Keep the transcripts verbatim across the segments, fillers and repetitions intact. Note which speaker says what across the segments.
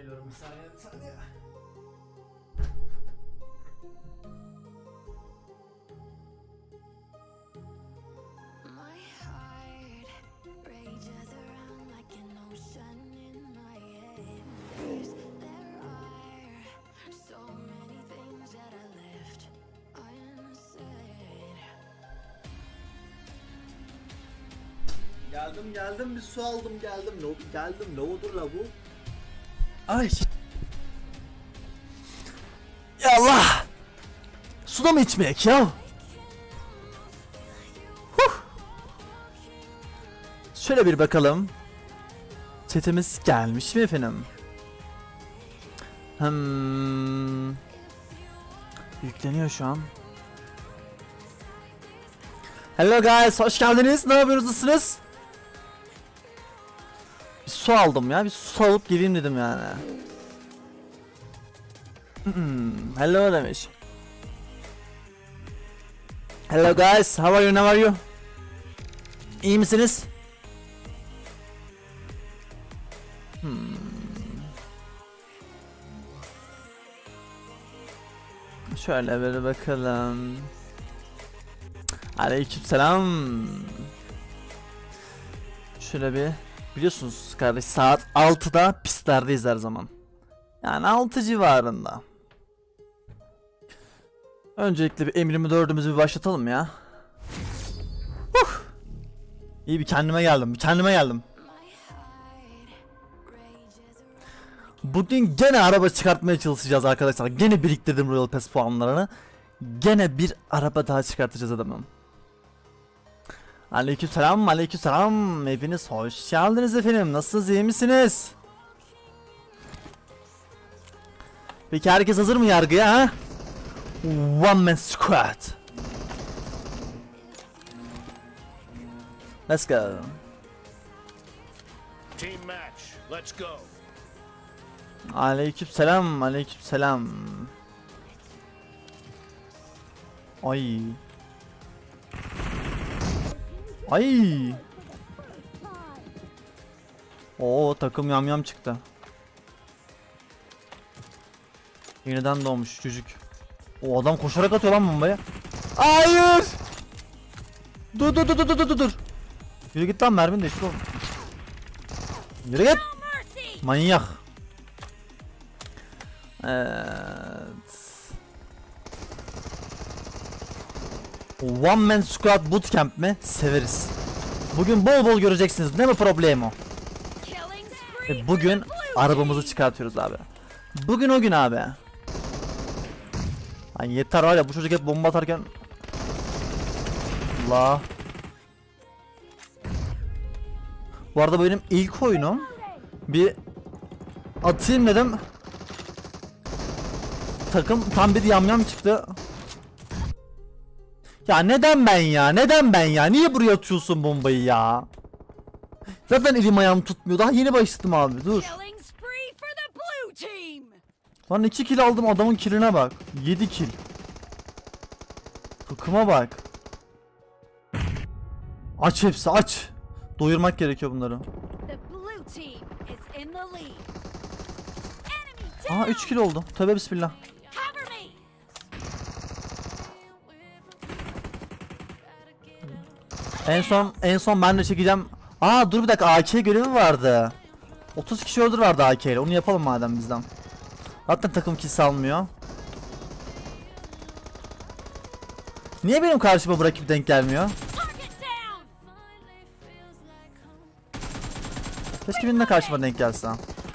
Speaker 1: geliyorum bir saniye bir saniye. Geldim geldim bir su aldım geldim ne oldu geldim ne oldu la bu? Ay. Ya Allah. Suda mı içmeyek ya? Huh. Şöyle bir bakalım. Chatimiz gelmiş mi efendim? Hmm. Yükleniyor şu an. Hello guys, hoş geldiniz. Ne yapıyorsunuz, nasılsınız? Bir su aldım ya, bir su alıp geleyim dedim yani. Hmm, hello demiş. Hello guys, how are you, how are you? İyi misiniz? Hmm. Şöyle bir bakalım. Aleykümselam. Şöyle bir, biliyorsunuz kardeş, saat altıda pistlerdeyiz her zaman. Yani altı civarında. Öncelikle bir M yirmi dördümüzü bir başlatalım ya. Huh. İyi bir kendime geldim, bir kendime geldim. Bugün gene araba çıkartmaya çalışacağız arkadaşlar. Gene biriktirdim Royal Pass puanlarını. Gene bir araba daha çıkartacağız adamım. Aleykümselam, aleykümselam. Hepiniz hoş geldiniz efendim. Nasılsınız, iyi misiniz? Peki herkes hazır mı yargıya ha? One man squad. Let's go.
Speaker 2: Team match. Let's go.
Speaker 1: Aleykümselam, aleykümselam. Ay. Ay. Oo, takım yamyam çıktı. Yeniden doğmuş çocuk. O adam koşarak atıyor lan bombayı. Hayır. Dur dur dur dur dur dur dur. Yürü git lan, mermin de işte oğlum. Yürü git. Manyak. Evet. One man squad bootcamp mi? Severiz. Bugün bol bol göreceksiniz. Ne mi problemo? E bugün arabamızı çıkartıyoruz abi. Bugün o gün abi. Ay yeter var ya, bu çocuk hep bomba atarken. Allah. Bu arada benim ilk oyunum. Bir atayım dedim. Takım tam bir yamyam çıktı. Ya neden ben ya? Neden ben ya? Niye buraya atıyorsun bombayı ya? Zaten elim ayağım tutmuyor. Daha yeni başladım abi. Dur. Lan iki kill aldım, adamın killine bak. yedi kill. Takıma bak. Aç hepsi, aç. Doyurmak gerekiyor bunları. Aha üç kill oldu. Tövbe bismillah. En son en son ben de çekeceğim. Aa dur bir dakika, A K görevi vardı. otuz kişi öldür vardı A K ile. Onu yapalım madem bizden. Zaten takım kill salmıyor. Niye benim karşıma bu rakip denk gelmiyor? Keşke benim de karşıma denk gelse.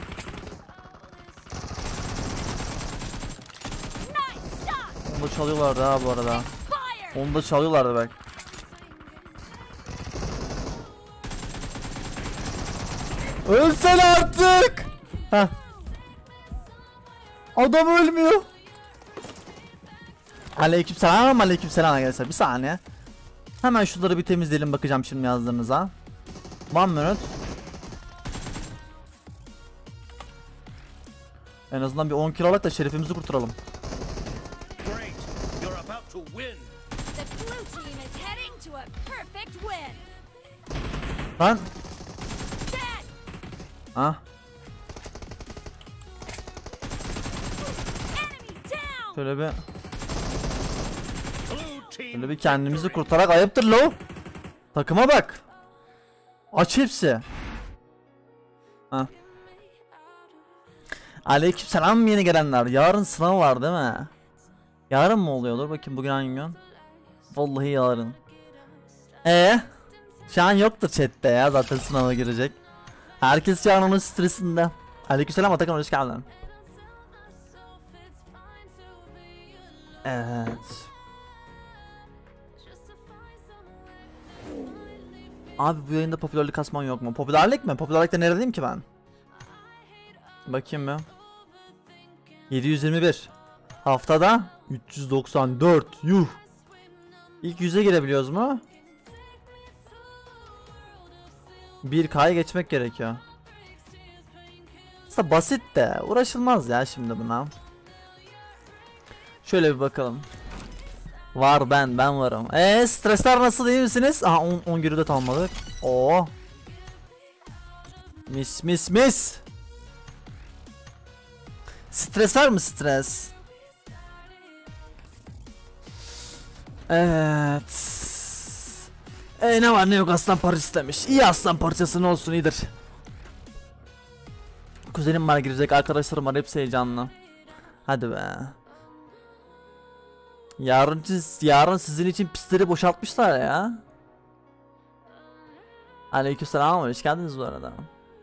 Speaker 1: Onu da çalıyorlardı ha bu arada. Onu da çalıyorlardı bak. Ölsen artık. Heh. Adam ölmüyor. Aleykümselam, aleykümselam arkadaşlar. Bir saniye. Hemen şunları bir temizleyelim, bakacağım şimdi yazdığınıza. One minute. En azından bir on kill alak da şerefimizi kurtaralım. Lan. Ha? Şöyle bir
Speaker 2: Blue team.
Speaker 1: Şöyle bir kendimizi kurtarak ayıptır lo. Takıma bak. Aç hepsi. Ha. Aleykümselam yeni gelenler. Yarın sınav var değil mi? Yarın mı oluyor? Dur bakayım bugün hangi gün? Vallahi yarın. Ee? Şu an yoktur chatte ya, zaten sınava girecek. Herkes şu an onun stresinde. Aleykümselam Atakan, hoş geldin. Evet. Abi bu yayında popülerlik kasman yok mu? Popülerlik mi? Popülerlikte neredeyim ki ben? Bakayım mı? yedi yüz yirmi bir. Haftada üç yüz doksan dört. Yuh. İlk yüze girebiliyoruz mu? bir K'ya geçmek gerekiyor. Aslında basit de uğraşılmaz ya şimdi buna. Şöyle bir bakalım. Var ben ben varım. Eee stresler nasıl, iyi misiniz? Aha on geride tamamladık. Oo. Mis mis mis. Stres var mı stres? Evet. E ne var ne yok, aslan parçası demiş. İyi, aslan parçası ne olsun, iyidir. Kuzenim var, girecek arkadaşlarım var, hepsi heyecanlı. Hadi be. Yarın, yarın sizin için pistleri boşaltmışlar ya. Aleykümselam, hoş geldiniz bu arada.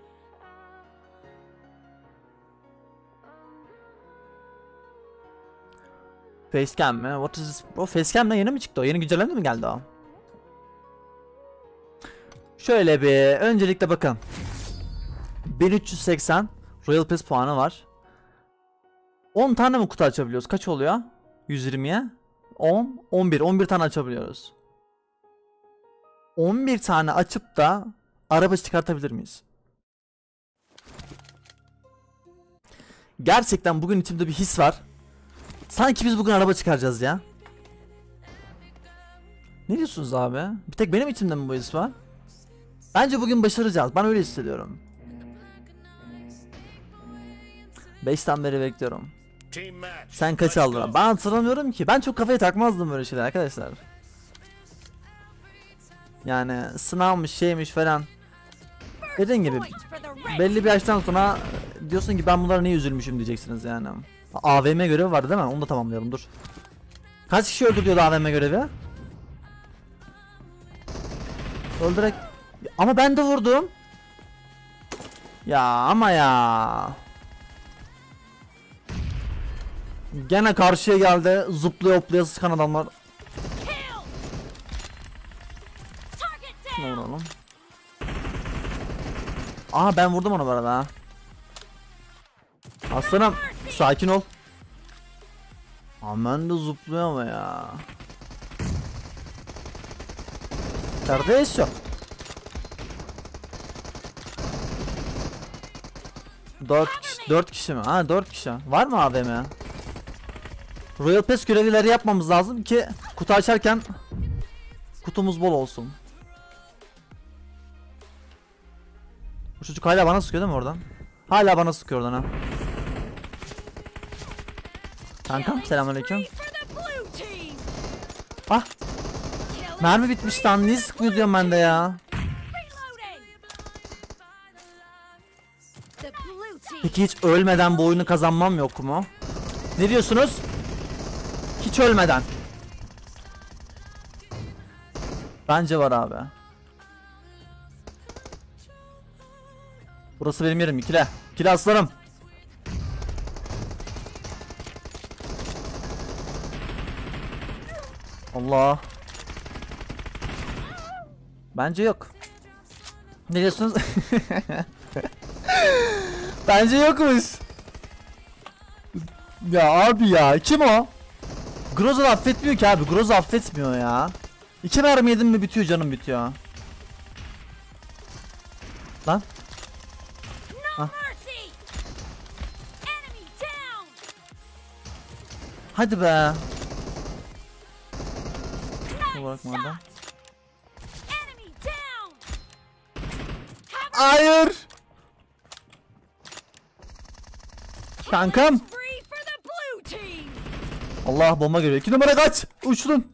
Speaker 1: Facecam mi? What is this? Bro, Facecam ne, yeni mi çıktı o? Yeni güncelleme mi geldi o? Şöyle bir öncelikle bakın. bin üç yüz seksen Royal Pass puanı var. on tane mi kutu açabiliyoruz? Kaç oluyor? yüz yirmiye on, on bir, on bir tane açabiliyoruz. on bir tane açıp da araba çıkartabilir miyiz? Gerçekten bugün içimde bir his var. Sanki biz bugün araba çıkaracağız ya. Ne diyorsunuz abi? Bir tek benim içimde mi bu his var? Bence bugün başaracağız. Ben öyle hissediyorum. beşten beri bekliyorum. Sen kaç aldın? Ben hatırlamıyorum ki. Ben çok kafaya takmazdım böyle şeyler arkadaşlar. Yani sınavmış şeymiş falan. Dediğin gibi belli bir yaştan sonra diyorsun ki ben bunlara niye üzülmüşüm diyeceksiniz yani. A V M görevi vardı değil mi? Onu da tamamlayalım, dur. Kaç kişi öldürüyordu A V M görevi? Öldürek. Ama ben de vurdum. Ya ama ya. Gene karşıya geldi. Zıplaya hoplaya sıkan adamlar. Ne vuralım? Aha ben vurdum onu bu arada. Aslanım sakin ol. Aman da zıplıyor ama ya. Kardeş yok. dört kişi, dört kişi mi? Ha dört kişi. Var mı A V M? Royal Pass görevlileri yapmamız lazım ki kutu açarken kutumuz bol olsun. Bu çocuk hala bana sıkıyor değil mi oradan? Hala bana sıkıyor oradan ha. Kankam selamünaleyküm. Ah. Mermi bitmiş lan, niye sıkmıyor diyorum ben de ya. Peki hiç ölmeden bu oyunu kazanmam yok mu? Ne diyorsunuz? Hiç ölmeden. Bence var abi. Burası benim yerim, ikile. İkile aslanım. Allah. Bence yok. Ne diyorsunuz? Bence yokmuş. Ya abi ya, kim o? Groza affetmiyor ki abi. Groza affetmiyor ya. İki mermi yedim mi bitiyor, canım bitiyor. Lan. Hah. Hadi be. Bakma adam. Hayır. Kankam. Allah bomba geliyor. iki numara kaç. Uçtun.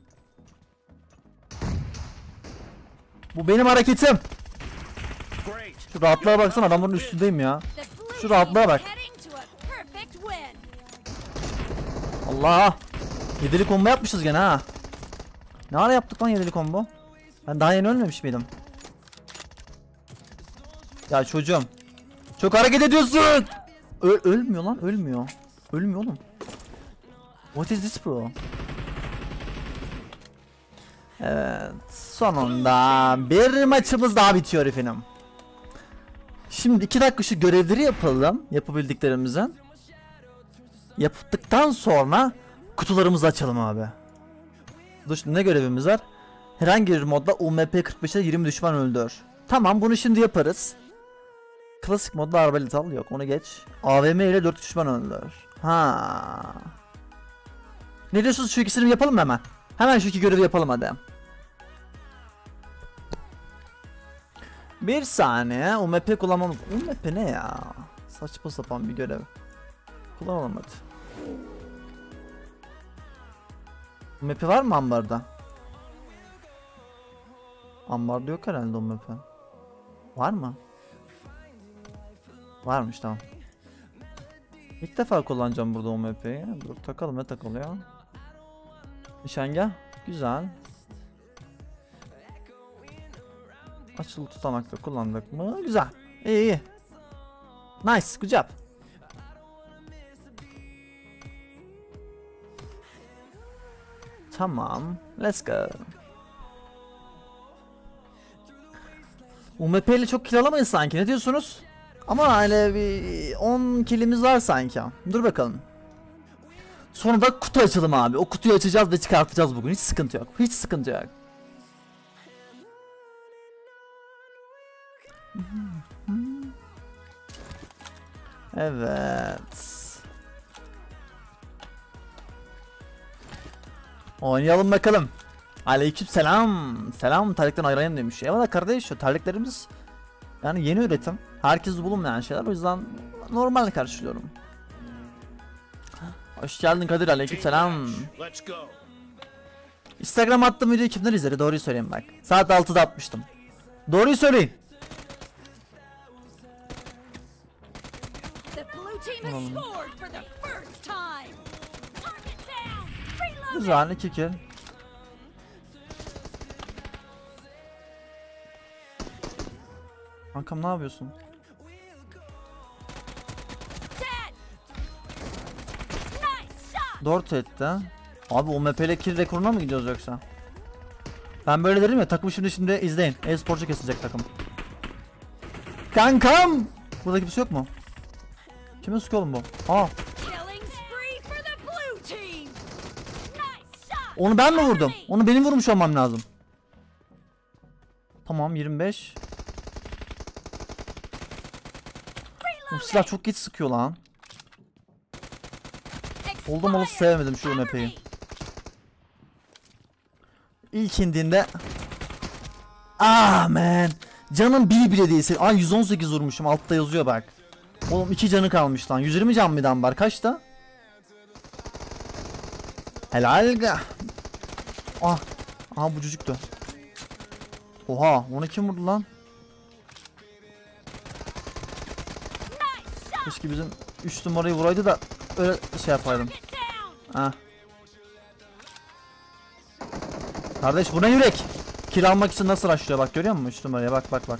Speaker 1: Bu benim hareketim.
Speaker 2: Great.
Speaker 1: Şu rahatlığa baksana, adamların üstündeyim ya. Şu rahatlığa bak. Allah. Yedili combo yapmışız gene ha. Ne ara yaptık lan yedili combo? Ben daha yeni ölmemiş miydim? Ya çocuğum. Çok hareket ediyorsun. Ö ölmüyor lan, ölmüyor. Ölmüyor oğlum. What is this bro? Evet, sonunda bir maçımız daha bitiyor efendim. Şimdi iki dakika şu görevleri yapalım, yapabildiklerimizden. Yaptıktan sonra kutularımızı açalım abi. Dur, şimdi ne görevimiz var? Herhangi bir modda U M P kırk beş'e yirmi düşman öldür. Tamam, bunu şimdi yaparız. Klasik modda arbalet al, yok onu geç. A V M ile dört düşman öldür. Ha. Ne diyorsunuz, şu ikisini yapalım mı hemen? Hemen şu iki görevi yapalım hadi. Bir saniye, U M P kullanmamız. U M P ne ya? Saçma sapan bir görev. Kullanalım hadi. U M P var mı ambarda? Ambarda yok herhalde U M P. Var mı? Varmış, tamam. İlk defa kullanacağım burada U M P'yi. Dur takalım, ne takılıyor? Nişangah. Güzel. Açılı tutanakta kullandık mı? Güzel. İyi iyi. Nice. Good job. Tamam. Let's go. U M P ile çok kill alamayız sanki. Ne diyorsunuz? Ama hani bir on killimiz var sanki. Dur bakalım. Sonra da kutu açalım abi. O kutuyu açacağız ve çıkartacağız bugün. Hiç sıkıntı yok. Hiç sıkıntı yok. Evet. Oynayalım bakalım. Aleyküm selam. Selam, terlikten ayırayım demiş. Eyvallah kardeş, şu terliklerimiz yani yeni üretim. Herkes bulunmayan şeyler, o yüzden normal karşılıyorum. Hoş geldin Kadir, aleyküm selam.
Speaker 2: Let's go.
Speaker 1: Instagram attığım videoyu kimler izledi? Doğruyu söyleyeyim bak. Saat altıda atmıştım. Doğruyu söyleyin. Güzel, iki kill. Kankam ne yapıyorsun? Dört etti. Abi O M P ile kill rekoruna mı gidiyoruz yoksa? Ben böyle derim ya, takım şimdi şimdi izleyin. E-sporcu kesecek takım. Kankam! Burada kimse yok mu? Kime sıkıyor oğlum bu? Aa. Onu ben mi vurdum? Onu benim vurmuş olmam lazım. Tamam, yirmi beş. Bu silah çok geç sıkıyor lan. Oldum olası sevmedim şu U M P'yi. İlk indiğinde. Ah man. Canım bir bile değilse. Ay yüz on sekiz vurmuşum, altta yazıyor bak. Oğlum iki canı kalmış lan. yüz yirmi can mıydı var? Kaçta? Helal. Ah. Aha bu cücüktü. Oha, onu kim vurdu lan? Keşke bizim üç numarayı vuraydı da öyle şey yapaydım. Ha. Kardeş bu ne yürek? Kill almak için nasıl açlıyor bak, görüyor musun üç numaraya, bak bak bak.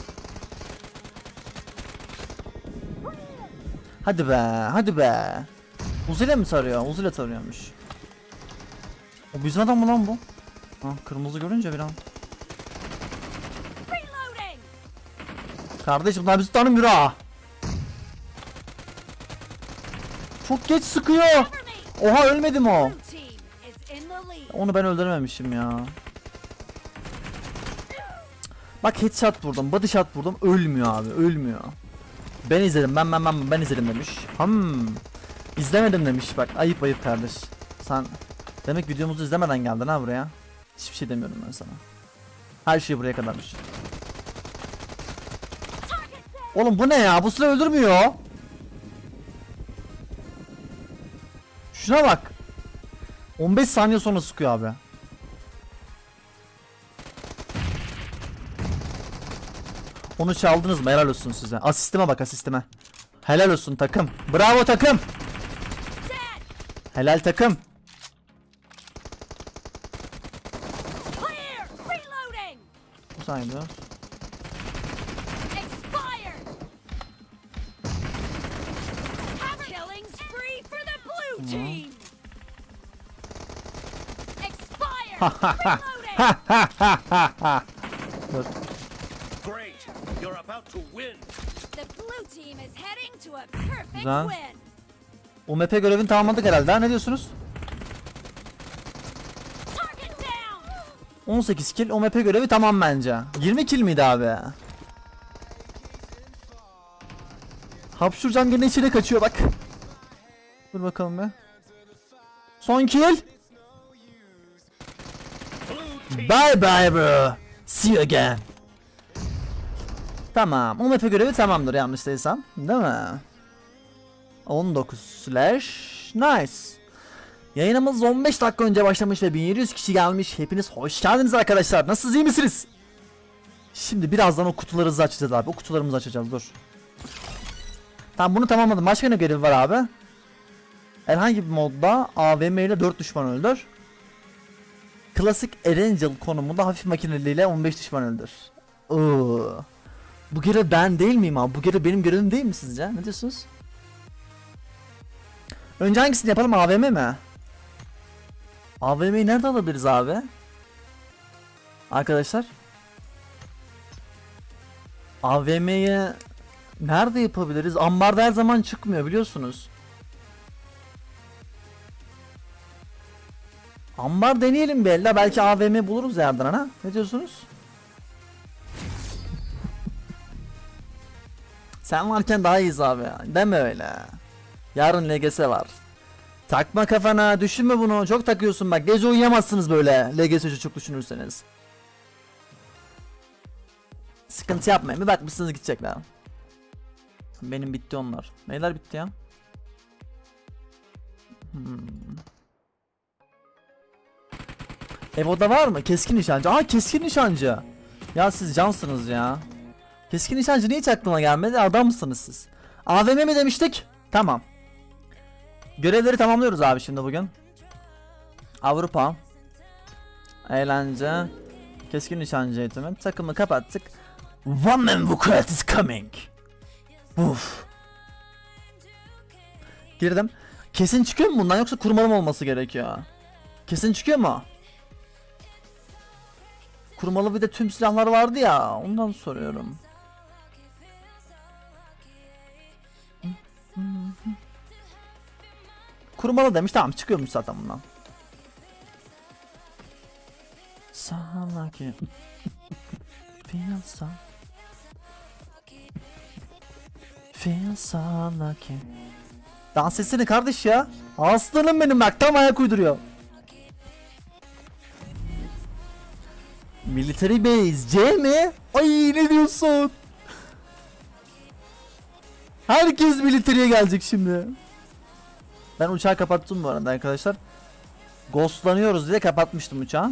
Speaker 1: Hadi be, hadi be. Uzile mi sarıyor? Uzile sarıyormuş. O bizim adam mı lan bu? Ha, kırmızı görünce bir an. Kardeşim bunlar bizi tanımıyor ha. Çok geç sıkıyor. Oha, ölmedim o. Onu ben öldürememişim ya. Bak headshot vurdum, body shot vurdum, ölmüyor abi, ölmüyor. Ben izledim, ben ben ben ben izledim demiş. Hmm. İzlemedim demiş, bak ayıp ayıp kardeş. Sen demek videomuzu izlemeden geldin ha buraya. Hiçbir şey demiyorum ben sana. Her şey buraya kadarmış. Oğlum bu ne ya? Bu silah öldürmüyor. Şuna bak. on beş saniye sonra sıkıyor abi. Onu çaldınız mı? Helal olsun size. Asistime bak, asistime. Helal olsun takım. Bravo takım. Helal takım.
Speaker 3: Clear! Reloading!
Speaker 1: Bir saniye.
Speaker 3: Expired! Killing spree for the blue team! Expired! Reloading!
Speaker 1: Dur.
Speaker 2: Great. You're about to win.
Speaker 3: The blue team is heading to a perfect
Speaker 1: Güzel.
Speaker 3: win!
Speaker 1: U M P görevini tamamladık herhalde. Ha, ne diyorsunuz?
Speaker 3: Target down!
Speaker 1: on sekiz kill. U M P görevi tamam bence. yirmi kill miydi abi? Hapşurcan gene içine kaçıyor bak. Dur bakalım be. Son kill.
Speaker 2: Blue team.
Speaker 1: Bye bye bro. See you again. Tamam. U M P görevi tamamdır yanlış değilsem. Değil mi? on dokuz slash nice. Yayınımız on beş dakika önce başlamış ve bin yedi yüz kişi gelmiş. Hepiniz hoş geldiniz arkadaşlar. Nasılsınız, iyi misiniz? Şimdi birazdan o kutularımızı açacağız abi. O kutularımızı açacağız, dur. Tamam, bunu tamamladım. Başka ne görevi var abi? Herhangi bir modda A V M ile dört düşman öldür. Klasik Erangel konumunda hafif makineliyle on beş düşman öldür. Oo. Bu görev ben değil miyim abi? Bu görev benim görevim değil mi sizce? Ne diyorsunuz? Önce hangisini yapalım, A V M mi? A V M'yi nerede alabiliriz abi? Arkadaşlar. A V M'yi nerede yapabiliriz? Ambarda her zaman çıkmıyor biliyorsunuz. Ambar deneyelim bir, belki A V M buluruz yerden, ha? Ne diyorsunuz? Sen varken daha iyiyiz abi ya. Deme öyle. Yarın L G S var. Takma kafana, düşünme bunu. Çok takıyorsun bak. Gece uyuyamazsınız böyle. L G S'yi çok düşünürseniz. Sıkıntı yapmayın. Bir bakmışsınız gidecekler. Benim bitti onlar. Neyler bitti ya? Hmm. Evo'da var mı? Keskin nişancı. Aa, keskin nişancı. Ya siz cansınız ya. Keskin nişancı niye hiç aklıma gelmedi? Adam mısınız siz? A V M mi demiştik? Tamam. Görevleri tamamlıyoruz abi şimdi bugün. Avrupa. Eğlence. Keskin nişancı eğitimi. Takımı kapattık. One man Vukurat is coming. Uf. Girdim. Kesin çıkıyor mu bundan, yoksa kurmalı mı olması gerekiyor? Kesin çıkıyor mu? Kurmalı bir de tüm silahlar vardı ya, ondan soruyorum. Kurmalı demiş, tamam çıkıyormuş zaten bundan. Sana ki feel so feel so lucky. Dans etsene kardeş ya. Aslanım benim bak, tam ayak uyduruyor. Military base C mi? Ay ne diyorsun? Herkes military'e gelecek şimdi. Ben uçağı kapattım bu arada arkadaşlar. Ghostlanıyoruz diye kapatmıştım uçağı.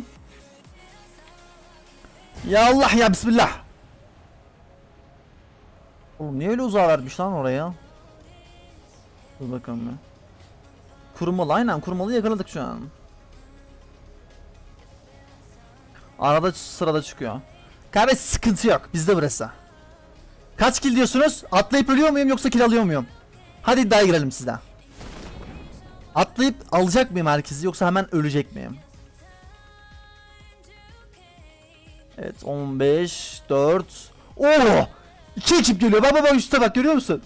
Speaker 1: Ya Allah ya bismillah. Oğlum niye öyle uzağa vermiş lan oraya? Dur bakalım ya. Kurmalı, aynen kurmalı yakaladık şu an. Arada sırada çıkıyor. Kardeş sıkıntı yok, bizde burası. Kaç kill diyorsunuz? Atlayıp ölüyor muyum yoksa kill alıyor muyum? Hadi iddiaya girelim sizden. Atlayıp alacak mıyım herkesi yoksa hemen ölecek miyim? Evet, on beş dört. Oo! İki ekip geliyor. Bak bak bak, üstte bak, görüyor musun?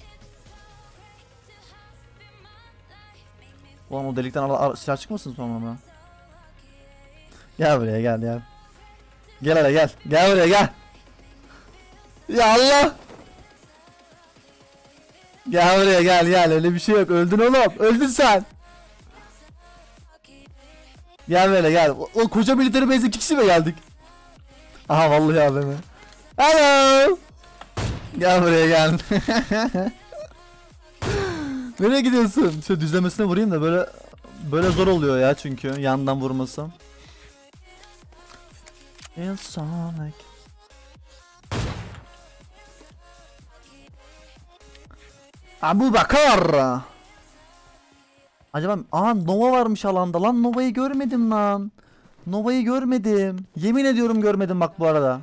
Speaker 1: Ulan o delikten ara, ara, silah çıkmasın sonra ama. Gel buraya gel gel. Gel hele gel. Gel buraya gel. Ya Allah. Gel buraya gel gel, öyle bir şey yok. Öldün oğlum. Öldün sen. Gel böyle gel. O, o koca militeri base iki kişi mi geldik? Aha vallahi abime. Hello. Gel buraya gel. Nereye gidiyorsun? Şöyle düzlemesine vurayım da böyle Böyle zor oluyor ya çünkü yandan vurması. Feels so like... Abu Bakar. Acaba aa Nova varmış alanda lan, Nova'yı görmedim lan. Nova'yı görmedim. Yemin ediyorum görmedim bak bu arada.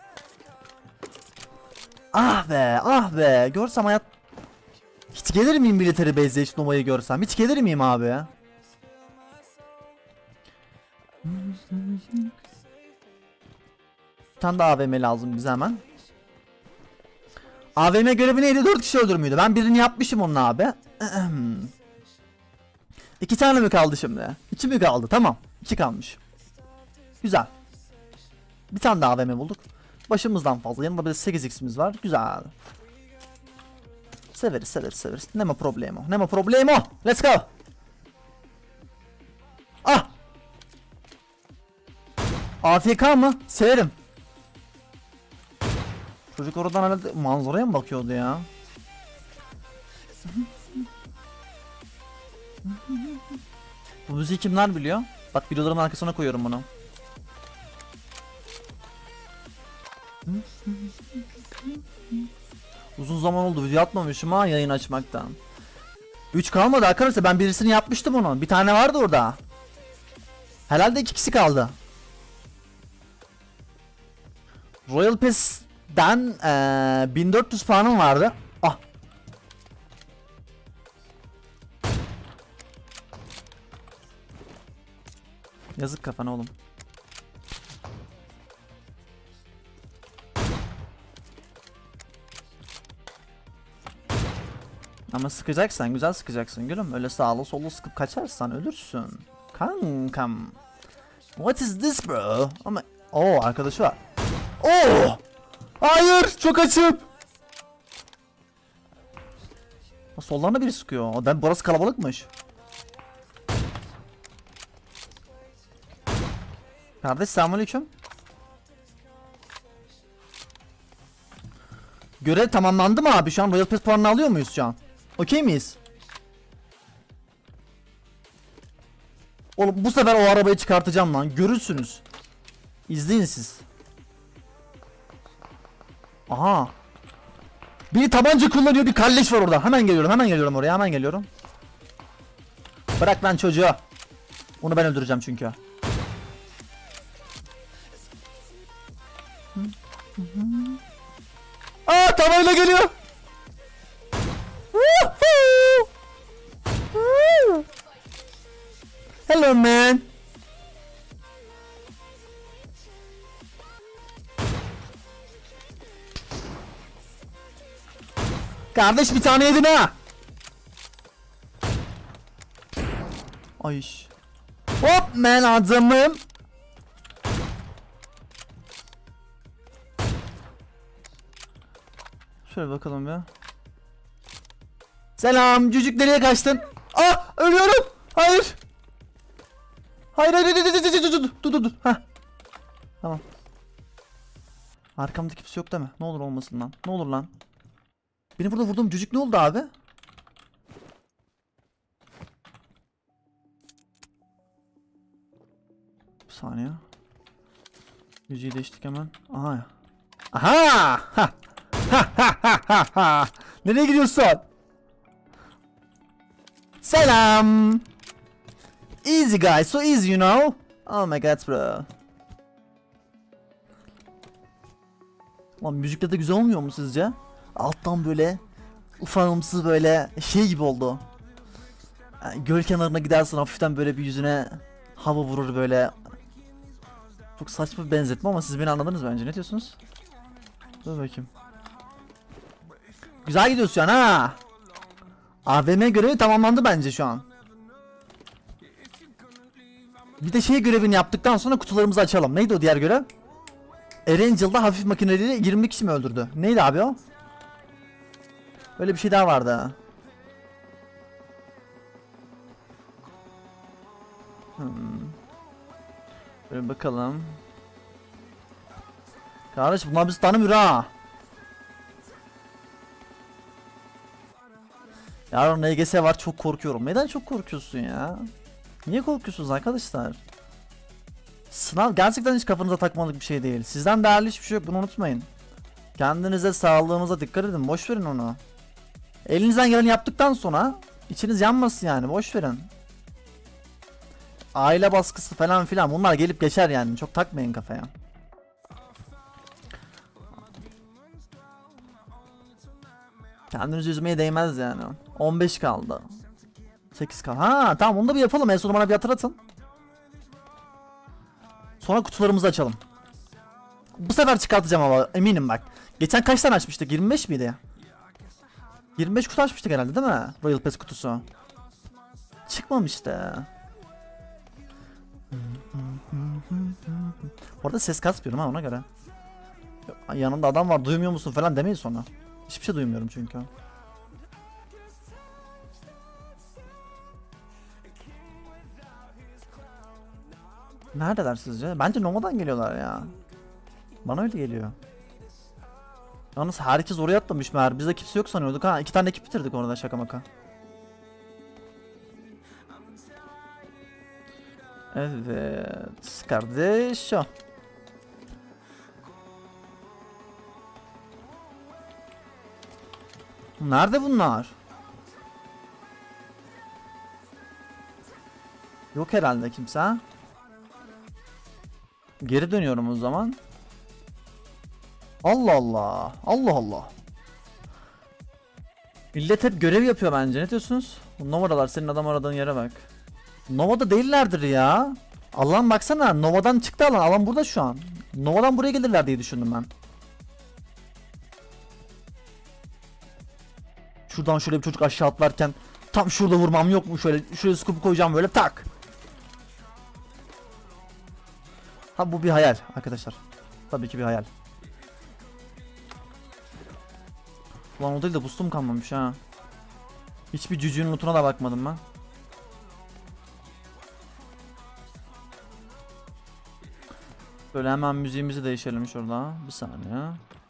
Speaker 1: Ah be, ah be. Görsem hayat... Hiç gelir miyim military base'e hiç Nova'yı görsem? Hiç gelir miyim abi ya? Bir tane de A V M lazım bize hemen. A V M görevi neydi? dört kişi öldürmüydü. Ben birini yapmışım onun abi. İki tane mi kaldı şimdi? İki mi kaldı? Tamam. İki kalmış. Güzel. Bir tane daha A V M bulduk. Başımızdan fazla. Yanında bir de sekiz x'imiz var. Güzel. Severiz severiz severiz. Nemo problemo. Nemo problemo. Let's go. Ah. A F K mı? Severim. Çocuk oradan herhalde manzaraya mı bakıyordu ya? Bu müziği kimler biliyor? Bak videolarımın arkasına koyuyorum bunu. Uzun zaman oldu video atmamışım ha yayın açmaktan. üç kalmadı arkadaşlar, ben birisini yapmıştım onu. Bir tane vardı orada. Herhalde iki kişi kaldı. Royal Pass'den ee, bin dört yüz puanım vardı. Ah. Yazık kafana oğlum. Ama sıkacaksan güzel sıkacaksın gülüm. Öyle sağlı sollu sıkıp kaçarsan ölürsün. Kankam. What is this bro? Ama o arkadaşı var. Oo! Hayır, çok açıp. Sollarına biri sıkıyor. Ben burası kalabalıkmış. Kardeş selamünaleyküm. Görev tamamlandı mı abi? Şu an Royal Pass puanını alıyor muyuz şu an? Okey miyiz? Oğlum bu sefer o arabayı çıkartacağım lan. Görürsünüz. İzleyin siz. Aha. Biri tabanca kullanıyor, bir kalleş var orada. Hemen geliyorum, hemen geliyorum oraya, hemen geliyorum. Bırak lan çocuğu. Onu ben öldüreceğim çünkü. Aa, tavayla geliyor. Hello man. Kardeş bir tane yedin ha. Ay. Hop man adamım. Şöyle bakalım ya. Selam cücük, nereye kaçtın? Ah, ölüyorum. Hayır. Hayır hayır hayır hayır hayır, dur dur dur dur. Heh. Tamam. Arkamda kimse yok değil mi? Ne olur olmasın lan. Ne olur lan. Beni burada vurduğum cücük ne oldu abi? Bir saniye. Yüzüğü değiştik hemen. Aha. Aha! Ha! Ha ha ha ha ha! Nereye gidiyorsun? Selam. Easy guys, so easy you know. Oh my god bro. Lan müzikte de güzel olmuyor mu sizce? Alttan böyle ufağımsı böyle şey gibi oldu. Yani göl kenarına gidersin, hafiften böyle bir yüzüne hava vurur böyle. Çok saçma bir benzetme ama siz beni anladınız bence. Ne diyorsunuz? Dur bakayım. Güzel gidiyorsun şu an ha. A V M görevi tamamlandı bence şu an. Bir de şey görevini yaptıktan sonra kutularımızı açalım. Neydi o diğer görev? Erangel'da hafif makineleriyle yirmi kişi mi öldürdü? Neydi abi o? Öyle bir şey daha vardı. Hmm. Böyle bakalım. Kardeş bunlar bizi tanımıyor ha. Yarın N G S var, çok korkuyorum. Neden çok korkuyorsun ya? Niye korkuyorsunuz arkadaşlar? Sınav gerçekten hiç kafanıza takmalık bir şey değil. Sizden değerli hiçbir şey yok, bunu unutmayın. Kendinize, sağlığınıza dikkat edin. Boş verin onu. Elinizden geleni yaptıktan sonra içiniz yanmasın yani. Boş verin. Aile baskısı falan filan bunlar gelip geçer yani. Çok takmayın kafaya. Kendinizi üzmeye değmez yani. on beş kaldı. sekiz kaldı. Ha tamam, onu da bir yapalım. En son bana bir hatırlatın. Sonra kutularımızı açalım. Bu sefer çıkartacağım ama eminim bak. Geçen kaç tane açmıştık? yirmi beş miydi? yirmi beş kutu açmıştık herhalde değil mi? Royal Pass kutusu. Çıkmamıştı. Bu arada ses kasmıyorum ha, ona göre. Yanımda adam var, duymuyor musun falan demeyin sonra. Hiçbir şey duymuyorum çünkü. Neredeler sizce? Bence Nova'dan geliyorlar ya. Bana öyle geliyor. Yalnız herkes oraya atlamış meğer. Bizde kimse yok sanıyorduk ha. İki tane ekip bitirdik orada, şaka maka. Evet kardeş. Nerede bunlar? Yok herhalde kimse ha. Geri dönüyorum o zaman. Allah Allah. Allah Allah. Millet hep görev yapıyor bence. Ne diyorsunuz? Nova'dalar, senin adam aradığın yere bak. Nova'da değillerdir ya. Allah'ım baksana, Nova'dan çıktı alan. Alan burada şu an. Nova'dan buraya gelirler diye düşündüm ben. Şuradan şöyle bir çocuk aşağı atlarken tam şurada vurmam yok mu? Şöyle şuraya scoop'u koyacağım böyle tak. Ha bu bir hayal arkadaşlar. Tabii ki bir hayal. Ulan o değil de boostum kalmamış ha. Hiçbir cücüğün lootuna da bakmadım ben. Böyle hemen müziğimizi değişelim şurada. Bir saniye.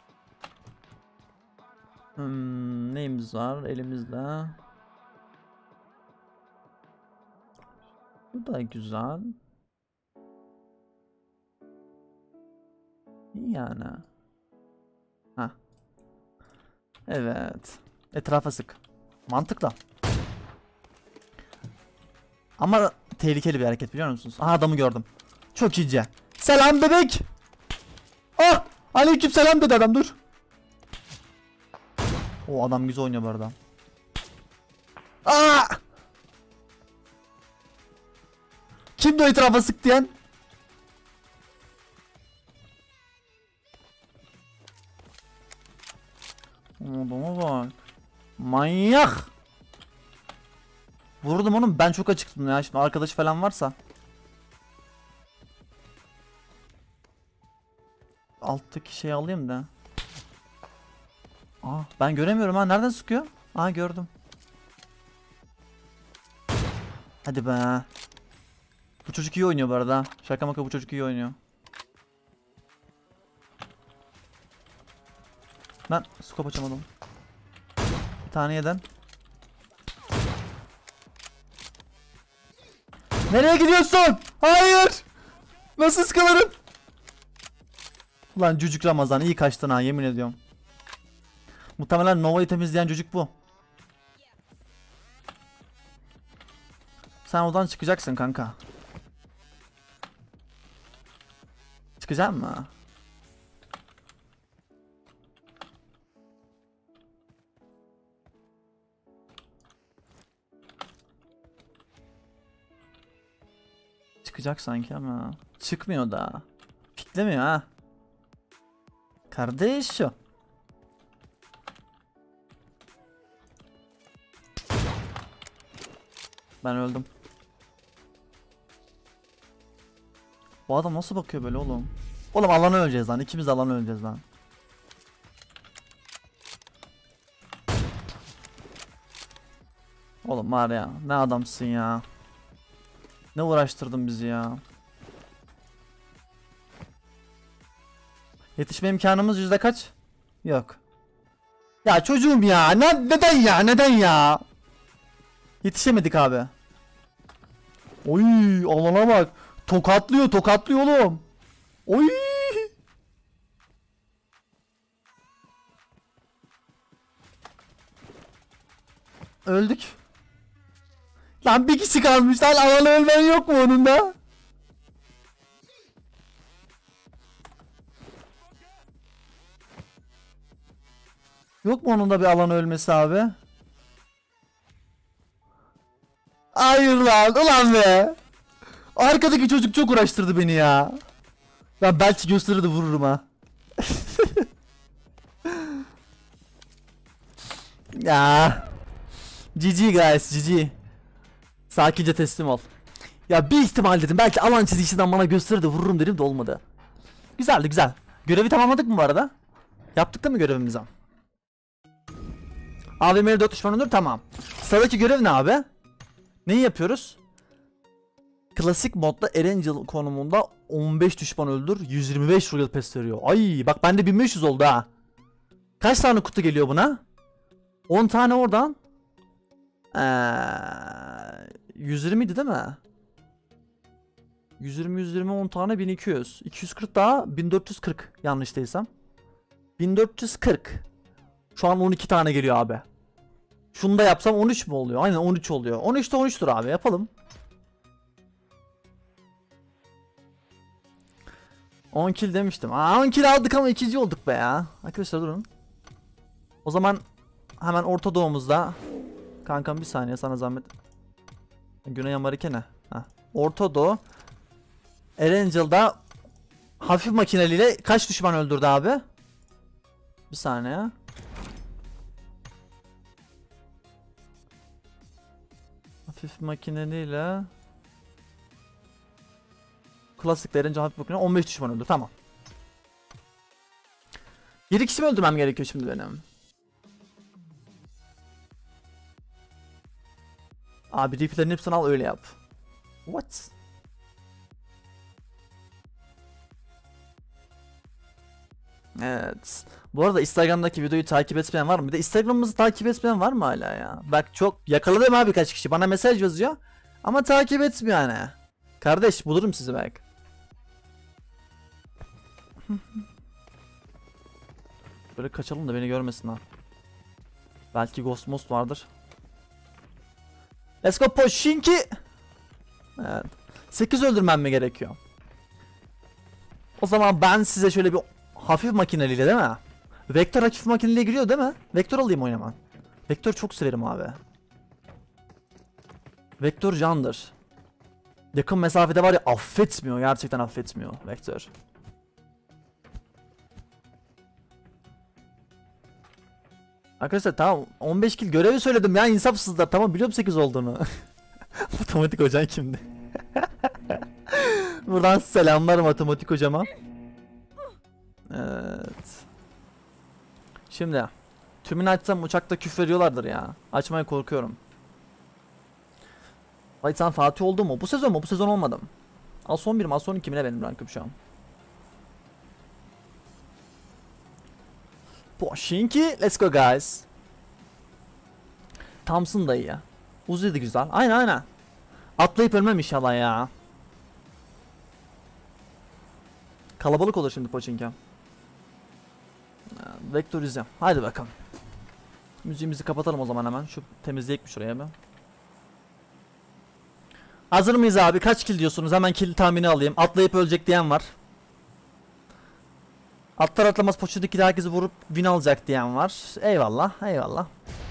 Speaker 1: Hmm, neyimiz var elimizde? Bu da güzel. İyi yani. Heh. Evet. Etrafa sık. Mantıklı. Ama tehlikeli bir hareket, biliyor musunuz? Aha, adamı gördüm. Çok iyice. Selam bebek. Ah! Aleyküm selam dedi adam, dur. O adam güzel oynuyor bu arada. Aa! Kimdi o etrafa sık diyen? Adama bak. Manyak. Vurdum onun, ben çok açıktım ya, şimdi arkadaşı falan varsa. Alttaki şeyi alayım da. Aa, ben göremiyorum ha, nereden sıkıyor? Aa, gördüm. Hadi be. Bu çocuk iyi oynuyor bu arada. Şaka maka, bu çocuk iyi oynuyor. Ben scope açamadım. Bir tane yeden. Nereye gidiyorsun? Hayır. Nasıl sıkılırım? Ulan cücük Ramazan, iyi kaçtın ha, yemin ediyorum. Muhtemelen Nova'yı temizleyen çocuk bu. Sen odan çıkacaksın kanka. Çıkacak mı? Çıkacak sanki ama çıkmıyor da. Piklemiyor ha. Kardeş o. Ben öldüm. Bu adam nasıl bakıyor böyle oğlum? Oğlum alana öleceğiz lan. İkimiz de alana öleceğiz lan. Oğlum var ya, ne adamsın ya. Ne uğraştırdın bizi ya. Yetişme imkanımız yüzde kaç? Yok. Ya çocuğum ya. Ne, neden ya? Neden ya? Yetişemedik abi. Oy alana bak. Tokatlıyor tokatlıyor oğlum. Oy. Öldük. Lan bir kişi kalmış lan, alanı ölmen yok mu onun da? Yok mu onun da bir alanı ölmesi abi? Hayır lan, ulan be. Arkadaki çocuk çok uğraştırdı beni ya. Ben belki gösterirdi vururum ha. Ya. G G guys, G G. Sakince teslim ol. Ya bir ihtimal dedim, belki alan çizgisinden bana gösterirdi vururum dedim de olmadı. Güzeldi güzel. Görevi tamamladık mı bu arada? Yaptık da mı görevimizi? A V M'li dört düşman öldür, tamam. Sıradaki görev ne abi? Neyi yapıyoruz? Klasik modda Erangel konumunda on beş düşman öldür, yüz yirmi beş Royal Pass veriyor. Ay bak bende bin beş yüz oldu ha. Kaç tane kutu geliyor buna? on tane oradan. Ee, yüz yirmi idi değil mi? yüz yirmi yüz yirmi on tane bin iki yüz. iki yüz kırk daha bin dört yüz kırk yanlış değilsem. bin dört yüz kırk. Şu an on iki tane geliyor abi. Şunu da yapsam on üç mü oluyor? Aynen on üç oluyor. on üçte on üçtür abi, yapalım. on kill demiştim. Aa, on kill aldık ama ikinci olduk be ya. Arkadaşlar durun. O zaman hemen Orta Doğu'muzda. Kankam bir saniye sana zahmet. Güney Amerika ne? Heh. Orta Doğu. Erangel'da hafif makineliyle kaç düşman öldürdü abi? Bir saniye. Hafif makineliyle klasikle Erangel hafif makine on beş düşman öldürdü, tamam. yedi kişi mi öldürmem gerekiyor şimdi benim? Abi reeflerin hepsini al öyle yap. What? Evet. Bu arada Instagram'daki videoyu takip etmeyen var mı? Bir de Instagram'ımızı takip etmeyen var mı hala ya? Bak çok yakaladım abi, kaç kişi bana mesaj yazıyor ama takip etmiyor hani. Kardeş bulurum sizi belki. Böyle kaçalım da beni görmesin ha. Belki Ghost Most vardır. Let's go Pochinki. Evet. sekiz öldürmem mi gerekiyor? O zaman ben size şöyle bir hafif makineliyle değil mi? Vektör hafif makineliyle giriyor değil mi? Vektör alayım oynama. Vektör çok severim abi. Vektör candır. Yakın mesafede var ya, affetmiyor, gerçekten affetmiyor Vektör. Arkadaşlar tamam, on beş kill görevi söyledim ya, insafsızlar, tamam biliyorum sekiz olduğunu. Matematik hocan kimdi? Buradan selamlar matematik hocama. Evet. Şimdi tümünü açsam uçakta küfür ediyorlardır ya. Açmaya korkuyorum. Vay sen Fatih oldu mu? Bu sezon mu? Bu sezon olmadım. Al son bir mi? Al son iki mi ne benim rankım şu an? Pochinki. Let's go guys. Thompson dayı ya. Uzi de güzel. Aynen aynen. Atlayıp ölmem inşallah ya. Kalabalık olur şimdi Pochinki. Vektörize. Haydi bakalım. Müziğimizi kapatalım o zaman hemen. Şu temizleyek mi şuraya bir. Hazır mıyız abi? Kaç kill diyorsunuz? Hemen kill tahmini alayım. Atlayıp ölecek diyen var. Atlar atlamaz Pochinki'de herkesi vurup win alacak diyen var. Eyvallah, eyvallah.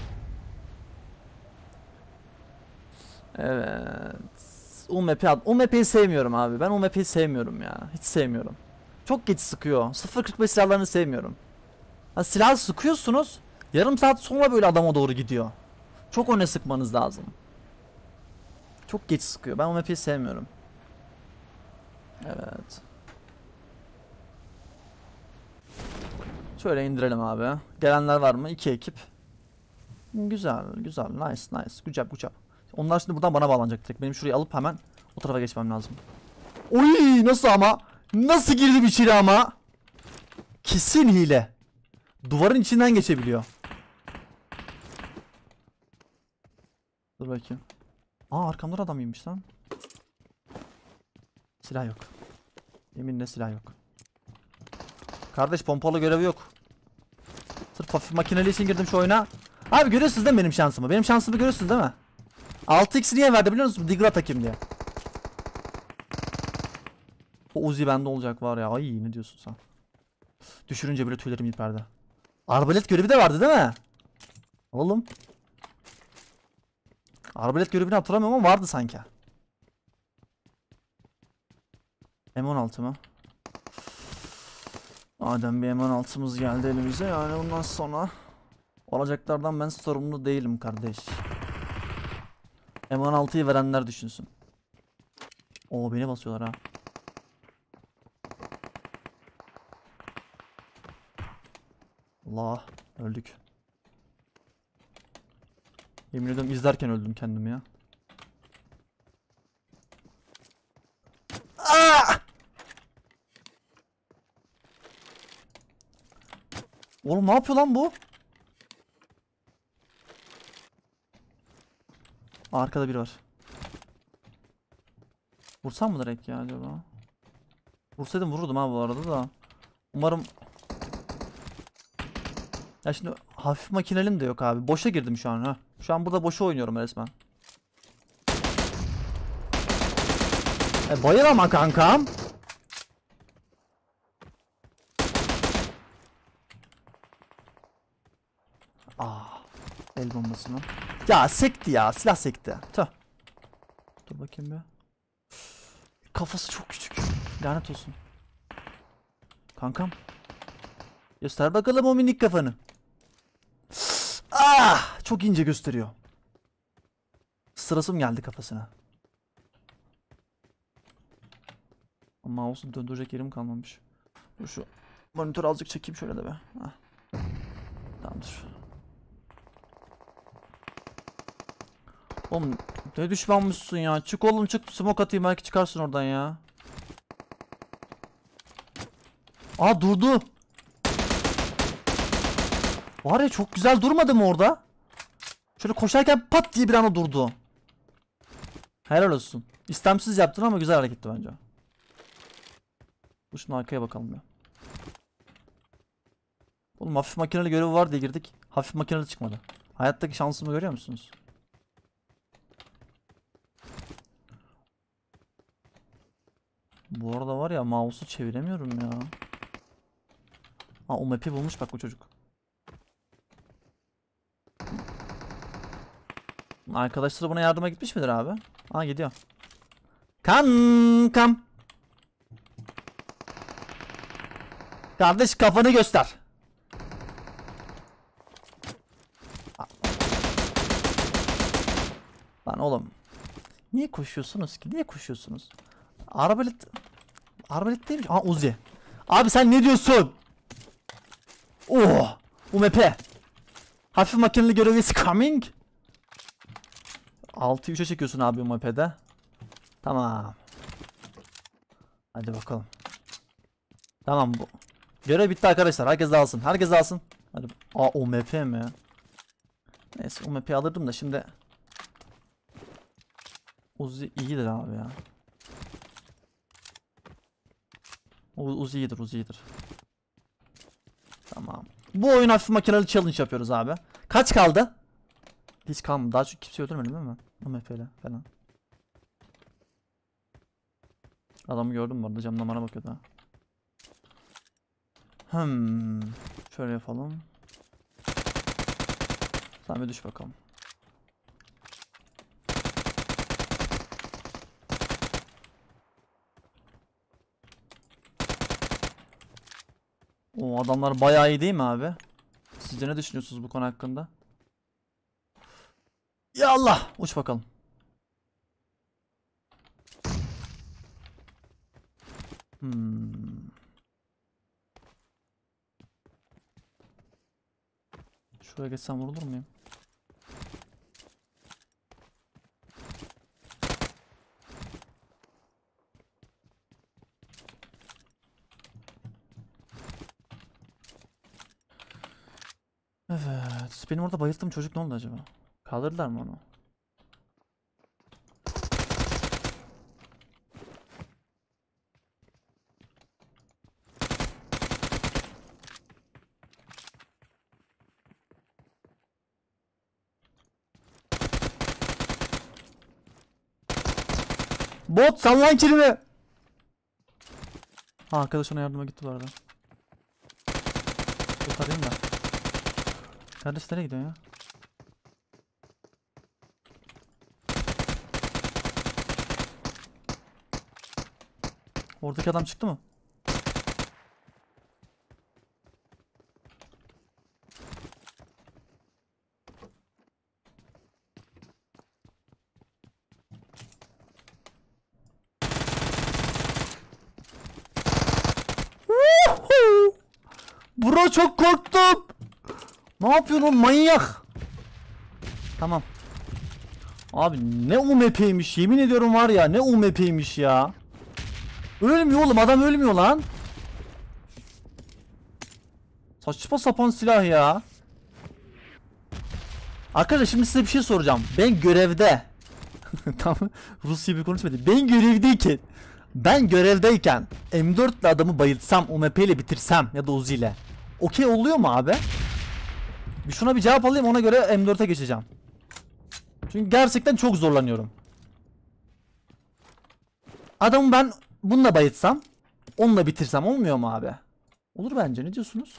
Speaker 1: Evet. U M P ad. U M P'yi sevmiyorum abi. Ben U M P'yi sevmiyorum ya. Hiç sevmiyorum. Çok geç sıkıyor. sıfır kırk beş silahlarını sevmiyorum. Ha, silah sıkıyorsunuz. Yarım saat sonra böyle adama doğru gidiyor. Çok öne sıkmanız lazım. Çok geç sıkıyor. Ben U M P'yi sevmiyorum. Evet. Şöyle indirelim abi. Gelenler var mı? İki ekip. Güzel, güzel. Nice, nice. Good job, good job. Onlar şimdi buradan bana bağlanacak direkt. Benim şurayı alıp hemen o tarafa geçmem lazım. Oy, nasıl ama? Nasıl girdi içeri ama? Kesin hile. Duvarın içinden geçebiliyor. Dur bakayım. Aa, arkamda adam iyiymiş lan. Silah yok. Yeminle silah yok. Kardeş pompalı görevi yok. Sırf hafif makineli için girdim şu oyuna. Abi görüyorsunuz değil mi benim şansımı? Benim şansımı görüyorsunuz değil mi? altı x niye verdi biliyor musun? Diggle takayım diye. O Uzi bende olacak var ya. Ay ne diyorsun sen? Düşürünce bile tüylerim ürperdi. Arbalet görevi de vardı değil mi? Oğlum. Arbalet görevini hatırlamıyorum ama vardı sanki. M on altı mı? Madem bir M on altımız geldi elimize yani bundan sonra olacaklardan ben sorumlu değilim kardeş. M on altıyı verenler düşünsün. Oo beni basıyorlar ha. Allah öldük. Yemin ediyorum izlerken öldüm kendim ya. Aa! Oğlum ne yapıyor lan bu? Arkada biri var. Vursam mı direkt ya acaba? Vursaydım vururdum ha bu arada da. Umarım. Ya şimdi hafif makinelim de yok abi. Boşa girdim şu an ha. Şu an burada boşa oynuyorum resmen. E bayıl ama kankam. Ah, el bombası mı? Ya sekti ya, silah sekti. Tüh. Dur bakayım bir. Kafası çok küçük. Lanet olsun. Kankam. Göster bakalım o minik kafanı. Ah, çok ince gösteriyor. Sırasım geldi kafasına. Mouse'u döndürecek yerim kalmamış. Dur şu monitörü azıcık çekeyim şöyle de be. Hah. Tamamdır. Oğlum ne düşmanmışsın ya. Çık oğlum çık. Smoke atayım belki çıkarsın oradan ya. Aa durdu. Var ya çok güzel durmadı mı orada? Şöyle koşarken pat diye bir anda durdu. Helal olsun. İstemsiz yaptın ama güzel hareketti bence. Dur şunu arkaya bakalım ya. Oğlum hafif makineli görevi var diye girdik. Hafif makineli çıkmadı. Hayattaki şansımı görüyor musunuz? Bu arada var ya mouse'u çeviremiyorum ya. Aa o map'i bulmuş bak bu çocuk. Arkadaşları buna yardıma gitmiş midir abi? Aa gidiyor. Kankam. Kardeş kafanı göster. Lan oğlum. Niye koşuyorsunuz ki? Niye koşuyorsunuz? Arbalet. Arbalet değilmiş. Aa Uzi. Abi sen ne diyorsun? Oh. U M P. Hafif makineli görevi is coming. altı üçe çekiyorsun abi U M P'de. Tamam. Hadi bakalım. Tamam bu. Görev bitti arkadaşlar. Herkes alsın. Herkes alsın. Hadi. Aa U M P mi? Neyse U M P alırdım da şimdi. Uzi iyidir abi ya. Uzi iyidir, Uzi iyidir. Tamam. Bu oyun hafif makineli challenge yapıyoruz abi. Kaç kaldı? Hiç kalmadı. Daha çok kimse öldürmedim değil mi? U M P ile falan. Adamı gördüm bu arada. Camdan bana bakıyordu ha. Hmm. Şöyle yapalım. Sen bir düş bakalım. O adamlar bayağı iyi değil mi abi? Siz de ne düşünüyorsunuz bu konu hakkında? Ya Allah! Uç bakalım. Hmm. Şuraya geçsem vurulur muyum? Evet. Benim orada bayılttığım çocuk ne oldu acaba? Kaldırdılar mı onu? Bot sallan kilimi. Ha, arkadaş ona yardıma gitti bu arada. Kurtarayım da. Kardeş nereye gidiyor ya? Oradaki adam çıktı mı? Bro çok korktum. Ne yapıyorsun oğlum, manyak? Tamam. Abi ne U M P'ymiş, yemin ediyorum var ya, ne U M P'ymiş ya. Ölmüyor oğlum, adam ölmüyor lan. Saçma sapan silah ya. Arkadaşlar şimdi size bir şey soracağım. Ben görevde tam Rusya bir konuşmadı. Ben görevdeyken Ben görevdeyken M dört ile adamı bayıltsam, U M P ile bitirsem ya da Uzi ile, okey oluyor mu abi? Bir şuna bir cevap alayım, ona göre M dört'e geçeceğim. Çünkü gerçekten çok zorlanıyorum. Adamı ben bununla bayıltsam, onunla bitirsem olmuyor mu abi? Olur bence, ne diyorsunuz?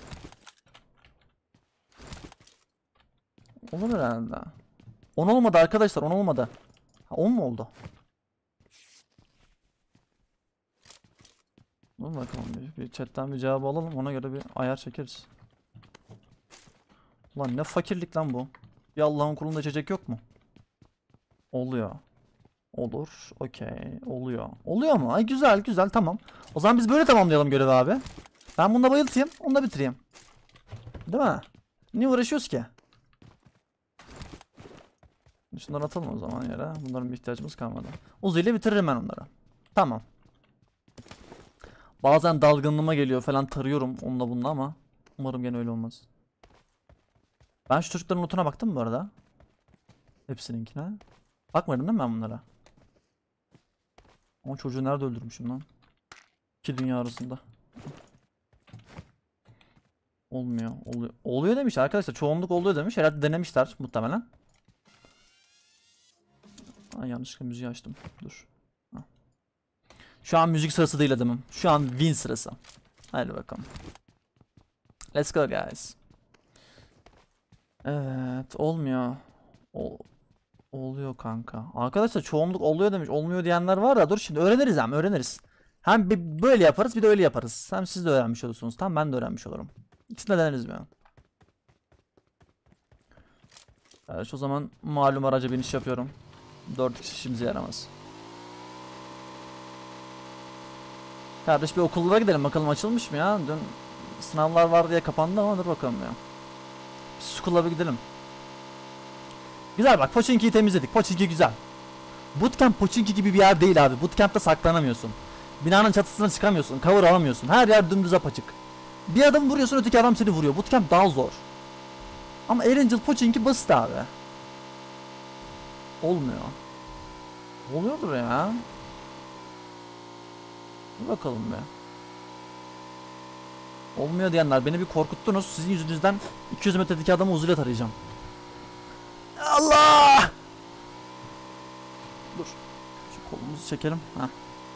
Speaker 1: Olur herhalde. on olmadı arkadaşlar, on olmadı. Ha, on mu oldu? Dur bakalım, bir, bir chatten bir cevabı alalım, ona göre bir ayar çekeriz. Ulan ne fakirlik lan bu. Bir Allah'ın kulunda içecek yok mu? Oluyor. Olur. Okey. Oluyor. Oluyor mu? Ay güzel güzel, tamam. O zaman biz böyle tamamlayalım görevi abi. Ben bununla bayıltayım, onu da bitireyim. Değil mi? Niye uğraşıyoruz ki? Şunları atalım o zaman yere. Bunların bir ihtiyacımız kalmadı. Uzi ile bitiririm ben onları. Tamam. Bazen dalgınlığıma geliyor falan, tarıyorum onunla bununla ama umarım gene öyle olmaz. Ben şu çocukların notuna baktım mı bu arada? Hepsininkine. Bakmadım değil mi ben bunlara? Ama çocuğu nerede öldürmüşüm lan? İki dünya arasında. Olmuyor. Oluyor. Oluyor demiş arkadaşlar. Çoğunluk oluyor demiş. Herhalde denemişler muhtemelen. Ay yanlışlıkla müziği açtım. Dur. Ha. Şu an müzik sırası değil adamım. Şu an win sırası. Hadi bakalım. Let's go guys. Evet, olmuyor. O oluyor kanka. Arkadaşlar çoğunluk oluyor demiş. Olmuyor diyenler var ya, dur şimdi öğreniriz hem öğreniriz. Hem bir böyle yaparız, bir de öyle yaparız. Hem siz de öğrenmiş olursunuz. Tam ben de öğrenmiş olurum. İkisini de deneriz mi? Evet, o zaman malum araca biniş yapıyorum. dört kişi işimize yaramaz. Kardeş bir okullara gidelim bakalım, açılmış mı ya? Dün sınavlar var diye kapandı ama dur bakalım ya. Bir okullara gidelim. Güzel bak, Pochinki'yi temizledik. Pochinki güzel. Bootcamp Pochinki gibi bir yer değil abi. Bootcamp'ta saklanamıyorsun. Binanın çatısına çıkamıyorsun. Cover alamıyorsun. Her yer dümdüz apaçık. Bir adam vuruyorsun, öteki adam seni vuruyor. Bootcamp daha zor. Ama Erangel Pochinki basit abi. Olmuyor. Oluyordur ya. Bir bakalım be. Olmuyor diyenler, beni bir korkuttunuz. Sizin yüzünüzden iki yüz metredeki adamı uzulet arayacağım. Allah! Dur. Şu kolumuzu çekelim. Heh.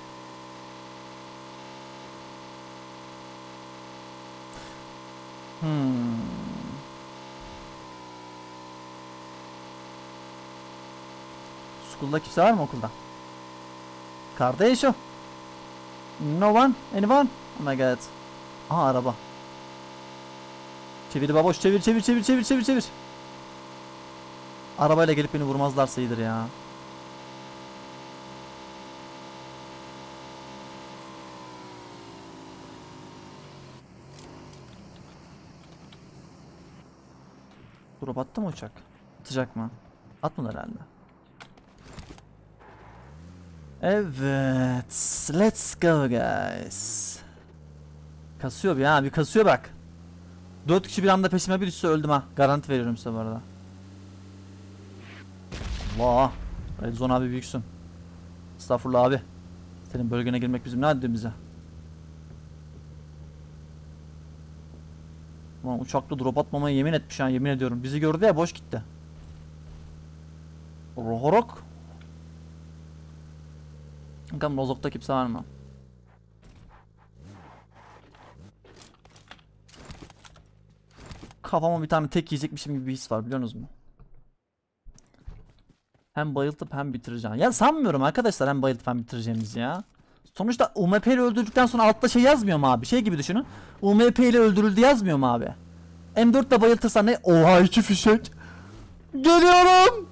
Speaker 1: Hmm. School'da kimse var mı okulda? Kardeş o. No one? Anyone? Oh my god. Aha araba. Çevir baboş, çevir çevir çevir çevir çevir çevir. Arabayla gelip beni vurmazlarsa iyidir ya. Drop attı mı uçak? Atacak mı? Atmadı herhalde. Evet. Let's go guys. Kasıyor bir ha, bir kasıyor bak. Dört kişi bir anda peşime bir düşse öldüm ha. Garanti veriyorum size bu arada. Allah. Redzone abi büyüksün. Estağfurullah abi. Senin bölgene girmek bizim ne haddimize. Ulan uçakta drop atmamaya yemin etmiş ha, yemin ediyorum. Bizi gördü ya, boş gitti. Rohorok. Bakalım Rozok'ta kimse var mı? Kafama bir tane tek yiyecekmişim gibi bir his var, biliyorsunuz mu? Hem bayıltıp hem bitireceğim. Ya sanmıyorum arkadaşlar hem bayıltıp hem bitireceğimizi ya. Sonuçta U M P ile öldürdükten sonra altta şey yazmıyor mu abi? Şey gibi düşünün. U M P ile öldürüldü yazmıyor mu abi? M dört ile bayıltırsan ne? Oha, iki fişek. Geliyorum.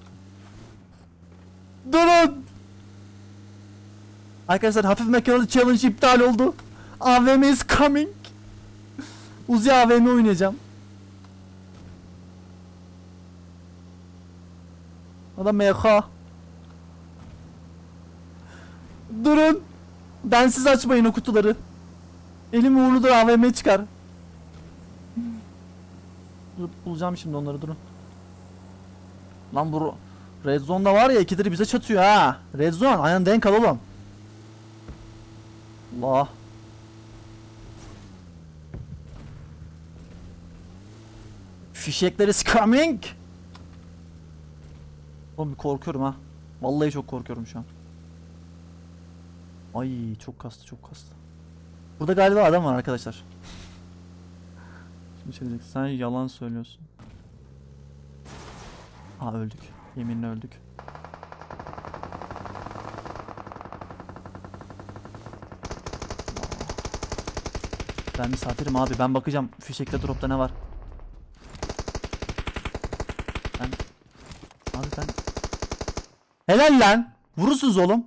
Speaker 1: Durun. Arkadaşlar hafif mekanalı challenge iptal oldu. A V M is coming. Uzi A V M oynayacağım. Adam M K. Durun. Bensiz açmayın o kutuları. Elim uğurludur, A V M çıkar. Dur, bulacağım şimdi onları, durun. Lan bu Red Zone'da var ya, ikileri bize çatıyor ha. Red Zone aynen, denk al oğlum. Allah. Fişekler is coming. Oğlum bir korkuyorum ha. Vallahi çok korkuyorum şu an. Ay çok kastı, çok kastı. Burada galiba adam var arkadaşlar. Şimdi şey diyecek, sen yalan söylüyorsun. Ha, öldük. Yeminle öldük. Ben misafirim abi, ben bakacağım fişekte, dropta ne var. Ben... Abi ben... Helal lan! Vurursunuz oğlum.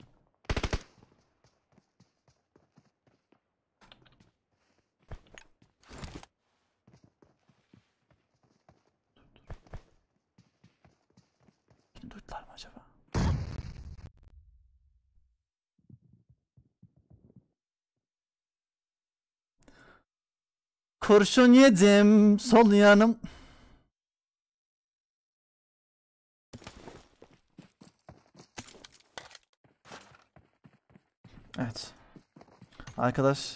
Speaker 1: Beni duydular mı acaba? Kurşun yedim sol yanım. Evet. Arkadaş.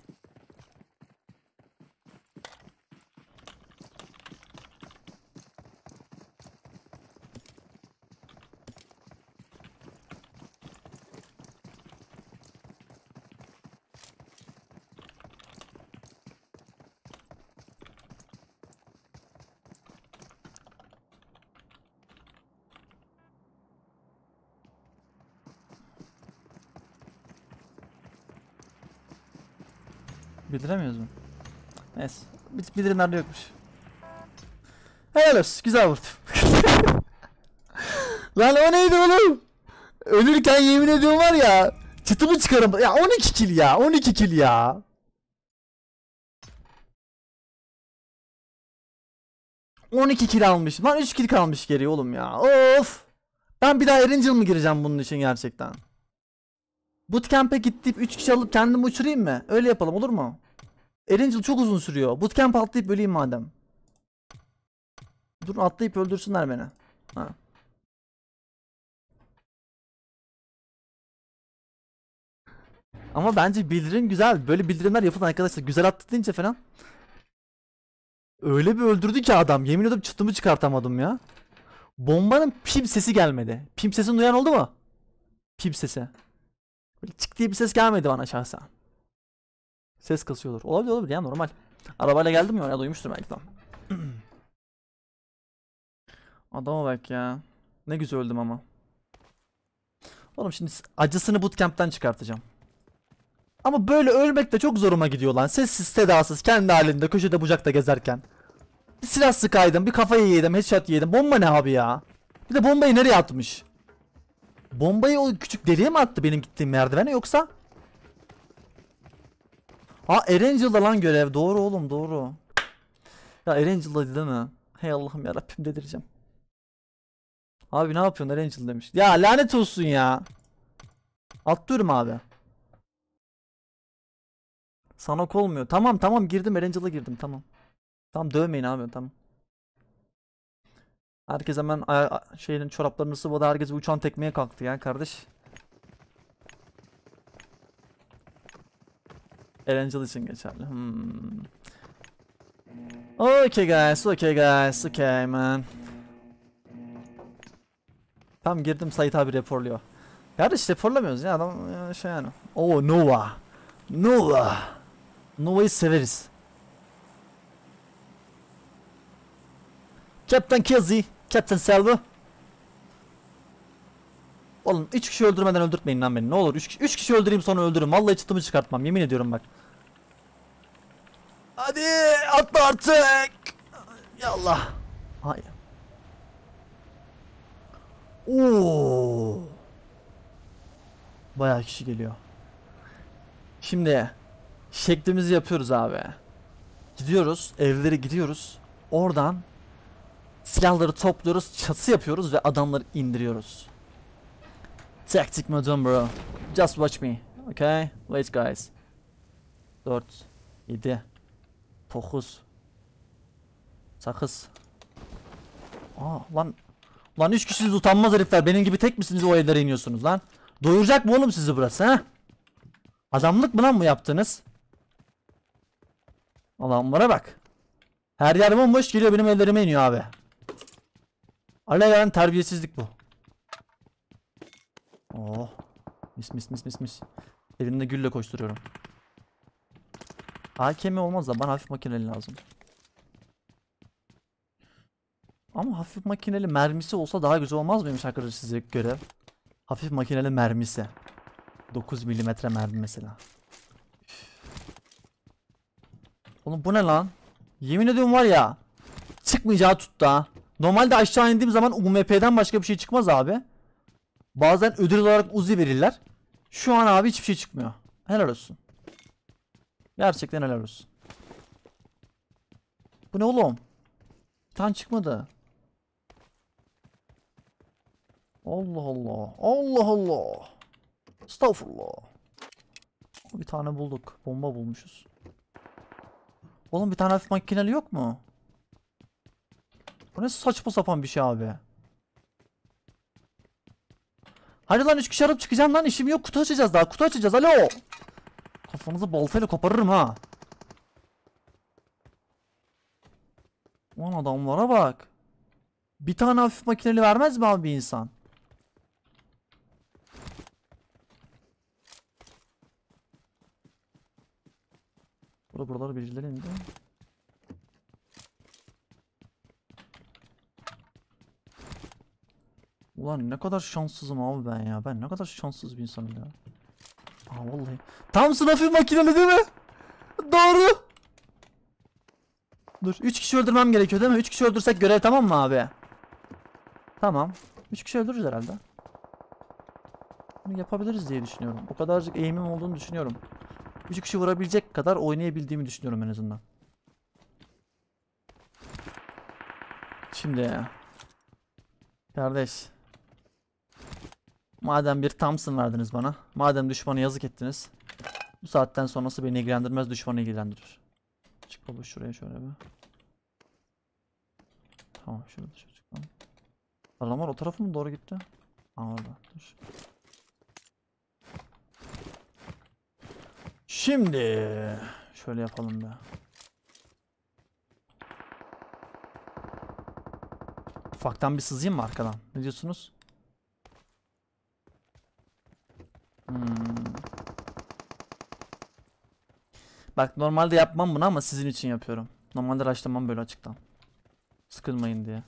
Speaker 1: Bildiremiyoruz mu? Neyse. Bildirimlerde yokmuş. Helal olsun. Güzel vurdu. Lan o neydi oğlum? Ölürken yemin ediyorum var ya. Çıtımı çıkarım. Ya on iki kill ya. on iki kill ya. on iki kill almış. Lan üç kill kalmış geriye oğlum ya. Of. Ben bir daha Erangel mı gireceğim bunun için gerçekten? Bootcamp'e gidip üç kişi alıp kendimi uçurayım mı? Öyle yapalım, olur mu? Erangel çok uzun sürüyor. Bootcamp atlayıp öleyim madem. Dur, atlayıp öldürsünler beni. Ha. Ama bence bildirim güzel. Böyle bildirimler yapın arkadaşlar. Güzel attı deyince falan. Öyle bir öldürdü ki adam. Yemin ediyorum çıtımı çıkartamadım ya. Bombanın pim sesi gelmedi. Pim sesini duyan oldu mu? Pim sesi. Böyle çık diye bir ses gelmedi bana şahsen. Ses kasıyordur. Olabilir olabilir ya, normal. Arabayla geldim ya, oraya duymuştur belki de. Adama bak ya. Ne güzel öldüm ama. Oğlum şimdi acısını bootcamp'ten çıkartacağım. Ama böyle ölmek de çok zoruma gidiyor lan. Sessiz sedasız kendi halinde köşede bucakta gezerken. Bir silah sıkaydım, bir kafayı yedim, headshot yedim. Bomba ne abi ya? Bir de bombayı nereye atmış? Bombayı o küçük deliğe mi attı benim gittiğim merdivene, yoksa? Ha, Erangel'da lan görev. Doğru oğlum, doğru. Ya Erangel'daydı değil mi? Hey Allah'ım yarabbim, delireceğim. Abi ne yapıyorsun Erangel demiş. Ya lanet olsun ya. Atlıyorum abi. Sanok olmuyor. Tamam tamam, girdim Erangel'a girdim, tamam. Tamam, dövmeyin abi, tamam. Herkes hemen şeyin çoraplarını sıvadı, herkes uçan tekmeye kalktı ya kardeş. Erangel için geçerli. Hmm. Okay guys, okay guys, okay man. Tam girdim, Sait abi raporluyor. Kardeş raporlamıyoruz ya adam ya şey yani. Oo Nova. Nova. Nova'yı severiz. Captain Kizzy. Captain Selva. Oğlum üç kişi öldürmeden öldürtmeyin lan beni. Ne olur üç kişi, üç kişi öldüreyim sonra öldürürüm. Vallahi çıtımı çıkartmam. Yemin ediyorum bak. Hadi atla artık. Yallah. Hayır. Oo. Bayağı kişi geliyor. Şimdi şeklimizi yapıyoruz abi. Gidiyoruz, evlere gidiyoruz. Oradan silahları topluyoruz, çatı yapıyoruz ve adamları indiriyoruz. Tactic modern bro. Just watch me. Okay? Wait guys. dört yedi dokuz sekiz. Aa lan lan üç kişisiniz utanmaz herifler. Benim gibi tek misiniz o evlere iniyorsunuz lan? Doyuracak mı oğlum sizi burası ha? Adamlık mı lan bu yaptınız? Adamlara bak. Her yer bomboş geliyor benim ellerime iniyor abi. Alenen terbiyesizlik bu. Oh. Mis mis mis mis mis. Elimde gülle koşturuyorum. A K M olmaz da bana hafif makineli lazım. Ama hafif makineli mermisi olsa daha güzel olmaz mıymış arkadaşlar size göre? Hafif makineli mermisi. dokuz milimetre mermi mesela. Oğlum bu ne lan? Yemin ediyorum var ya. Çıkmayacağı tuttu ha. Normalde aşağı indiğim zaman U M P'den başka bir şey çıkmaz abi. Bazen ödül olarak Uzi verirler. Şu an abi hiçbir şey çıkmıyor. Helal olsun. Gerçekten helal olsun. Bu ne oğlum? Bir tane çıkmadı. Allah Allah. Allah Allah. Estağfurullah. Bir tane bulduk. Bomba bulmuşuz. Oğlum bir tane hafif makineli yok mu? Bu ne saçma sapan bir şey abi. Hadi lan üç kişi arıp çıkacağım lan, işim yok, kutu açacağız daha, kutu açacağız, alo. Kafanızı baltayla koparırım ha. Lan adamlara bak. Bir tane hafif makineli vermez mi abi bir insan? Burada buralar birileri indi. Ulan ne kadar şanssızım abi ben ya. Ben ne kadar şanssız bir insanım ya. Aa vallahi. Tam hafif makineli değil mi? Doğru. Dur. üç kişi öldürmem gerekiyor değil mi? üç kişi öldürsek görev tamam mı abi? Tamam. üç kişi öldürürüz herhalde. Bunu yapabiliriz diye düşünüyorum. O kadarcık eğimim olduğunu düşünüyorum. üç kişi vurabilecek kadar oynayabildiğimi düşünüyorum en azından. Şimdi kardeş, madem bir Thompson verdiniz bana, madem düşmanı yazık ettiniz, bu saatten sonrası beni ilgilendirmez, düşmanı ilgilendirir. Çık baba şuraya şöyle bir. Tamam şurada şöyle çıkalım. Adamlar o tarafa mı doğru gitti? Aa orada. Dur. Şimdi şöyle yapalım be. Ufaktan bir sızayım mı arkadan? Ne diyorsunuz? Hmm. Bak normalde yapmam bunu ama sizin için yapıyorum. Normalde raşlamam böyle açıktan. Sıkılmayın diye.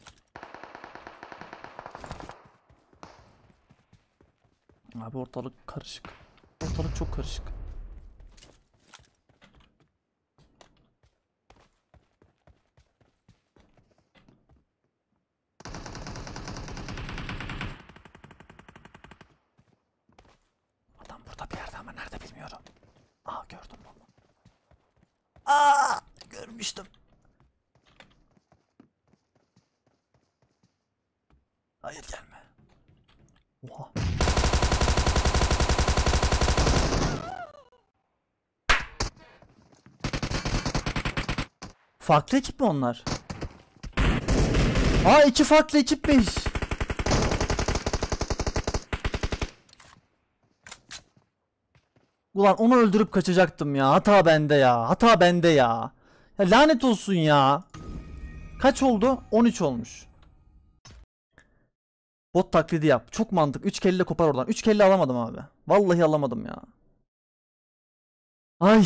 Speaker 1: Abi ortalık karışık. Ortalık çok karışık. Adam burada bir yerde ama nerede bilmiyorum. Aa gördüm bunu. Aa görmüştüm. Hayır gelme. Oha. Farklı ekip mi onlar? Aa iki farklı ekipmiş. Ulan onu öldürüp kaçacaktım ya. Hata bende ya. Hata bende ya. Ya lanet olsun ya. Kaç oldu? on üç olmuş. Bot taklidi yap. Çok mantık. üç kelle kopar oradan. üç kelle alamadım abi. Vallahi alamadım ya. Ay.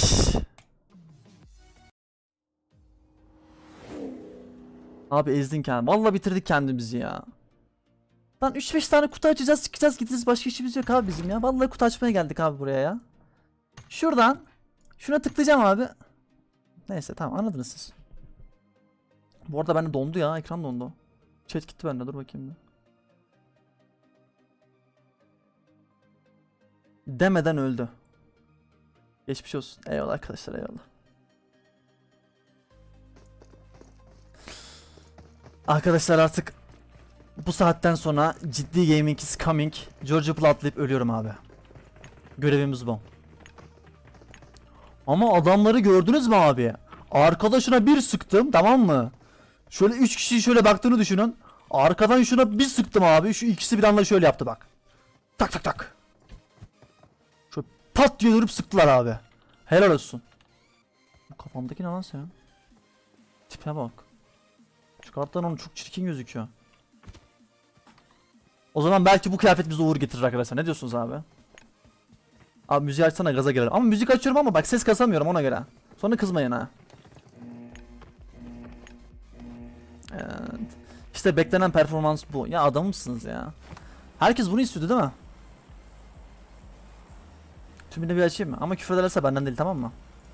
Speaker 1: Abi ezdin kendini. Vallahi bitirdik kendimizi ya. Lan üç beş tane kutu açacağız, çıkacağız, gideceğiz. Başka işimiz yok abi bizim ya. Vallahi kutu açmaya geldik abi buraya ya. Şuradan şuna tıklayacağım abi. Neyse tamam, anladınız siz. Bu arada bende dondu ya, ekran dondu. Chat gitti bende, dur bakayım bir. Demeden öldü. Geçmiş olsun. Eyvallah arkadaşlar, eyvallah. Arkadaşlar artık bu saatten sonra ciddi gaming is coming. Georgia Pool atlayıp ölüyorum abi. Görevimiz bu. Ama adamları gördünüz mü abi? Arkadaşına bir sıktım, tamam mı? Şöyle üç kişi şöyle baktığını düşünün. Arkadan şuna bir sıktım abi. Şu ikisi bir anda şöyle yaptı bak. Tak tak tak. Şöyle pat diye durup sıktılar abi. Helal olsun. Kafamdaki ne lan senin? Tipe bak. Çıkarttan onu çok çirkin gözüküyor. O zaman belki bu kıyafet bize uğur getirir arkadaşlar. Ne diyorsunuz abi? Abi müziği açsana, gaza gelelim. Ama müzik açıyorum ama bak ses kasamıyorum ona göre. Sonra kızmayın ha. Evet. İşte beklenen performans bu. Ya adamımsınız ya. Herkes bunu istiyordu değil mi? Tümünü bir açayım mı? Ama küfür ederse benden değil, tamam mı?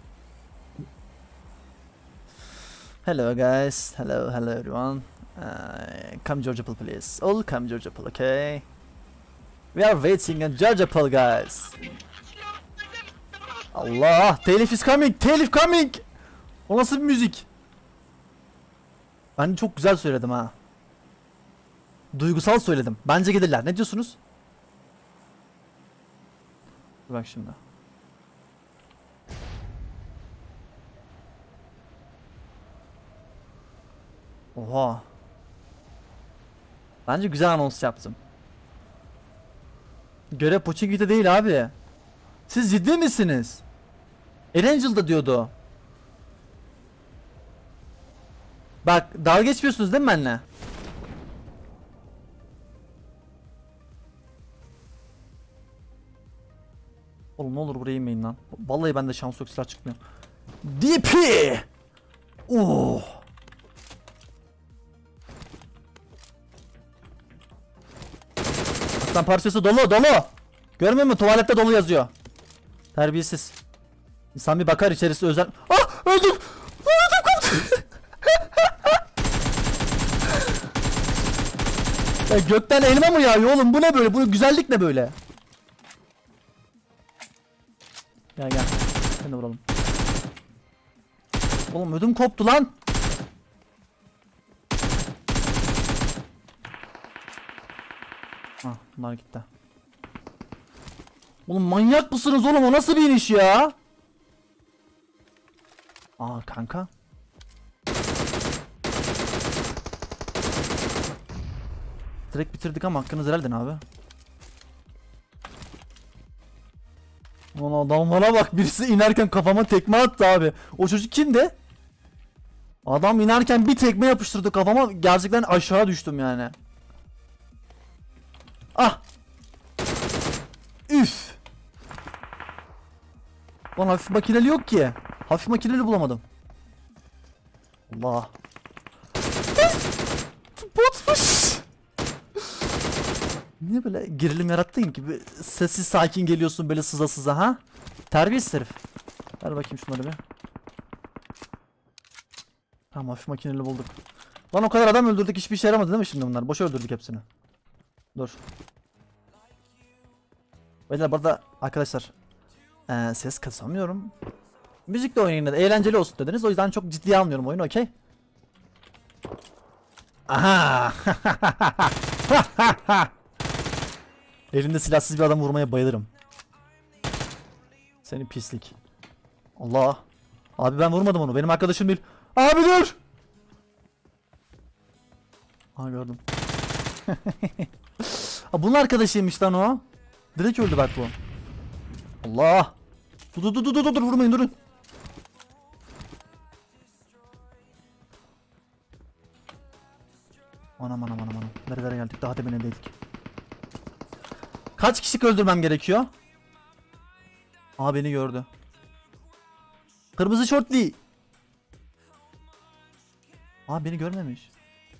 Speaker 1: Hello guys. Hello, hello everyone. Uh, come Georgia Pool please. All come Georgia Pool, okay? We are waiting at Georgia Pool guys. Allah! Telif is coming! Telif coming! O nasıl bir müzik? Ben çok güzel söyledim ha. Duygusal söyledim. Bence gelirler. Ne diyorsunuz? Bak şimdi. Oha. Bence güzel anons yaptım. Görev Pochinki'de değil abi. Siz ciddi misiniz? Erangel'da diyordu. Bak dalga geçmiyorsunuz değil mi benimle? Oğlum ne olur buraya inmeyin lan. Vallahi bende şans yok, silah çıkmıyor. D P! Oh! Aslan parçası dolu dolu. Görmüyor musun? Tuvalette dolu yazıyor. Terbiyesiz. İnsan bir bakar içerisi özel. Ah! Öldüm! Öldüm koptu! Ya gökten elma mı yağıyor oğlum? Bu ne böyle? Bu güzellik ne böyle? Gel gel. Seni vuralım. Oğlum ödüm koptu lan. Ah bunlar gitti. Oğlum manyak mısınız oğlum? O nasıl bir iniş ya? Aa kanka. Direkt bitirdik ama hakkınız herhalde abi. Ulan adamlara bak, birisi inerken kafama tekme attı abi. O çocuk kimdi? Adam inerken bir tekme yapıştırdı kafama, gerçekten aşağı düştüm yani. Ah. Üf. Lan hafif makineli yok ki. Hafif makineli bulamadım. Allah. Botmuş. Niye böyle gerilim yarattın ki? Bir sessiz sakin geliyorsun böyle sıza sıza ha? Terbiyesiz herif. Ver bakayım şunları bir. Tamam hafif makineli bulduk. Lan o kadar adam öldürdük, hiçbir işe yaramadı değil mi şimdi bunlar? Boşa öldürdük hepsini. Dur. Beyler bu arada arkadaşlar ee, ses kasamıyorum. Müzikle oynayın dedi. Eğlenceli olsun dediniz. O yüzden çok ciddiye almıyorum oyunu, okey? Aha! Elinde silahsız bir adam vurmaya bayılırım. Seni pislik. Allah. Abi ben vurmadım onu. Benim arkadaşım değil. Abi dur. Aa gördüm. Ha, bunun arkadaşıymış lan o. Direkt öldü bak bu. Allah. Dur dur dur dur dur dur vurmayın, durun. Anam anam anam anam. Nerelere geldik? Daha temelindeydik. Kaç kişi öldürmem gerekiyor? Aa beni gördü. Kırmızı şortli. Aa beni görmemiş.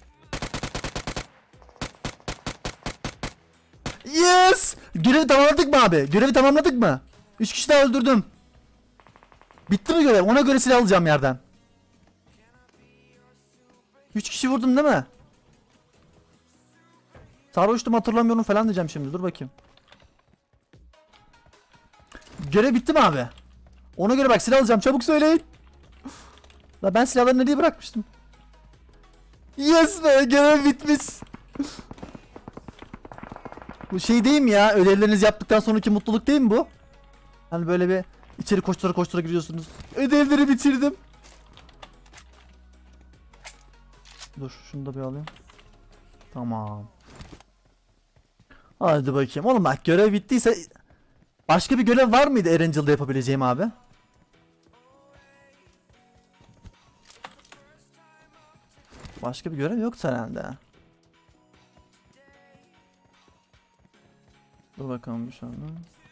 Speaker 1: Yes! Görevi tamamladık mı abi? Görevi tamamladık mı? üç kişi daha öldürdüm. Bitti mi görev? Ona göre silah alacağım yerden. üç kişi vurdum değil mi? Sarhoştum hatırlamıyorum falan diyeceğim şimdi. Dur bakayım. Görev bitti mi abi? Ona göre bak silah alacağım. Çabuk söyleyin. La ben silahları nereye bırakmıştım? Yes be, görev bitmiş. Bu şey değil mi ya? Ödevlerinizi yaptıktan sonraki mutluluk değil mi bu? Hani böyle bir içeri koştura koştura giriyorsunuz. Ödevleri bitirdim. Dur şunu da bir alayım. Tamam. Hadi bakayım. Oğlum bak görev bittiyse başka bir görev var mıydı Erangel'da yapabileceğim abi? Başka bir görev yoktu herhalde. Dur bakalım bir şöyle.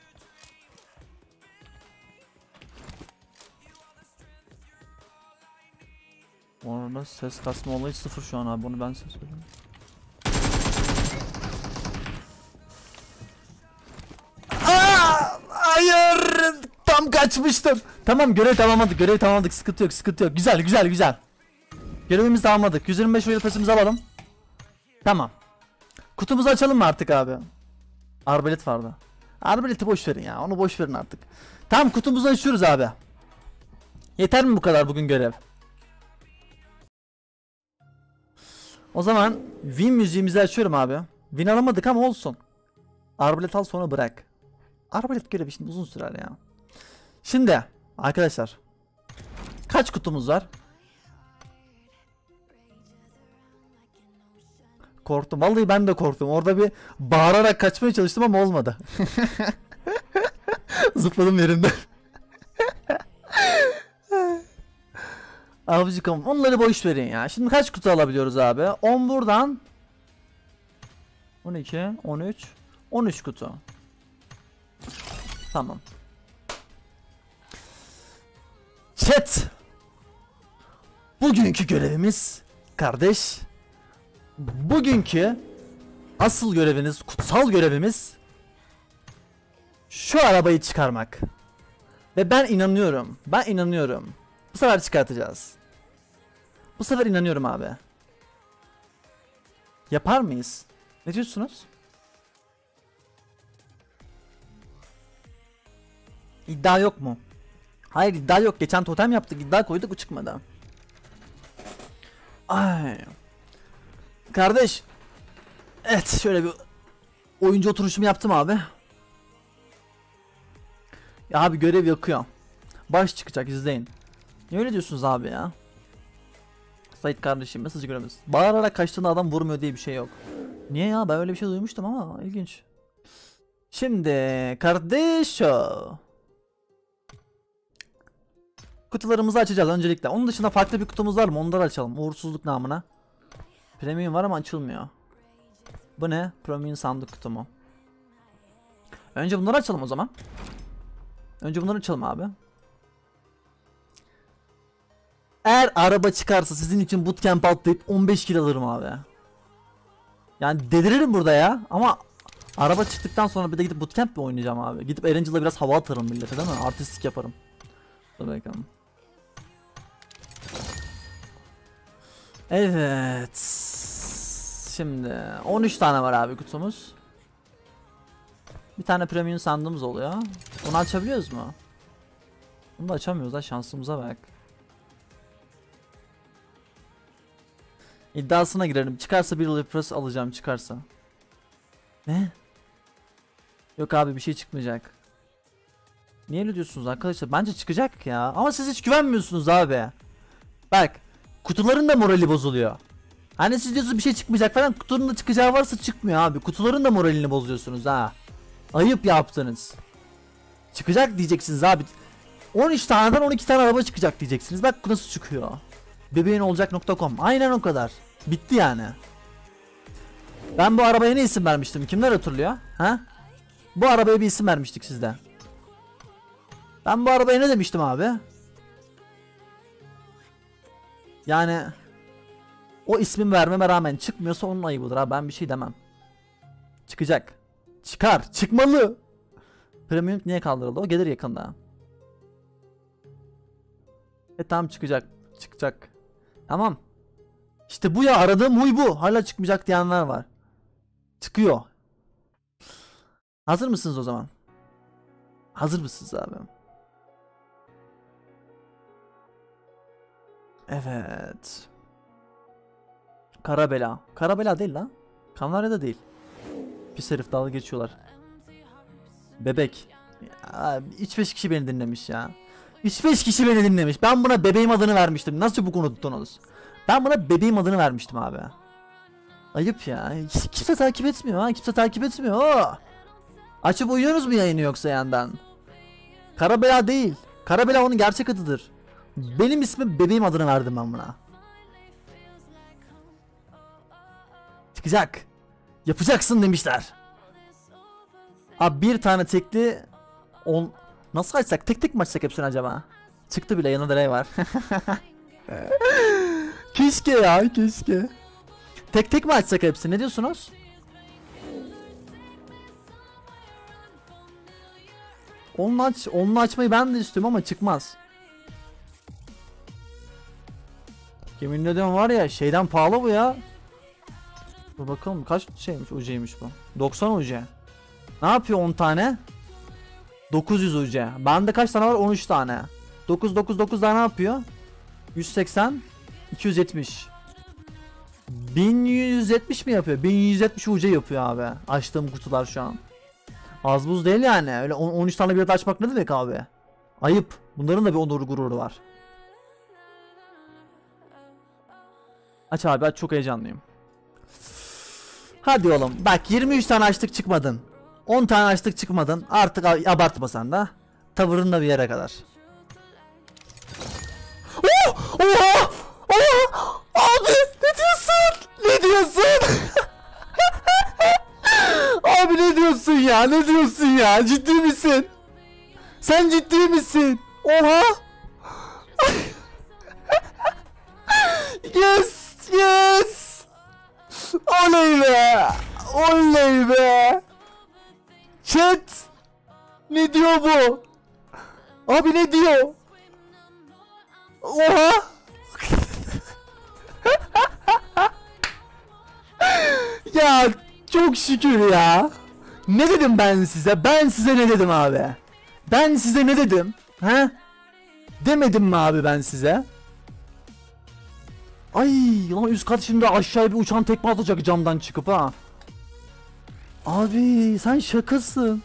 Speaker 1: Bu arada ses kasma olayı sıfır şu an abi, bunu ben size söyleyeyim. Aa, hayır, tam kaçmıştım. Tamam görev tamamladık, görev tamamladık, sıkıntı yok, sıkıntı yok. Güzel güzel güzel. Görevimizi tamamladık. yüz yirmi beş oil pasımızı alalım. Tamam. Kutumuzu açalım mı artık abi? Arbalet vardı. Arbaleti boş verin ya, onu boş verin artık. Tamam, kutumuzu açıyoruz abi. Yeter mi bu kadar bugün görev? O zaman win müziğimizi açıyorum abi. Win alamadık ama olsun. Arbalet al sonra bırak. Arbalet görevi şimdi uzun sürer ya. Şimdi arkadaşlar, kaç kutumuz var? Korktum. Vallahi ben de korktum. Orada bir bağırarak kaçmaya çalıştım ama olmadı. Zıpladım yerimden. Avcıkım, onları boş verin ya. Şimdi kaç kutu alabiliyoruz abi? on buradan. on iki, on üç, on üç kutu. Tamam. Chat. Bugünkü görevimiz kardeş. Bugünkü asıl göreviniz, kutsal görevimiz şu arabayı çıkarmak. Ve ben inanıyorum. Ben inanıyorum. Bu sefer çıkartacağız. Bu sefer inanıyorum abi. Yapar mıyız? Ne diyorsunuz? İddia yok mu? Hayır, iddia yok. Geçen totem yaptık, iddia koyduk, o çıkmadı. Ay. Kardeş. Evet, şöyle bir oyuncu oturuşumu yaptım abi. Ya abi görev yakıyor. Baş çıkacak, izleyin. Ne öyle diyorsunuz abi ya? Sait kardeşim mesajı göremez. Bağırarak kaçtığında adam vurmuyor diye bir şey yok. Niye ya, ben öyle bir şey duymuştum ama ilginç. Şimdi kardeş o. Kutularımızı açacağız öncelikle. Onun dışında farklı bir kutumuz var mı? Onları açalım. Uğursuzluk namına. Premium var ama açılmıyor. Bu ne? Premium sandık kutumu. Önce bunları açalım o zaman. Önce bunları açalım abi. Eğer araba çıkarsa sizin için bootcamp atlayıp on beş kill alırım abi. Yani deliririm burada ya. Ama araba çıktıktan sonra bir de gidip bootcamp mi oynayacağım abi? Gidip Erangel'da biraz hava atarım millete, değil mi? Artistik yaparım. Dur bakalım. Evet. Şimdi on üç tane var abi kutumuz. Bir tane premium sandığımız oluyor. Bunu açabiliyoruz mu? Bunu da açamıyoruz ha, şansımıza bak. İddiasına girelim. Çıkarsa bir Lipress alacağım, çıkarsa. Ne? Yok abi, bir şey çıkmayacak. Niye öyle diyorsunuz arkadaşlar? Bence çıkacak ya. Ama siz hiç güvenmiyorsunuz abi. Bak, kutuların da morali bozuluyor. Hani siz diyorsunuz bir şey çıkmayacak falan, kutunun da çıkacağı varsa çıkmıyor abi. Kutuların da moralini bozuyorsunuz ha. Ayıp yaptınız. Çıkacak diyeceksiniz abi. on üç taneden on iki tane araba çıkacak diyeceksiniz. Bak nasıl çıkıyor. bebeğin olacak nokta com. Aynen o kadar. Bitti yani. Ben bu arabaya ne isim vermiştim? Kimler hatırlıyor? Ha? Bu arabaya bir isim vermiştik sizde. Ben bu arabaya ne demiştim abi? Yani o ismin vermeme rağmen çıkmıyorsa onun ayıbıdır abi, ben bir şey demem. Çıkacak. Çıkar. Çıkmalı. Premium niye kaldırıldı? O gelir yakında. E tamam, çıkacak. Çıkacak. Tamam. İşte bu ya, aradığım huy bu. Hala çıkmayacak diyenler var. Çıkıyor. Hazır mısınız o zaman? Hazır mısınız abi? Evet. Karabela. Karabela değil lan. Kanarya'da değil. Pis herif, dalga geçiyorlar. Bebek. Ya, üç beş kişi beni dinlemiş ya. üç beş kişi beni dinlemiş. Ben buna bebeğim adını vermiştim. Nasıl bu konu tuttunuz? Ben buna bebeğim adını vermiştim abi. Ayıp ya. Kimse takip etmiyor ha. Kimse takip etmiyor. Oo. Açıp uyuyorsunuz mu yayını yoksa yandan? Karabela değil. Karabela onun gerçek adıdır. Benim ismim, bebeğim adını verdim ben buna. Çıkacak. Yapacaksın demişler. Abi bir tane tekli on... Nasıl açsak? Tek tek mi açsak hepsini acaba? Çıktı bile, yanında delay var. Keşke ya, keşke. Tek tek mi açsak hepsini? Ne diyorsunuz? Onunla aç, onunla açmayı ben de istiyorum ama çıkmaz. Yemin ediyorum var ya, şeyden pahalı bu ya. Dur bakalım kaç şeymiş, ucuymuş bu. doksan ucu. Ne yapıyor on tane? dokuz yüz ucu. Bende kaç tane var? on üç tane. dokuz dokuz dokuz daha ne yapıyor? yüz seksen, iki yüz yetmiş. bin yüz yetmiş mi yapıyor? bin yüz yetmiş ucu yapıyor abi. Açtığım kutular şu an. Az buz değil yani. Öyle on üç tane bir arada açmak ne demek abi? Ayıp. Bunların da bir onur gururu var. Aç abi, aç, çok heyecanlıyım. Hadi oğlum. Bak yirmi üç tane açtık çıkmadın. on tane açtık çıkmadın. Artık abartma sen de. Tavırın da bir yere kadar. Oh! Oha! Oha! Abi ne diyorsun? Ne diyorsun? Abi ne diyorsun ya? Ne diyorsun ya? Ciddi misin? Sen ciddi misin? Oha! Yes! Yes! Oley be! Oley be! Chat! Ne diyor bu? Abi ne diyor? Oha! Ya çok şükür ya. Ne dedim ben size? Ben size ne dedim abi? Ben size ne dedim? He? Demedim mi abi ben size? Ay lan, üst kat şimdi aşağıya bir uçan tekme atacak camdan çıkıp ha. Abi sen şakasın.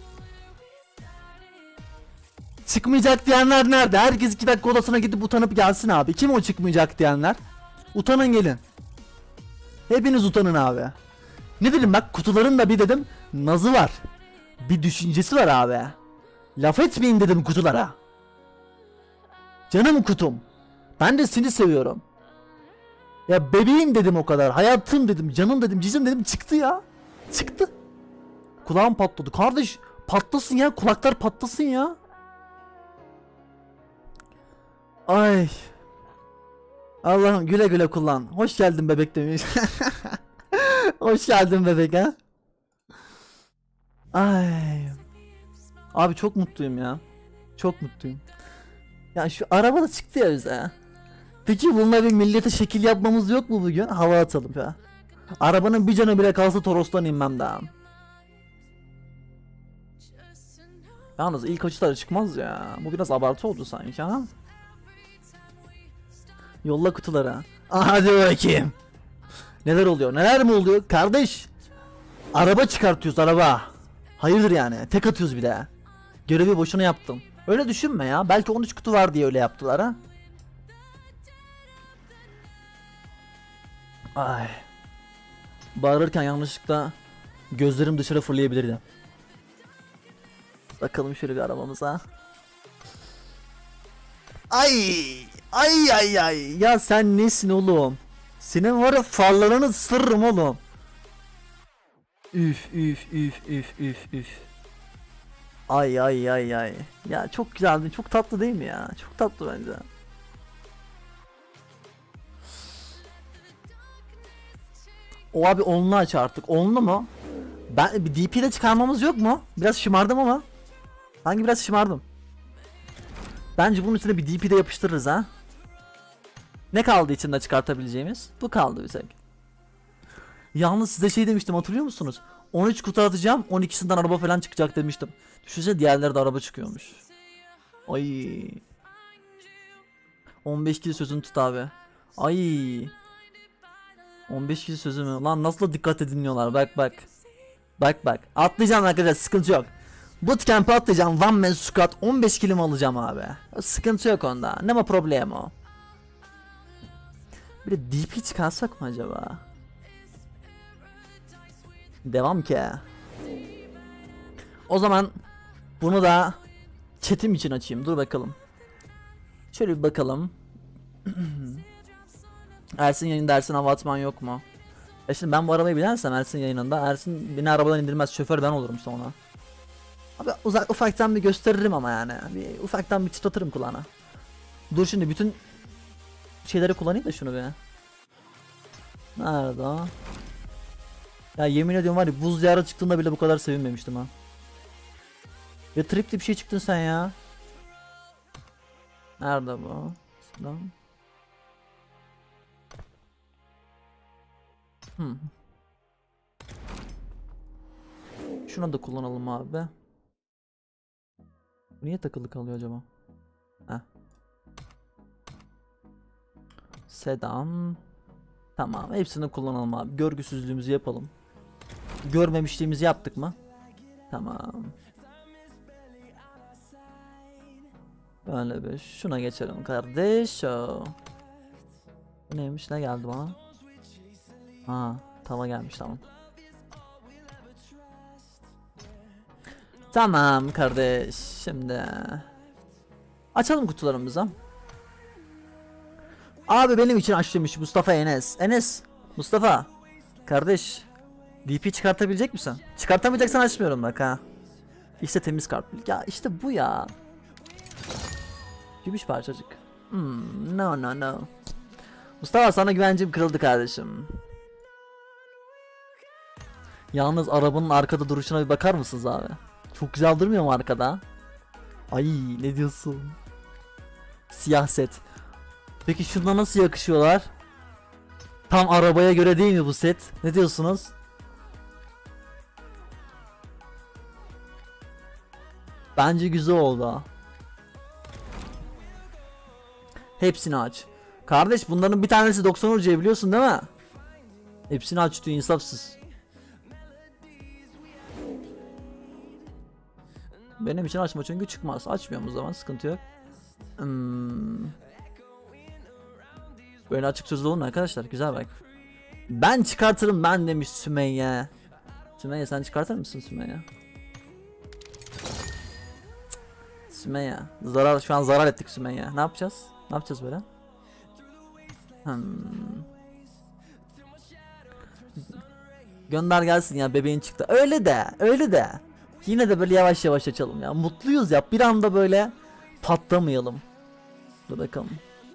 Speaker 1: Çıkmayacak diyenler nerede? Herkes iki dakika odasına gidip utanıp gelsin abi. Kim o çıkmayacak diyenler? Utanın gelin. Hepiniz utanın abi. Ne dedim bak, kutuların da bir dedim nazı var. Bir düşüncesi var abi. Laf etmeyin dedim kutulara. Canım kutum. Ben de seni seviyorum. Ya bebeğim dedim o kadar. Hayatım dedim. Canım dedim. Cicim dedim. Çıktı ya. Çıktı. Kulağım patladı. Kardeş patlasın ya. Kulaklar patlasın ya. Ay. Allah'ım güle güle kullan. Hoş geldin bebek demiş. Hoş geldin bebek ha. Ay. Abi çok mutluyum ya. Çok mutluyum. Ya şu araba da çıktı ya bize. Peki bununla bir millete şekil yapmamız yok mu bugün? Hava atalım ya. Arabanın bir canı bile kalsa Toros'tan inmem daha. Yalnız ilk açıları çıkmaz ya. Bu biraz abartı oldu sanki ha. Yolla kutulara. Hadi bakayım. Neler oluyor? Neler mi oluyor? Kardeş. Araba çıkartıyoruz, araba. Hayırdır yani? Tek atıyoruz bir de. Görevi boşuna yaptım. Öyle düşünme ya. Belki on üç kutu var diye öyle yaptılar ha. Ay. Bağırırken yanlışlıkla gözlerim dışarı fırlayabilirdi. Bakalım şöyle bir arabamıza. Ay. Ay ay ay. Ya sen nesin oğlum? Senin var ya farlarını ısırırım oğlum. Üf üf üf üf üf üf. Ay ay ay ay. Ya çok güzeldi. Çok tatlı değil mi ya? Çok tatlı bence. O abi onlu aç artık. Onlu mu? Ben bir D P'de çıkarmamız yok mu? Biraz şımardım ama. Hangi biraz şımardım? Bence bunun üstüne bir D P'de yapıştırırız ha. Ne kaldı içinde çıkartabileceğimiz? Bu kaldı bir tek. Yalnız size şey demiştim, hatırlıyor musunuz? on üç kutu atacağım, on ikisinden araba falan çıkacak demiştim. Düşünsene diğerleri de araba çıkıyormuş. Ay. on beş kilo sözünü tut abi. Ay. on beş kilo sözümü. Lan nasıl da dikkat dinliyorlar. Bak bak. Bak bak. Atlayacağım arkadaşlar, sıkıntı yok. Bootcamp'e atlayacağım. One man squat on beş kilim alacağım abi. Sıkıntı yok onda. Ne ma problemo. Bir de D P çıkarsak mı acaba? Devam ki. O zaman bunu da chatim için açayım. Dur bakalım. Şöyle bir bakalım. Ersin yayında, Ersin hava atman yok mu? Ya şimdi ben bu arabayı bilersem Ersin yayınında, Ersin beni arabadan indirmez, şoför ben olurum sonra. Abi uzak ufaktan bir gösteririm ama yani. Bir ufaktan bir çıtlatırım kulağına. Dur şimdi bütün şeyleri kullanayım da şunu bir. Nerede o? Ya yemin ediyorum var ya, buz diyarı çıktığında bile bu kadar sevinmemiştim ha. Ya tripli bir şey çıktın sen ya. Nerede bu? Şuradan. Hmm. Şunu da kullanalım abi. Niye takılı kalıyor acaba? Heh. Sedan. Tamam, hepsini kullanalım abi. Görgüsüzlüğümüzü yapalım. Görmemişliğimizi yaptık mı? Tamam. Böyle bir şuna geçelim kardeş. O. Bu neymiş, ne geldi bana? Ha, tava gelmiş, tamam. Tamam kardeş, şimdi açalım kutularımızı. Abi benim için aç demiş Mustafa Enes. Enes, Mustafa kardeş, D P çıkartabilecek misin? Çıkartamayacaksan açmıyorum bak ha. İşte temiz kart. Ya işte bu ya. Gümüş parçacık. Hmm, no no no. Mustafa sana güvencim kırıldı kardeşim. Yalnız arabanın arkada duruşuna bir bakar mısınız abi? Çok güzel durmuyor mu arkada? Ay ne diyorsun? Siyah set. Peki şuna nasıl yakışıyorlar? Tam arabaya göre değil mi bu set? Ne diyorsunuz? Bence güzel oldu. Hepsini aç. Kardeş bunların bir tanesi doksan ucu biliyorsun değil mi? Hepsini aç diyor, insafsız. Benim için açma çünkü çıkmaz. Açmıyorum o zaman, sıkıntı yok. Hmm. Böyle açık sözlü olun arkadaşlar, güzel bak. Ben çıkartırım ben demiş Sümeyye. Sümeyye sen çıkartır mısın Sümeyye? Sümeyye. Zarar, şu an zarar ettik Sümeyye. Ne yapacağız? Ne yapacağız böyle? Hmm. Gönder gelsin ya, bebeğin çıktı. Öyle de, öyle de. Yine de böyle yavaş yavaş açalım ya. Mutluyuz ya. Bir anda böyle patlamayalım. Dur bakalım.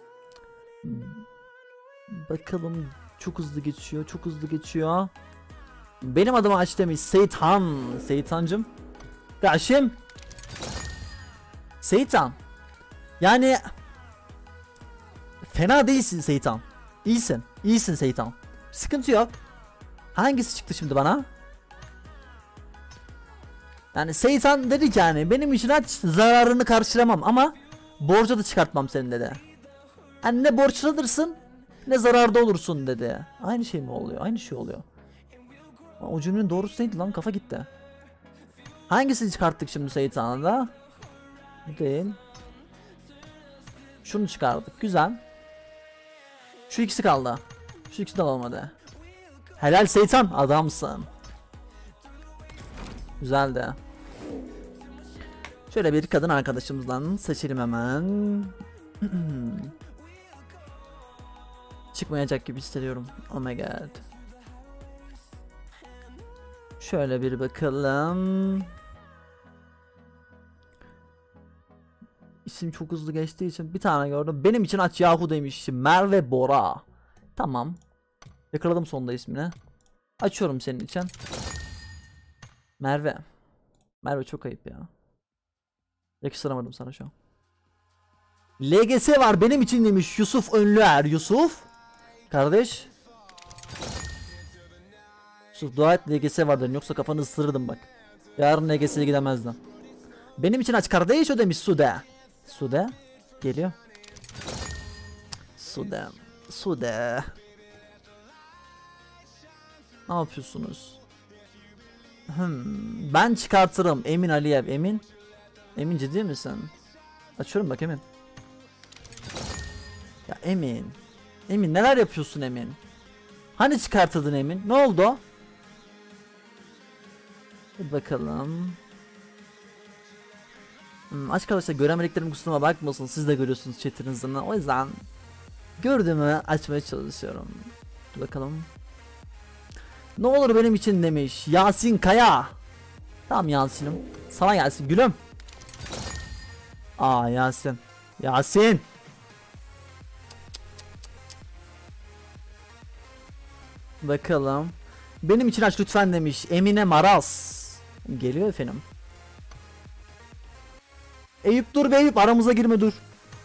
Speaker 1: Bakalım, çok hızlı geçiyor, çok hızlı geçiyor. Benim adıma aç demiş Seytan. Seytancım. Karşım. Seytan. Yani fena değilsin Seytan. İyisin. İyisin Seytan. Sıkıntı yok. Hangisi çıktı şimdi bana? Yani Seytan dedi ki yani benim için aç, zararını karşılamam ama borca da çıkartmam senin dedi. Yani ne borçlanırsın ne zararda olursun dedi. Aynı şey mi oluyor? Aynı şey oluyor. O cümlenin doğrusu neydi lan, kafa gitti. Hangisini çıkarttık şimdi Seytan'a da? Bu değil. Şunu çıkardık, güzel. Şu ikisi kaldı. Şu ikisi de olmadı. Helal Seytan, adamsın. Güzeldi. Şöyle bir kadın arkadaşımızdan seçelim hemen. Çıkmayacak gibi hissediyorum. Oh my god. Şöyle bir bakalım. İsim çok hızlı geçtiği için bir tane gördüm. Benim için aç Yahu demiş. Merve Bora. Tamam. Yakaladım sonunda ismini. Açıyorum senin için. Merve. Merve çok ayıp ya. Yakıştıramadım sana şu an. L G S var benim için demiş Yusuf Önlüer. Yusuf. Kardeş. Yusuf dua et L G S vardır yoksa kafanı ısırırdım bak. Yarın L G S'ye gidemezdim. Benim için aç kardeş o demiş Sude. Sude. Geliyor. Sude. Sude. Ne yapıyorsunuz? Hmm, ben çıkartırım. Emin Aliyev. Emin. Emin ciddi misin? Açıyorum bak Emin. Ya Emin. Emin neler yapıyorsun Emin? Hani çıkartırdın Emin? Ne oldu? Bir bakalım. Hmm, arkadaşlar göremediklerim kusuruma bakmasın. Siz de görüyorsunuz chat'inizden. O yüzden gördüğümü açmaya çalışıyorum. Dur bakalım. Ne olur benim için demiş Yasin Kaya. Tamam Yasin'im. Sana gelsin gülüm. Aa Yasin. Yasin. Bakalım. Benim için aç lütfen demiş Emine Maras. Geliyor efendim. Eyüp dur be Eyüp aramıza girme dur.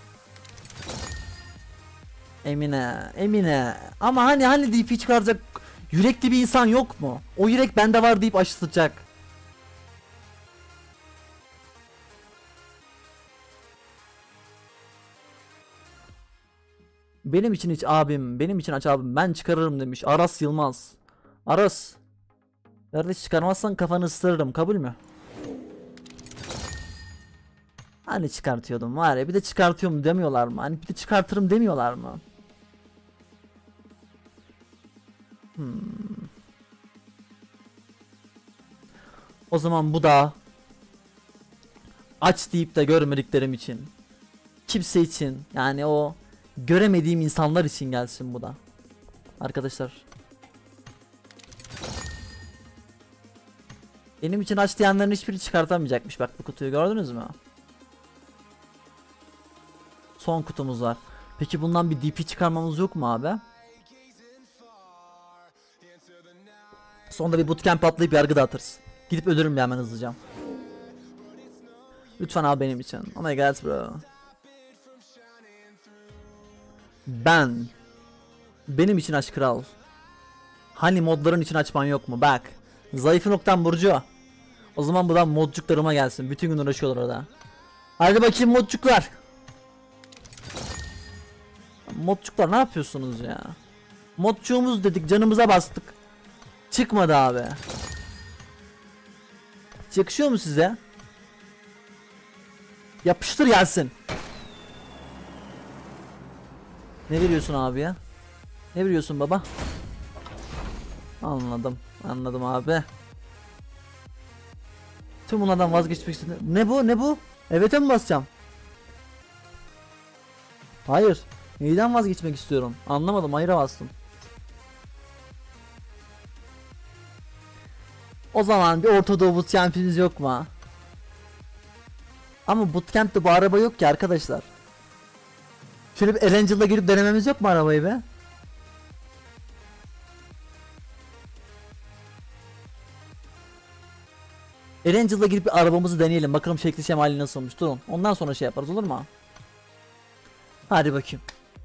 Speaker 1: Emine, Emine. Ama hani hani D P çıkaracak yürekli bir insan yok mu? O yürek bende var deyip aşıtacak. Benim için hiç abim, benim için aç abim. Ben çıkarırım demiş Aras Yılmaz. Aras. Kardeş çıkarmazsan kafanı ısırırım. Kabul mü? Hani çıkartıyordum var ya bir de çıkartıyorum demiyorlar mı? Hani bir de çıkartırım demiyorlar mı? Hmm. O zaman bu da aç deyip de görmediklerim için kimse için yani o göremediğim insanlar için gelsin bu da. Arkadaşlar. Benim için aç diyenlerin hiçbiri çıkartamayacakmış bak bu kutuyu gördünüz mü? Son kutumuz var. Peki bundan bir D P çıkarmamız yok mu abi? Sonunda bir bootcamp atlayıp yargı dağıtırız. Gidip ölürüm bir hemen hızlıca. Lütfen al benim için. Oh my god bro. Ben. Benim için aç kral. Hani modların için açman yok mu? Bak. Zayıfı noktan Burcu. O zaman buradan modcuklarıma gelsin. Bütün gün uğraşıyorlar orada. Hadi bakayım modcuklar. Modcuklar ne yapıyorsunuz ya? Modcuğumuz dedik canımıza bastık. Çıkmadı abi. Yakışıyor mu size? Yapıştır gelsin. Ne veriyorsun abi ya? Ne veriyorsun baba? Anladım. Anladım abi. Tüm bunlardan vazgeçmek istedim. Ne bu? Ne bu? Evet'e mi basacağım? Hayır. Neyden vazgeçmek istiyorum? Anlamadım. Hayır'a bastım. O zaman bir Orta Doğu bootcamp'imiz yok mu? Ama bootcamp'te bu araba yok ki arkadaşlar. Şöyle bir Erangel'da girip denememiz yok mu arabayı be? Erangel'da girip bir arabamızı deneyelim. Bakalım şekli şemali nasıl olmuş. Durun. Ondan sonra şey yaparız olur mu? Hadi bakayım.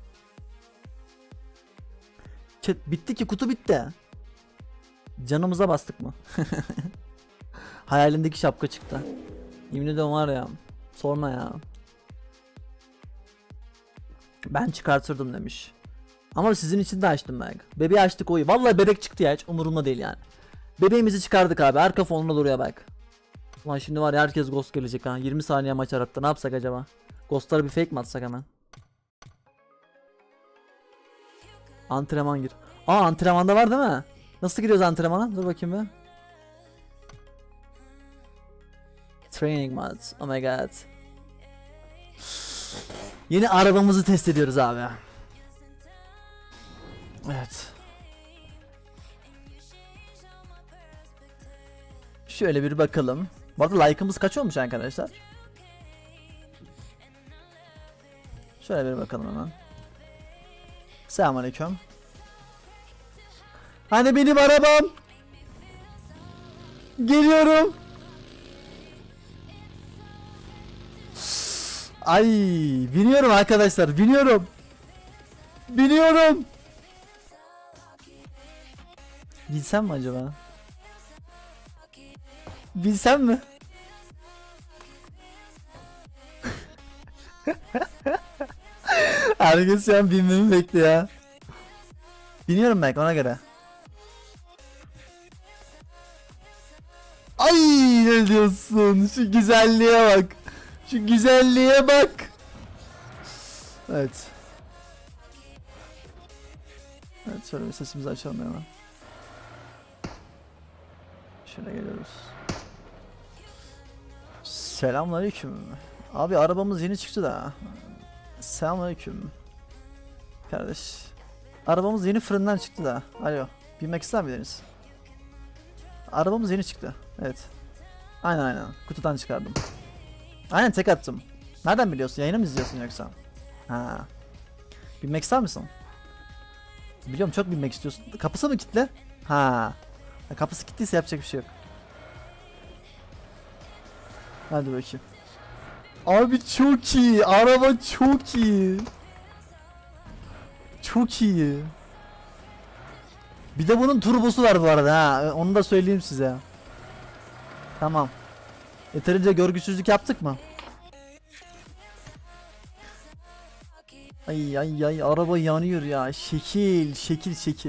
Speaker 1: Chat bitti ki kutu bitti. Canımıza bastık mı? Hayalimdeki şapka çıktı. Yemin ediyorum var ya. Sorma ya. Ben çıkartırdım demiş. Ama sizin için de açtım ben. Bebeği açtık oyu. Vallahi bebek çıktı ya hiç umurumda değil yani. Bebeğimizi çıkardık abi. Arka fonuna duruyor bak. Ulan şimdi var ya herkes ghost gelecek ha. yirmi saniye maç arattı. Ne yapsak acaba? Ghostlara bir fake mi atsak hemen? Antrenman gir. Aa antrenmanda var değil mi? Nasıl giriyoruz antrenmana? Dur bakayım bir. Training mods. Oh my god. Yeni arabamızı test ediyoruz abi. Evet. Şöyle bir bakalım. Bu arada like'ımız kaç olmuş arkadaşlar? Şöyle bir bakalım hemen. Selamünaleyküm. Hani benim arabam? Geliyorum. Ay, biniyorum arkadaşlar, biniyorum. Biniyorum. Bilsem mi acaba? Bilsem mi? Herkes şu an binmemi bekliyor ya. Biniyorum belki ona göre. Ay, ne diyorsun? Şu güzelliğe bak. Şu güzelliğe bak. Evet. Evet, şöyle bir sesimizi açalım hemen. Şöyle geliyoruz. Selamünaleyküm. Abi arabamız yeni çıktı da. Selamünaleyküm. Kardeş. Arabamız yeni fırından çıktı da. Alo. Binmek ister miydiniz? Arabamız yeni çıktı. Evet. Aynen aynen. Kutudan çıkardım. Aynen, tek attım. Nereden biliyorsun? Yayını mı izliyorsun yoksa? Ha. Binmek ister misin? Biliyorum, çok binmek istiyorsun. Kapısı mı kilitli? Ha. Kapısı kilitliyse yapacak bir şey yok. Hadi bakayım. Abi çok iyi. Araba çok iyi. Çok iyi. Bir de bunun turbosu var bu arada ha. Onu da söyleyeyim size. Tamam. Yeterince görgüsüzlük yaptık mı? Ay ay ay, araba yanıyor ya. Şekil şekil şekil.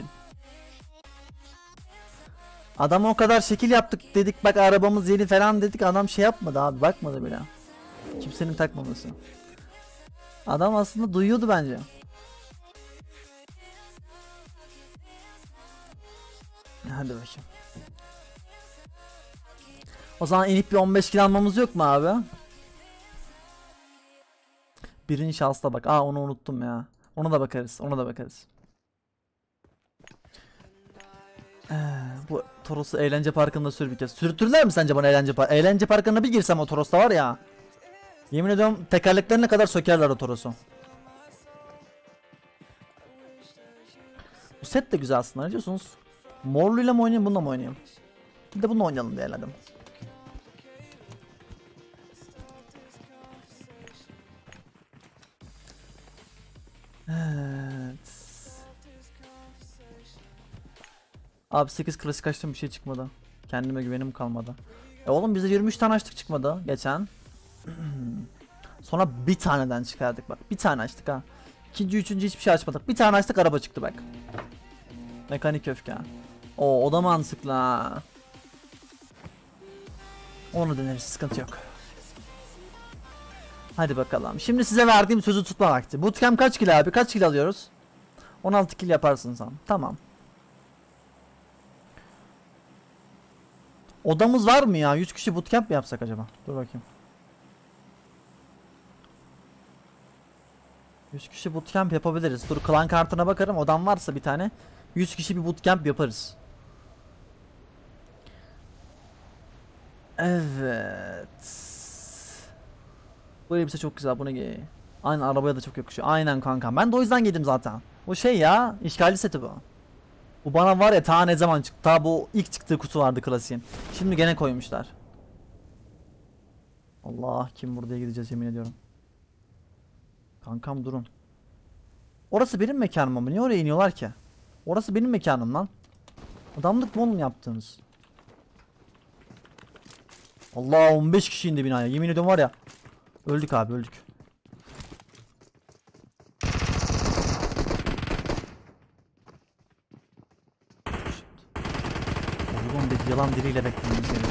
Speaker 1: Adama o kadar şekil yaptık dedik, bak arabamız yeni falan dedik, adam şey yapmadı abi, bakmadı bile. Kimsenin takmaması. Adam aslında duyuyordu bence. Hadi bakayım. O zaman inip bir on beş kilo almamız yok mu abi? Birinci şahısta bak. Aa, onu unuttum ya. Ona da bakarız. Ona da bakarız. Ee, bu Toros'u eğlence parkında sür bir kez. Sürtürler mi sence bana eğlence park? Eğlence parkına bir girsem o Toros'ta var ya. Yemin ediyorum tekerleklerine kadar sökerler o Toros'u. Bu set de güzel aslında, ne diyorsunuz? Morluyla mı oynayayım, bununla mı oynayayım? Bir de bununla oynayalım diye eledim. Evet. Abi sekiz klasik açtım, bir şey çıkmadı. Kendime güvenim kalmadı. E oğlum bize yirmi üç tane açtık, çıkmadı geçen. Sonra bir taneden çıkardık bak. Bir tane açtık ha. İkinci, üçüncü hiçbir şey açmadık. Bir tane açtık, araba çıktı bak. Mekanik öfke. O, o da mantıklı ha. Onu deneriz, sıkıntı yok. Hadi bakalım. Şimdi size verdiğim sözü tutma vakti. Bootcamp kaç kill abi? Kaç kill alıyoruz? on altı kill yaparsın sen. Tamam. Odamız var mı ya? yüz kişi bootcamp mi yapsak acaba? Dur bakayım. yüz kişi bootcamp yapabiliriz. Dur, klan kartına bakarım. Odam varsa bir tane. yüz kişi bir bootcamp yaparız. Evet. Bu elbise çok güzel, bunu giy. Aynen, arabaya da çok yakışıyor. Aynen kanka. Ben de o yüzden giydim zaten. Bu şey ya, işgalci seti bu. Bu bana var ya, ta ne zaman çıktı? Ta bu ilk çıktığı kutu vardı klasiğin. Şimdi gene koymuşlar. Allah, kim buraya gideceğiz yemin ediyorum. Kankam durun. Orası benim mekanım mı? Niye oraya iniyorlar ki? Orası benim mekanım lan. Adamlık mı oğlum yaptığınız? Allah, on beş kişi indi binaya. Yemin ediyorum var ya. Öldük abi, öldük. Oğlum dedi, yalan diliyle bekledim seni.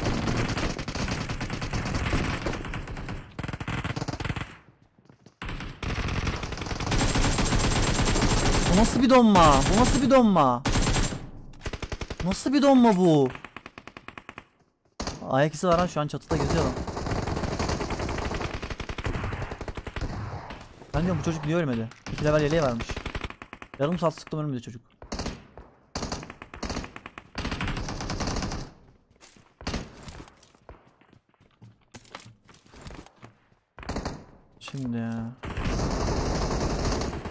Speaker 1: Bu nasıl bir donma? Bu nasıl bir donma? Nasıl bir donma bu? Ayak izi var ha, şu an çatıda geziyor adam. Ben diyorum bu çocuk niye ölmedi? iki level yeleği varmış. Yarım saat sıktım, ölmedi çocuk. Şimdi ya.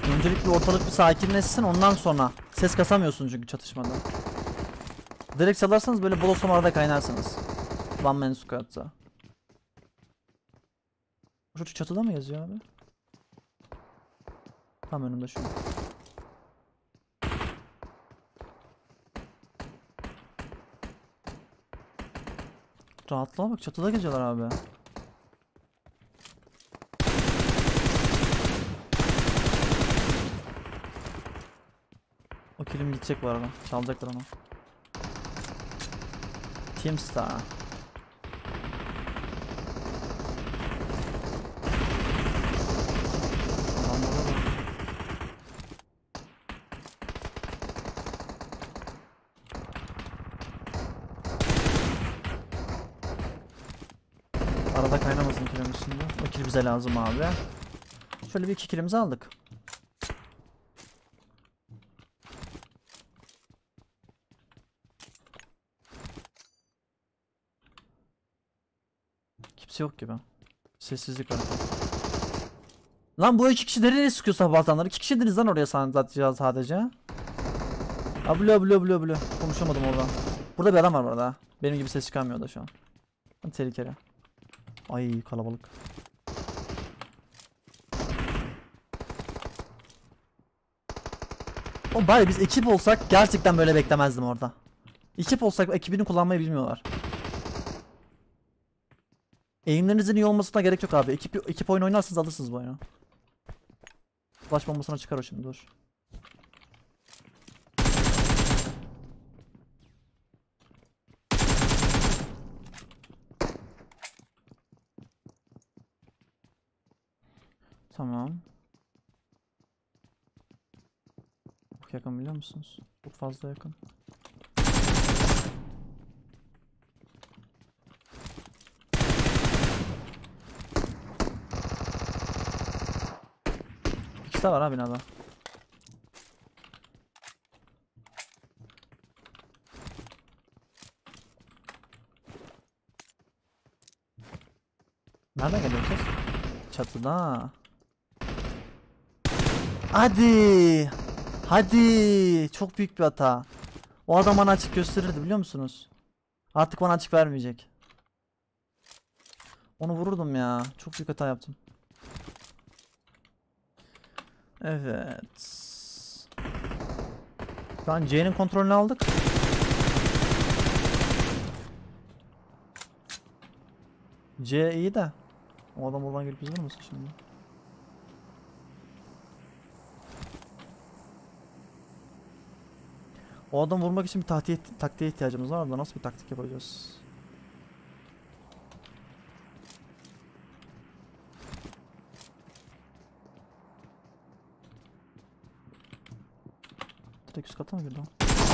Speaker 1: Öncelikle ortalık bir sakinleşsin, ondan sonra ses kasamıyorsun çünkü çatışmada. Direkt çalarsanız böyle bodoslama arada kaynarsınız. One man squad'da. Şu çatıda mı yazıyor abi? Tam önümde şu an. Rahatlığa bak, çatıda geziyorlar abi. O kilim gidecek bu arada. Çalacaklar onu. Teamstar. Arada kaynamasın kilin üstünde. O kill bize lazım abi. Şöyle bir iki kilimizi aldık. Kimse yok gibi. Sessizlik var. Lan bu iki kişi nereye sıkıyor sabahtanları? İki kişidiniz lan oraya sadece sadece. Ablo ablo ablo ablo. Konuşamadım oradan. Burada bir adam var burada. Benim gibi ses çıkarmıyor da şu an. Tehlikeli. Ay kalabalık. O bari biz ekip olsak gerçekten böyle beklemezdim orada. Ekip olsak ekibini kullanmayı bilmiyorlar. Eğimlerinizin iyi olmasına gerek yok abi. Ekip, ekip oyun oynarsanız alırsınız bu oyunu. Flash bombasına çıkar o şimdi, dur. Tamam. Çok yakın biliyor musunuz? Çok fazla yakın. İkisi de var ha binada. Nereden geliyor ses? Çatıda. Hadi. Hadi. Çok büyük bir hata. O adam bana açık gösterirdi biliyor musunuz? Artık bana açık vermeyecek. Onu vururdum ya. Çok büyük hata yaptım. Evet. Şu an C'nin kontrolünü aldık. C iyi de. O adam oradan gelip bizi vurmasın şimdi. O adam vurmak için bir taktiğe, taktiğe ihtiyacımız var da nasıl bir taktik yapacağız? Direkt üst kata mı girdi lan?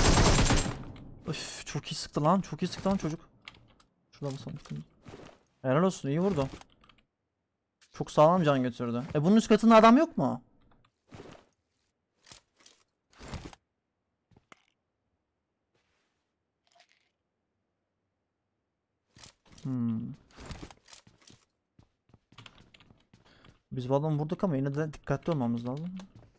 Speaker 1: Öf, çok iyi sıktı lan, çok iyi sıktı lan çocuk. Şurada basalım. Helal olsun, iyi vurdu. Çok sağlam can götürdü. E bunun üst katında adam yok mu? Hmm. Biz bu adamı vurduk ama yine de dikkatli olmamız lazım.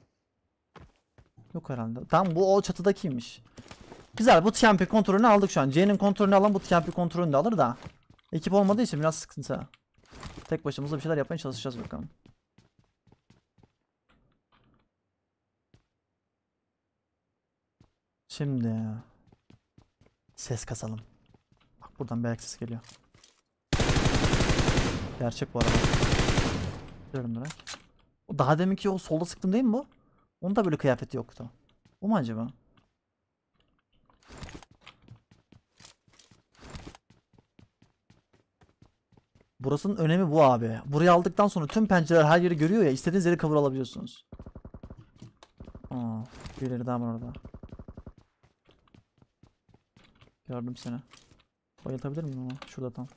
Speaker 1: Yok herhalde. Tamam, bu o çatıdakiymiş. Güzel, bu T M P kontrolünü aldık şu an. C'nin kontrolünü alan bu T M P kontrolünü de alır da. Ekip olmadığı için biraz sıkıntı. Tek başımıza bir şeyler yapmaya çalışacağız bakalım. Şimdi ses kasalım. Bak buradan bir ayak sesi geliyor. Gerçek bu arada. Diyorum direkt. O daha deminki o solda sıktım değil mi bu? Onun da böyle kıyafeti yoktu. Bu mu acaba? Burasının önemi bu abi. Burayı aldıktan sonra tüm pencereler her yeri görüyor ya, istediğiniz yeri cover alabiliyorsunuz. Aa, birileri daha var orada. Gördüm seni. Bayıltabilir miyim ama? Şurada tam.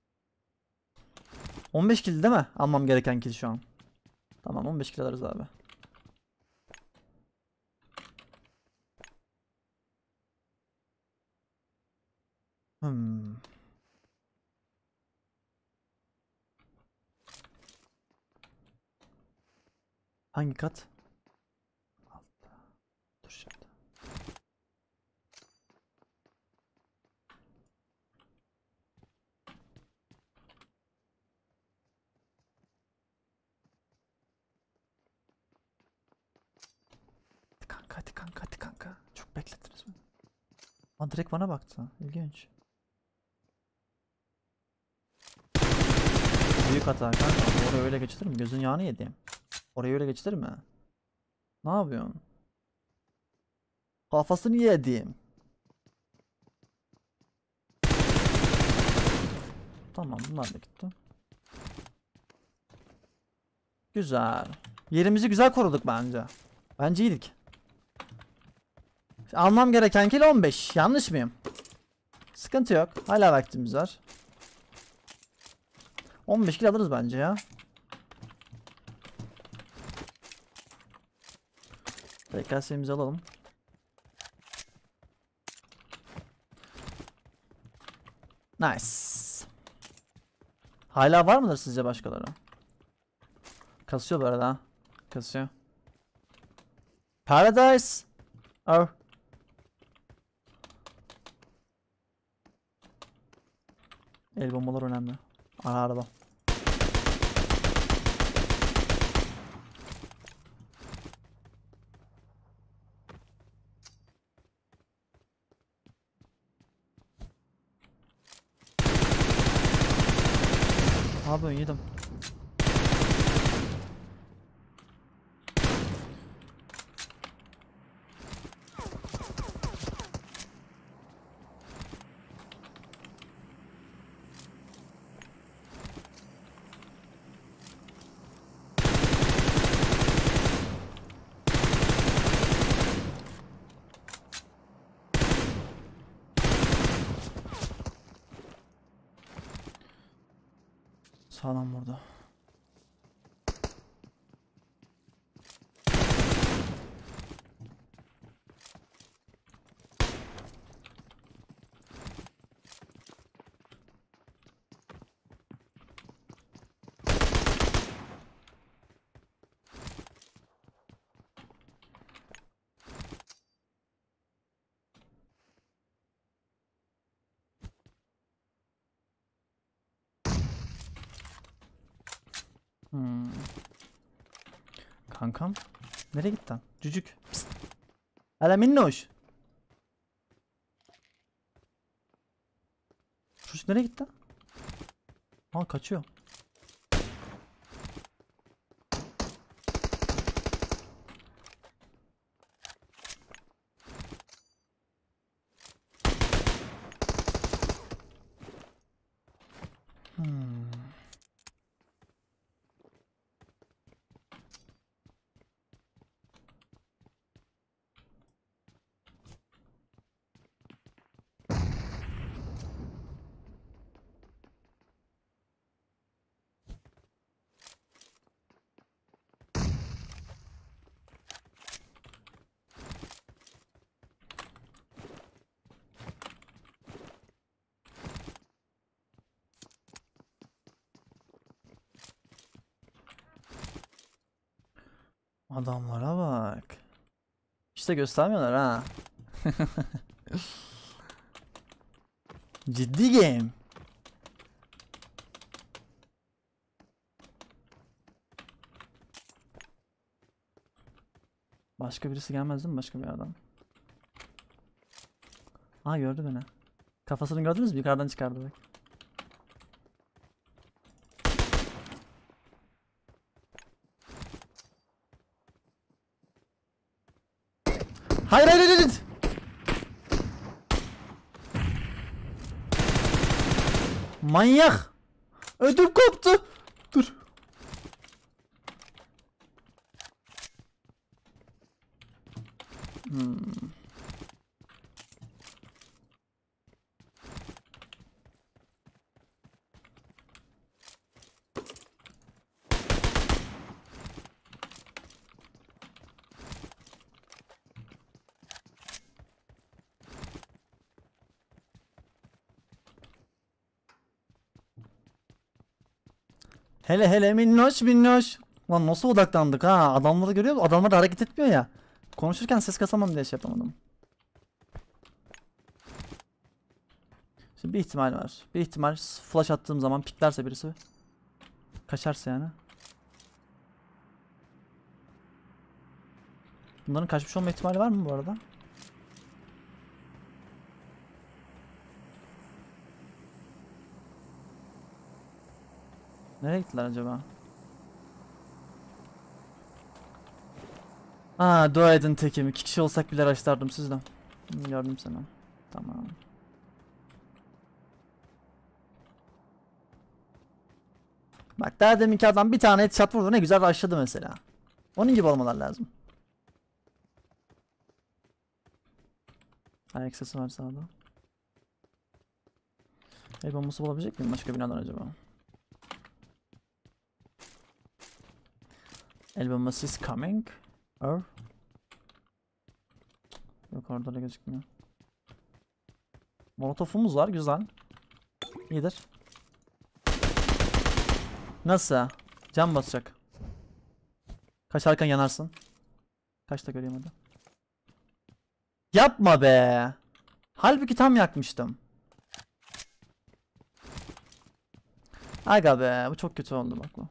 Speaker 1: on beş kill değil mi? Almam gereken kill şu an. Tamam, on beş kill alırız abi. Hmm. Hangi kat? kanka hadi kanka hadi kanka. Çok beklettiniz beni. Aa direkt bana baktı. İlginç. Büyük hata kanka. Oraya öyle geçilir mi? Gözün yağını yediğim. Oraya öyle geçilir mi? Ne yapıyorsun? Kafasını yediğim. Tamam bunlar da gitti. Güzel. Yerimizi güzel koruduk bence. Bence iyiydik. Almam gereken kill on beş. Yanlış mıyım? Sıkıntı yok. Hala vaktimiz var. on beş kill alırız bence ya. D K S'imizi alalım. Nice. Hala var mıdır sizce başkaları? Kasıyor bu arada. Kasıyor. Paradise. Oh. El bombalar önemli. Ara arada. Abi yedim. Sağlam burada. Hmm. Kankam nereye gittin? Cücük. Psst. Hele minnoş. Çocuk nereye gitti? Aa kaçıyor. Hmm. Adamlara bak. İşte göstermiyorlar ha. Ciddi game. Başka birisi gelmez değil mi? Başka bir yerden. Aa gördü beni. Kafasını gördünüz mü? Yukarıdan çıkardı bak. Hayır hayır hayır. hayır. Manyak. Ödüm koptu. Dur. Hmm. Hele hele minnoş minnoş. Lan nasıl odaklandık ha? Adamları görüyor musun? Adamlar da hareket etmiyor ya. Konuşurken ses kasamam diye şey yapamadım. Şimdi bir ihtimal var. Bir ihtimal flash attığım zaman piklerse birisi. Kaçarsa yani. Bunların kaçmış olma ihtimali var mı bu arada? Nereye gittiler acaba? Aa, dua edin tekim. İki kişi olsak bile araçlardım sizden. Hı, gördüm seni. Tamam. Bak daha deminki adam bir tane headshot vurdu, ne güzel rushladı mesela. Onun gibi olmalar lazım. Ayak sesi var sağda. El bombası bulabilecek miyim başka binadan acaba? El bombası is coming. Or? Yok, orada da gözükmüyor. Molotofumuz var, güzel. İyidir. Nasıl? Cam basacak. Kaçarken yanarsın. Kaçta göreyim hadi. Yapma be. Halbuki tam yakmıştım. Aga be, bu çok kötü oldu bak bu.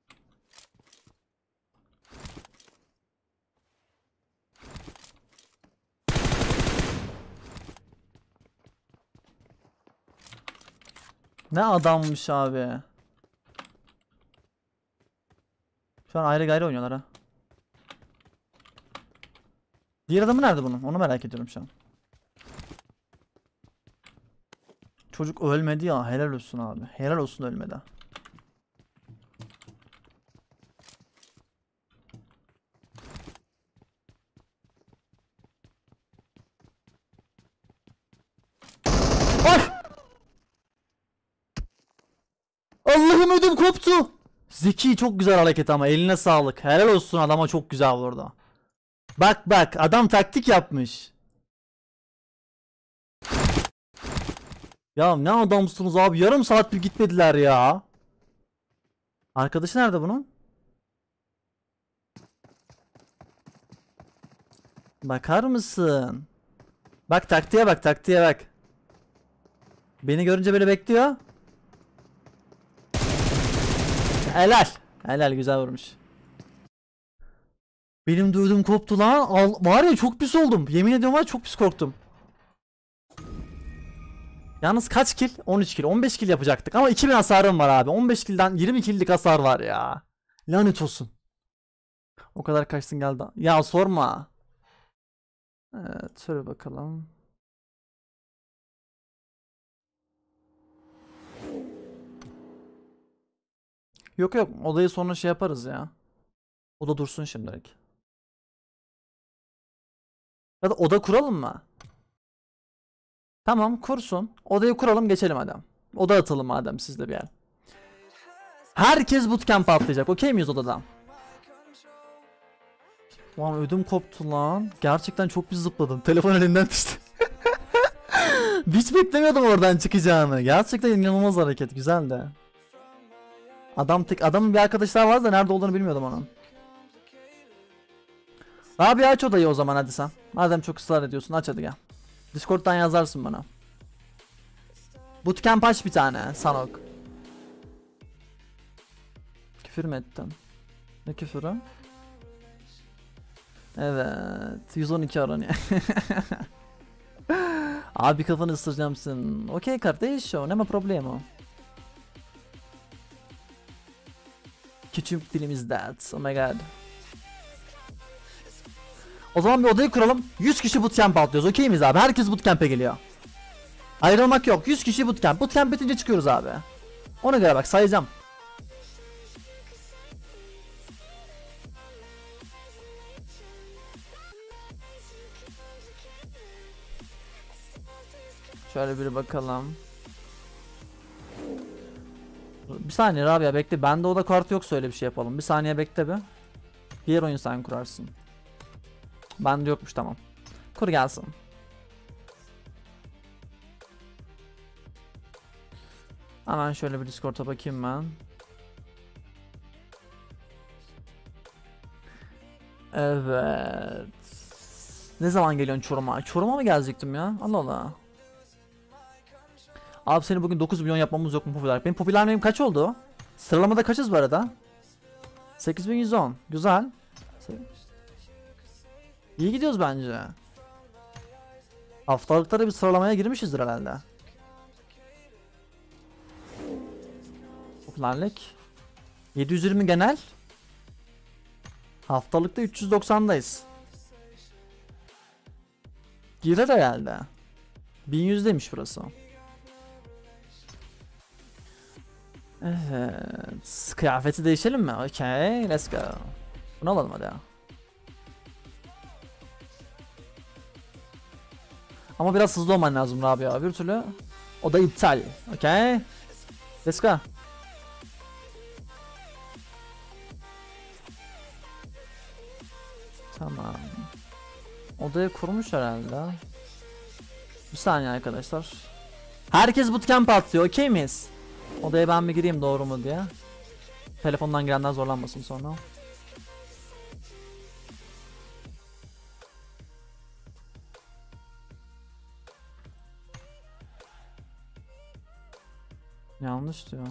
Speaker 1: Ne adammış abi. Şu an ayrı gayrı oynuyorlar ha. Diğer adamı nerede bunun? Onu merak ediyorum şu an. Çocuk ölmedi ya, helal olsun abi. Helal olsun ölmedi. Ay! Allah'ım ödüm koptu. Zeki, çok güzel hareket ama eline sağlık. Helal olsun adama, çok güzel orada. Bak bak, adam taktik yapmış. Ya ne adamsınız abi, yarım saat bir gitmediler ya. Arkadaşı nerede bunun? Bakar mısın? Bak taktiğe bak, taktiğe bak. Beni görünce böyle bekliyor. Helal. Helal, güzel vurmuş. Benim duyduğum koptu lan. Al, var ya çok pis oldum. Yemin ediyorum var, çok pis korktum. Yalnız kaç kill? on üç kill. on beş kill yapacaktık ama iki bin hasarım var abi. on beş kill'den yirmi kill'lik hasar var ya. Lanet olsun. O kadar kaçtın geldi. Ya sorma. Evet, şöyle bakalım. Yok yok, odayı sonra şey yaparız ya. Oda dursun şimdilik. Ya da oda kuralım mı? Tamam, kursun. Odayı kuralım, geçelim adam. Oda atalım madem sizde bir yer. Herkes bootcamp atlayacak. Okey miyiz odada? Lan ödüm koptu lan. Gerçekten çok bir zıpladım. Telefon elimden düştü. Hiç beklemiyordum oradan çıkacağını. Gerçekten inanılmaz hareket. Güzel de. Adam tek adamın bir arkadaşlar vardı da nerede olduğunu bilmiyordum onun. Abi aç odayı o zaman hadi sen. Madem çok ısrar ediyorsun, aç hadi gel. Discord'dan yazarsın bana. Bootcamp aç bir tane Sanok. Küfür mü ettin? Ne küfürü? Evet, yüz on iki aranıyor. Abi kafanı ısıracağım senin. Okey kardeş, o ne problemo. Küçük dilimiz that. Oh my god. O zaman bir odayı kuralım. yüz kişi bootcamp atlıyoruz. Okey miyiz abi? Herkes bootcamp'e geliyor. Ayrılmak yok. yüz kişi bootcamp. Bootcamp bitince çıkıyoruz abi. Ona göre bak, sayacağım. Şöyle bir bakalım. Bir saniye Rabia bekle. Bende oda kartı yok, öyle bir şey yapalım. Bir saniye bekle bir. Diğer oyun sen kurarsın. Bende yokmuş, tamam. Kur gelsin. Hemen şöyle bir Discord'a bakayım ben. Evet. Ne zaman geliyorsun Çorum'a? Çorum'a mı gelecektim ya? Allah Allah. Abi seni bugün dokuz milyon yapmamız yok mu popüler? Benim popülerliğim kaç oldu? Sıralamada kaçız bu arada? sekiz bin yüz on. Güzel. İyi gidiyoruz bence. Haftalıkları bir sıralamaya girmişizdir herhalde. Popülerlik. yedi yüz yirmi genel. Haftalıkta üç yüz doksandayız. Girer herhalde. bin yüz demiş burası. Evet. Kıyafeti değişelim mi? Okay, let's go. Bunu alalım hadi ya. Ama biraz hızlı olman lazım Rabia. Bir türlü o da iptal. Okay. Let's go. Tamam. Odayı kurmuş herhalde. Bir saniye arkadaşlar. Herkes bootcamp atlıyor. Okey miyiz? Odaya ben bir gireyim doğru mu diye. Telefondan girenler zorlanmasın sonra. Yanlış diyor.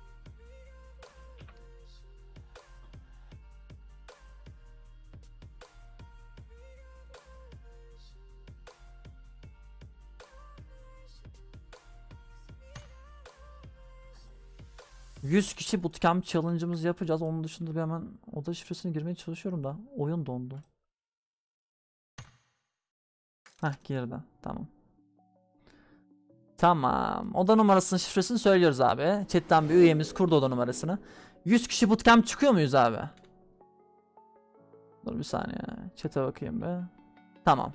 Speaker 1: yüz kişi bootcamp challenge'ımızı yapacağız. Onun dışında bir hemen oda şifresine girmeye çalışıyorum da oyun dondu. Heh, girdi. Tamam. Tamam. Oda numarasının şifresini söylüyoruz abi. Chat'ten bir üyemiz kurdu oda numarasını. yüz kişi bootcamp çıkıyor muyuz abi? Dur bir saniye. Chat'e bakayım be. Tamam.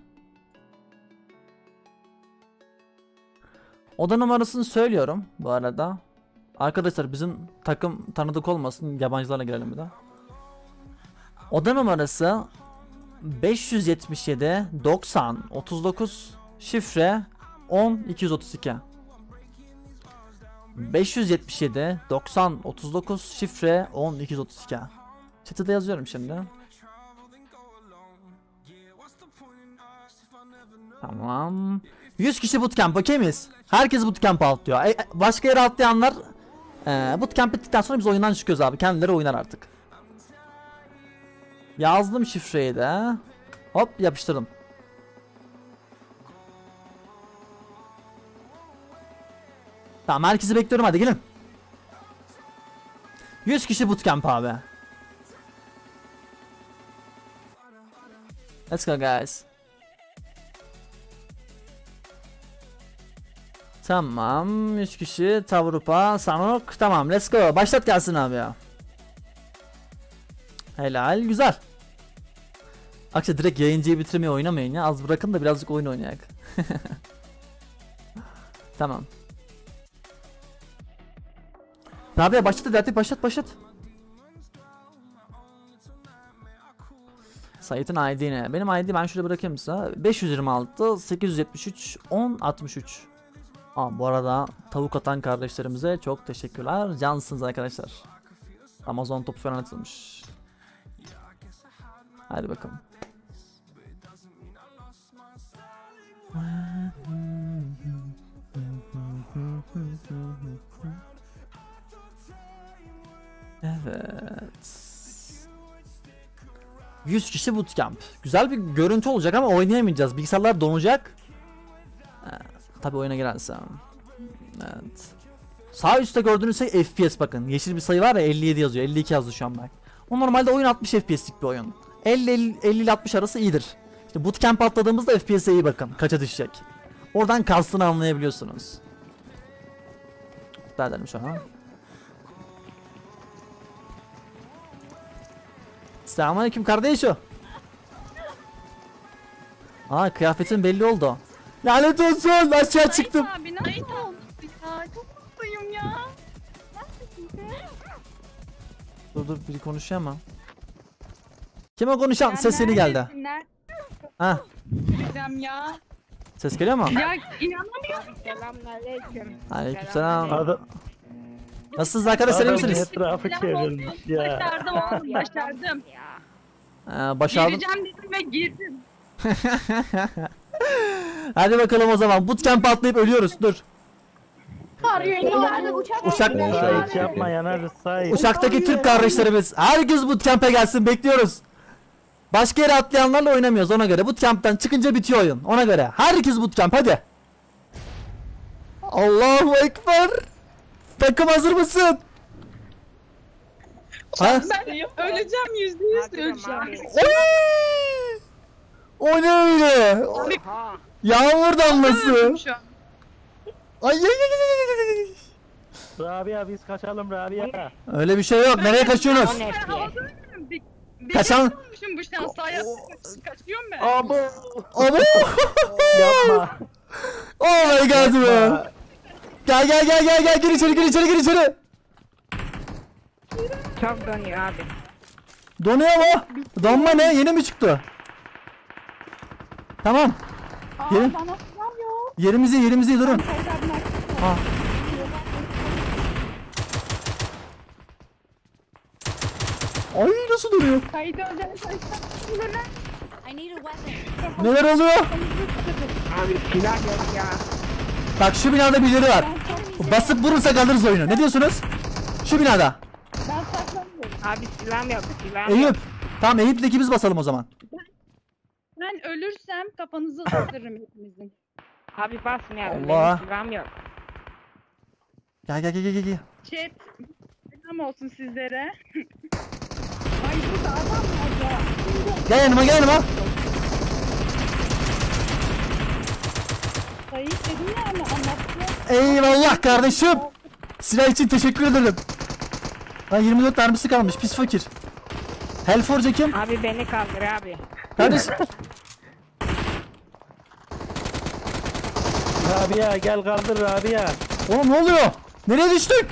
Speaker 1: Oda numarasını söylüyorum bu arada. Arkadaşlar bizim takım tanıdık olmasın, yabancılarla girelim bir de. Oda numarası beş yüz yetmiş yedi doksan otuz dokuz, şifre on iki yüz otuz iki. beş yüz yetmiş yedi doksan otuz dokuz, şifre on iki yüz otuz iki. Chat'e de yazıyorum şimdi. Tamam. yüz kişi bootcamp, okey miyiz? Herkes bootcamp atlıyor. E, başka yere atlayanlar e, bootcamp bittikten sonra biz oyundan çıkıyoruz abi. Kendileri oynar artık. Yazdım şifreyi de. Hop yapıştırdım. Tamam, herkesi bekliyorum, hadi gelin. yüz kişi bootcamp abi. Let's go guys. Tamam, yüz kişi Tavrupa, Sanok, tamam let's go. Başlat gelsin abi ya. Helal, güzel. Akşam direkt yayıncıyı bitirmeye oynamayın ya. Az bırakın da birazcık oyun oynayak. Tamam. Rabia başlat hadi, hadi başlat başlat. Sait'in I D ne? Benim I D ben şöyle bırakayım size. beş yüz yirmi altı sekiz yüz yetmiş üç on altmış üç. Aa, bu arada tavuk atan kardeşlerimize çok teşekkürler. Cansınız arkadaşlar. Amazon topu falan atılmış. Hadi bakalım. Evet. yüz kişi bootcamp. Güzel bir görüntü olacak ama oynayamayacağız. Bilgisayarlar donacak. Ee, tabii oyuna girersem. Evet. Sağ üstte gördüğünüz şey F P S, bakın. Yeşil bir sayı var ya, elli yedi yazıyor. elli iki yazdı şu an bak. O normalde oyun altmış F P S'lik bir oyun. elli ile altmış arası iyidir. İşte bootcamp atladığımızda F P S'e iyi bakın. Kaça düşecek. Oradan kastını anlayabiliyorsunuz. Daha edelim şu an. Selamünaleyküm kardeşim. Aa, kıyafetin belli oldu. Lanet olsun, aşağı çıktım.
Speaker 4: Abi nasıl oldu ya? Çok mutluyum ya.
Speaker 1: Dur dur, biri konuşuyor ama. Kime konuşan?
Speaker 4: Ya
Speaker 1: Ses yeni geldi.
Speaker 4: neredesin, nerede
Speaker 1: Ha,
Speaker 4: gideceğim ya?
Speaker 1: ses geliyor mu?
Speaker 4: Ya inanamıyorum.
Speaker 5: Selamünaleyküm.
Speaker 1: Aleykümselam.
Speaker 6: Adam,
Speaker 1: Nasılsınız arkadaşlar, iyi
Speaker 6: adam
Speaker 1: misiniz?
Speaker 6: etrafı çevrilmiş ya.
Speaker 4: Başardım oğlum, başardım.
Speaker 5: Ya.
Speaker 1: Ee, başardım.
Speaker 4: Gireceğim dedim ve girdim.
Speaker 1: Hadi bakalım o zaman. Bootcamp atlayıp ölüyoruz. Dur.
Speaker 5: Beyler uçak
Speaker 1: Uçak
Speaker 6: Sait yapma, yanarız Sait.
Speaker 1: Uçaktaki Türk kardeşlerimiz. Herkes bootcamp'e gelsin. Bekliyoruz. Başka yere atlayanlarla oynamıyoruz ona göre. Bootcamp'ten çıkınca bitiyor oyun. Ona göre. Herkes bootcamp hadi. Allahu Ekber. Takım hazır mısın? Ha?
Speaker 4: Ben öleceğim yüzde yüz
Speaker 5: Bakıyorum
Speaker 4: öleceğim.
Speaker 5: abi.
Speaker 1: Oy! O ne öyle?
Speaker 5: Ha.
Speaker 1: Yağmur damlası.
Speaker 4: Öldüm şu an.
Speaker 1: Ay ay ay ay, ay.
Speaker 6: Rabia biz kaçalım Rabia.
Speaker 1: Öyle bir şey yok. Nereye kaçıyorsunuz?
Speaker 5: O ne
Speaker 4: Ben
Speaker 5: ki?
Speaker 4: havada ölüyorum. Bir, bir
Speaker 1: Kaçan-
Speaker 4: kez olmuşum bu şans. Hayatta kaç- kaçıyorum ben.
Speaker 6: Abo.
Speaker 1: Abo.
Speaker 6: Yapma.
Speaker 1: Oh my god bro.
Speaker 6: Yapma.
Speaker 1: Gel gel gel gel gel gir içeri gir içeri gir içeri.
Speaker 5: Çok donuyor abi.
Speaker 1: Donuyor mu? Donma ne? Yeni mi çıktı? Tamam.
Speaker 5: Aa
Speaker 1: Yerim.
Speaker 5: bana silah yok.
Speaker 1: Yerimize yerimize durun. Ha. Ay nasıl duruyor?
Speaker 5: Kaydı özel
Speaker 3: I need a weapon.
Speaker 1: Neler oluyor?
Speaker 5: Abi silah yok ya.
Speaker 1: Bak şu binada birileri var. Basıp vurursak alırız oyunu. Ne diyorsunuz? Şu binada.
Speaker 5: Abi silahım yok. Silahım yok.
Speaker 1: Eyüp. Tamam Eyüp'le ikimiz basalım o zaman.
Speaker 4: Ben ölürsem kafanızı ısırırım hepinizin.
Speaker 5: Abi basmayalım.
Speaker 1: Allah.
Speaker 5: Benim silahım yok.
Speaker 1: Gel gel gel gel gel.
Speaker 4: Chat. Selam olsun sizlere.
Speaker 1: Gel yanıma gel yanıma.
Speaker 4: Sayı dedim ya ama anlattı.
Speaker 1: Eyvallah kardeşim. Silah için teşekkür ederim. Lan yirmi dört mermisi kalmış pis fakir. Hellforge kim?
Speaker 5: Abi beni kaldır abi.
Speaker 1: Kardeş.
Speaker 6: Rabia gel kaldır Rabia.
Speaker 1: Oğlum ne oluyor? Nereye düştük?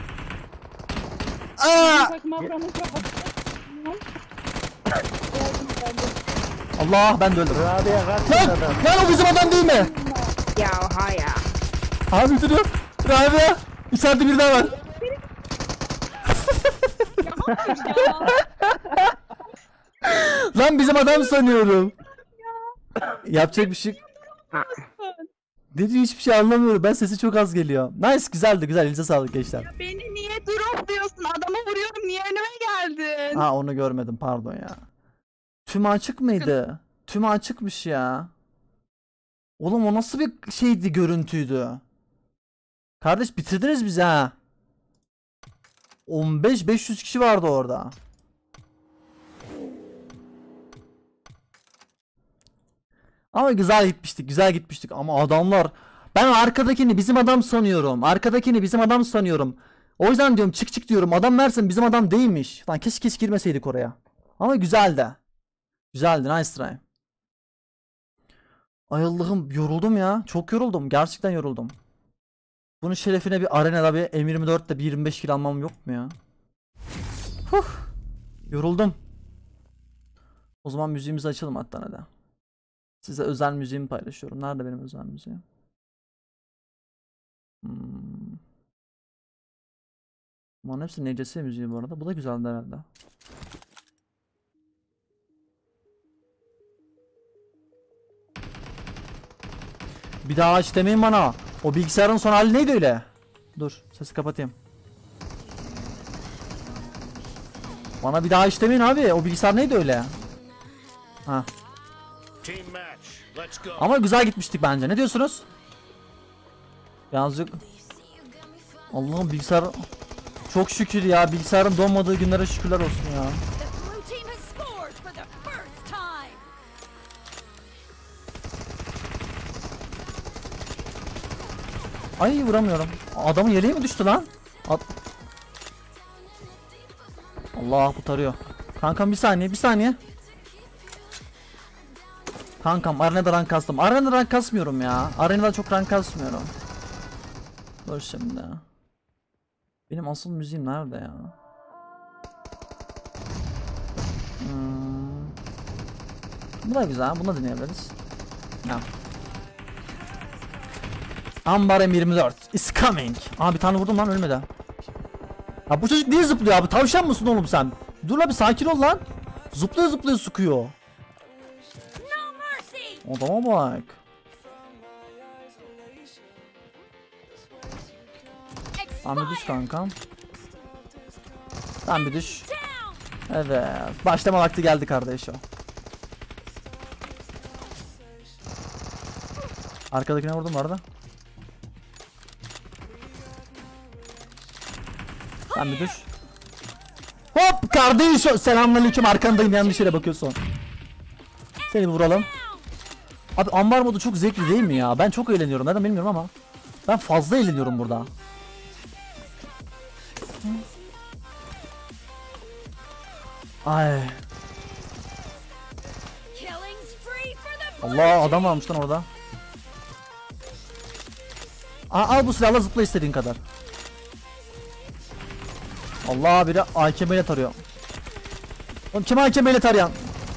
Speaker 1: Aa!
Speaker 4: Bak mavramı kapat.
Speaker 1: Allah ben de öldüm.
Speaker 6: Rabia kaç
Speaker 1: Lan!
Speaker 6: adam.
Speaker 1: Lan o bizim adam değil mi?
Speaker 5: Ya oha ya.
Speaker 1: Abi duruyor. Rabia. İçeride bir daha var. Lan bizim adam sanıyorum. Yapacak bir şey. Ne diyor hiçbir şey anlamıyorum. Ben sesi çok az geliyor. Nice güzeldi güzel. Elinize sağlık gençler.
Speaker 4: Beni niye drop diyorsun? Adama vuruyorum niye önüme geldin?
Speaker 1: Ha onu görmedim pardon ya. Tüm açık mıydı? Tüm açıkmış ya. Oğlum o nasıl bir şeydi görüntüydü? Kardeş bitirdiniz bizi ha. on beş beş yüz kişi vardı orada. Ama güzel gitmiştik, güzel gitmiştik ama adamlar ben arkadakini bizim adam sanıyorum. Arkadakini bizim adam sanıyorum. O yüzden diyorum çık çık diyorum. Adam versin bizim adam değilmiş. Lan keşke hiç girmeseydik oraya. Ama güzeldi. Güzeldi, nice try. Ay Allah'ım yoruldum ya. Çok yoruldum. Gerçekten yoruldum. Bunun şerefine bir arenada bir M yirmi dört ile bir yirmi beş kill almam yok mu ya? Huh. Yoruldum. O zaman müziğimizi açalım hatta ne de. Size özel müziğimi paylaşıyorum. Nerede benim özel müziğim? Hmm. Bunların hepsi N C S müziği bu arada. Bu da güzeldi herhalde. Bir daha aç demeyin bana. O bilgisayarın son hali neydi öyle? Dur sesi kapatayım. Bana bir daha aç demeyin abi. O bilgisayar neydi öyle? Ha.
Speaker 2: Team match. Let's go.
Speaker 1: Ama güzel gitmiştik bence. Ne diyorsunuz? Birazcık Allah'ım bilgisayar çok şükür ya bilgisayarın donmadığı günlere şükürler olsun ya.
Speaker 3: The blue team has scored for the first time.
Speaker 1: Ay vuramıyorum. Adamın yeleği mi düştü lan? At. Allah bu tarıyor. Kankam bir saniye bir saniye. Kankam arenada rank kastım. Arenada rank kasmıyorum ya. Arenada çok rank kasmıyorum. Dur şimdi. Benim asıl müziğim nerede ya? Hmm. Bu da güzel. Bunu da dinleyebiliriz. Ya. Ambar M yirmi dört is coming. Aa bir tane vurdum lan ölmedi. Ya bu çocuk niye zıplıyor abi? Tavşan mısın oğlum sen? Dur lan bir sakin ol lan. Zıplıyor zıplıyor sıkıyor.
Speaker 3: No mercy.
Speaker 1: Adama bak. Tamam bir düş kankam. Tamam bir düş.
Speaker 3: Down.
Speaker 1: Evet. Başlama vakti geldi kardeşim. Arkadakine vurdum bu arada. Sen bir düş. Hop kardeş, selamünaleyküm, arkandayım, yanlış yere bakıyorsun. Seni bir vuralım. Abi ambar modu çok zevkli değil mi ya? Ben çok eğleniyorum, neden bilmiyorum ama ben fazla eğleniyorum burada. Ay.
Speaker 3: Killing spree for the
Speaker 1: Allah, adam varmış lan orada. Aa, al bu silahla zıpla istediğin kadar. Allah, biri A K M ile tarıyor. Oğlum kim A K M ile tarayan?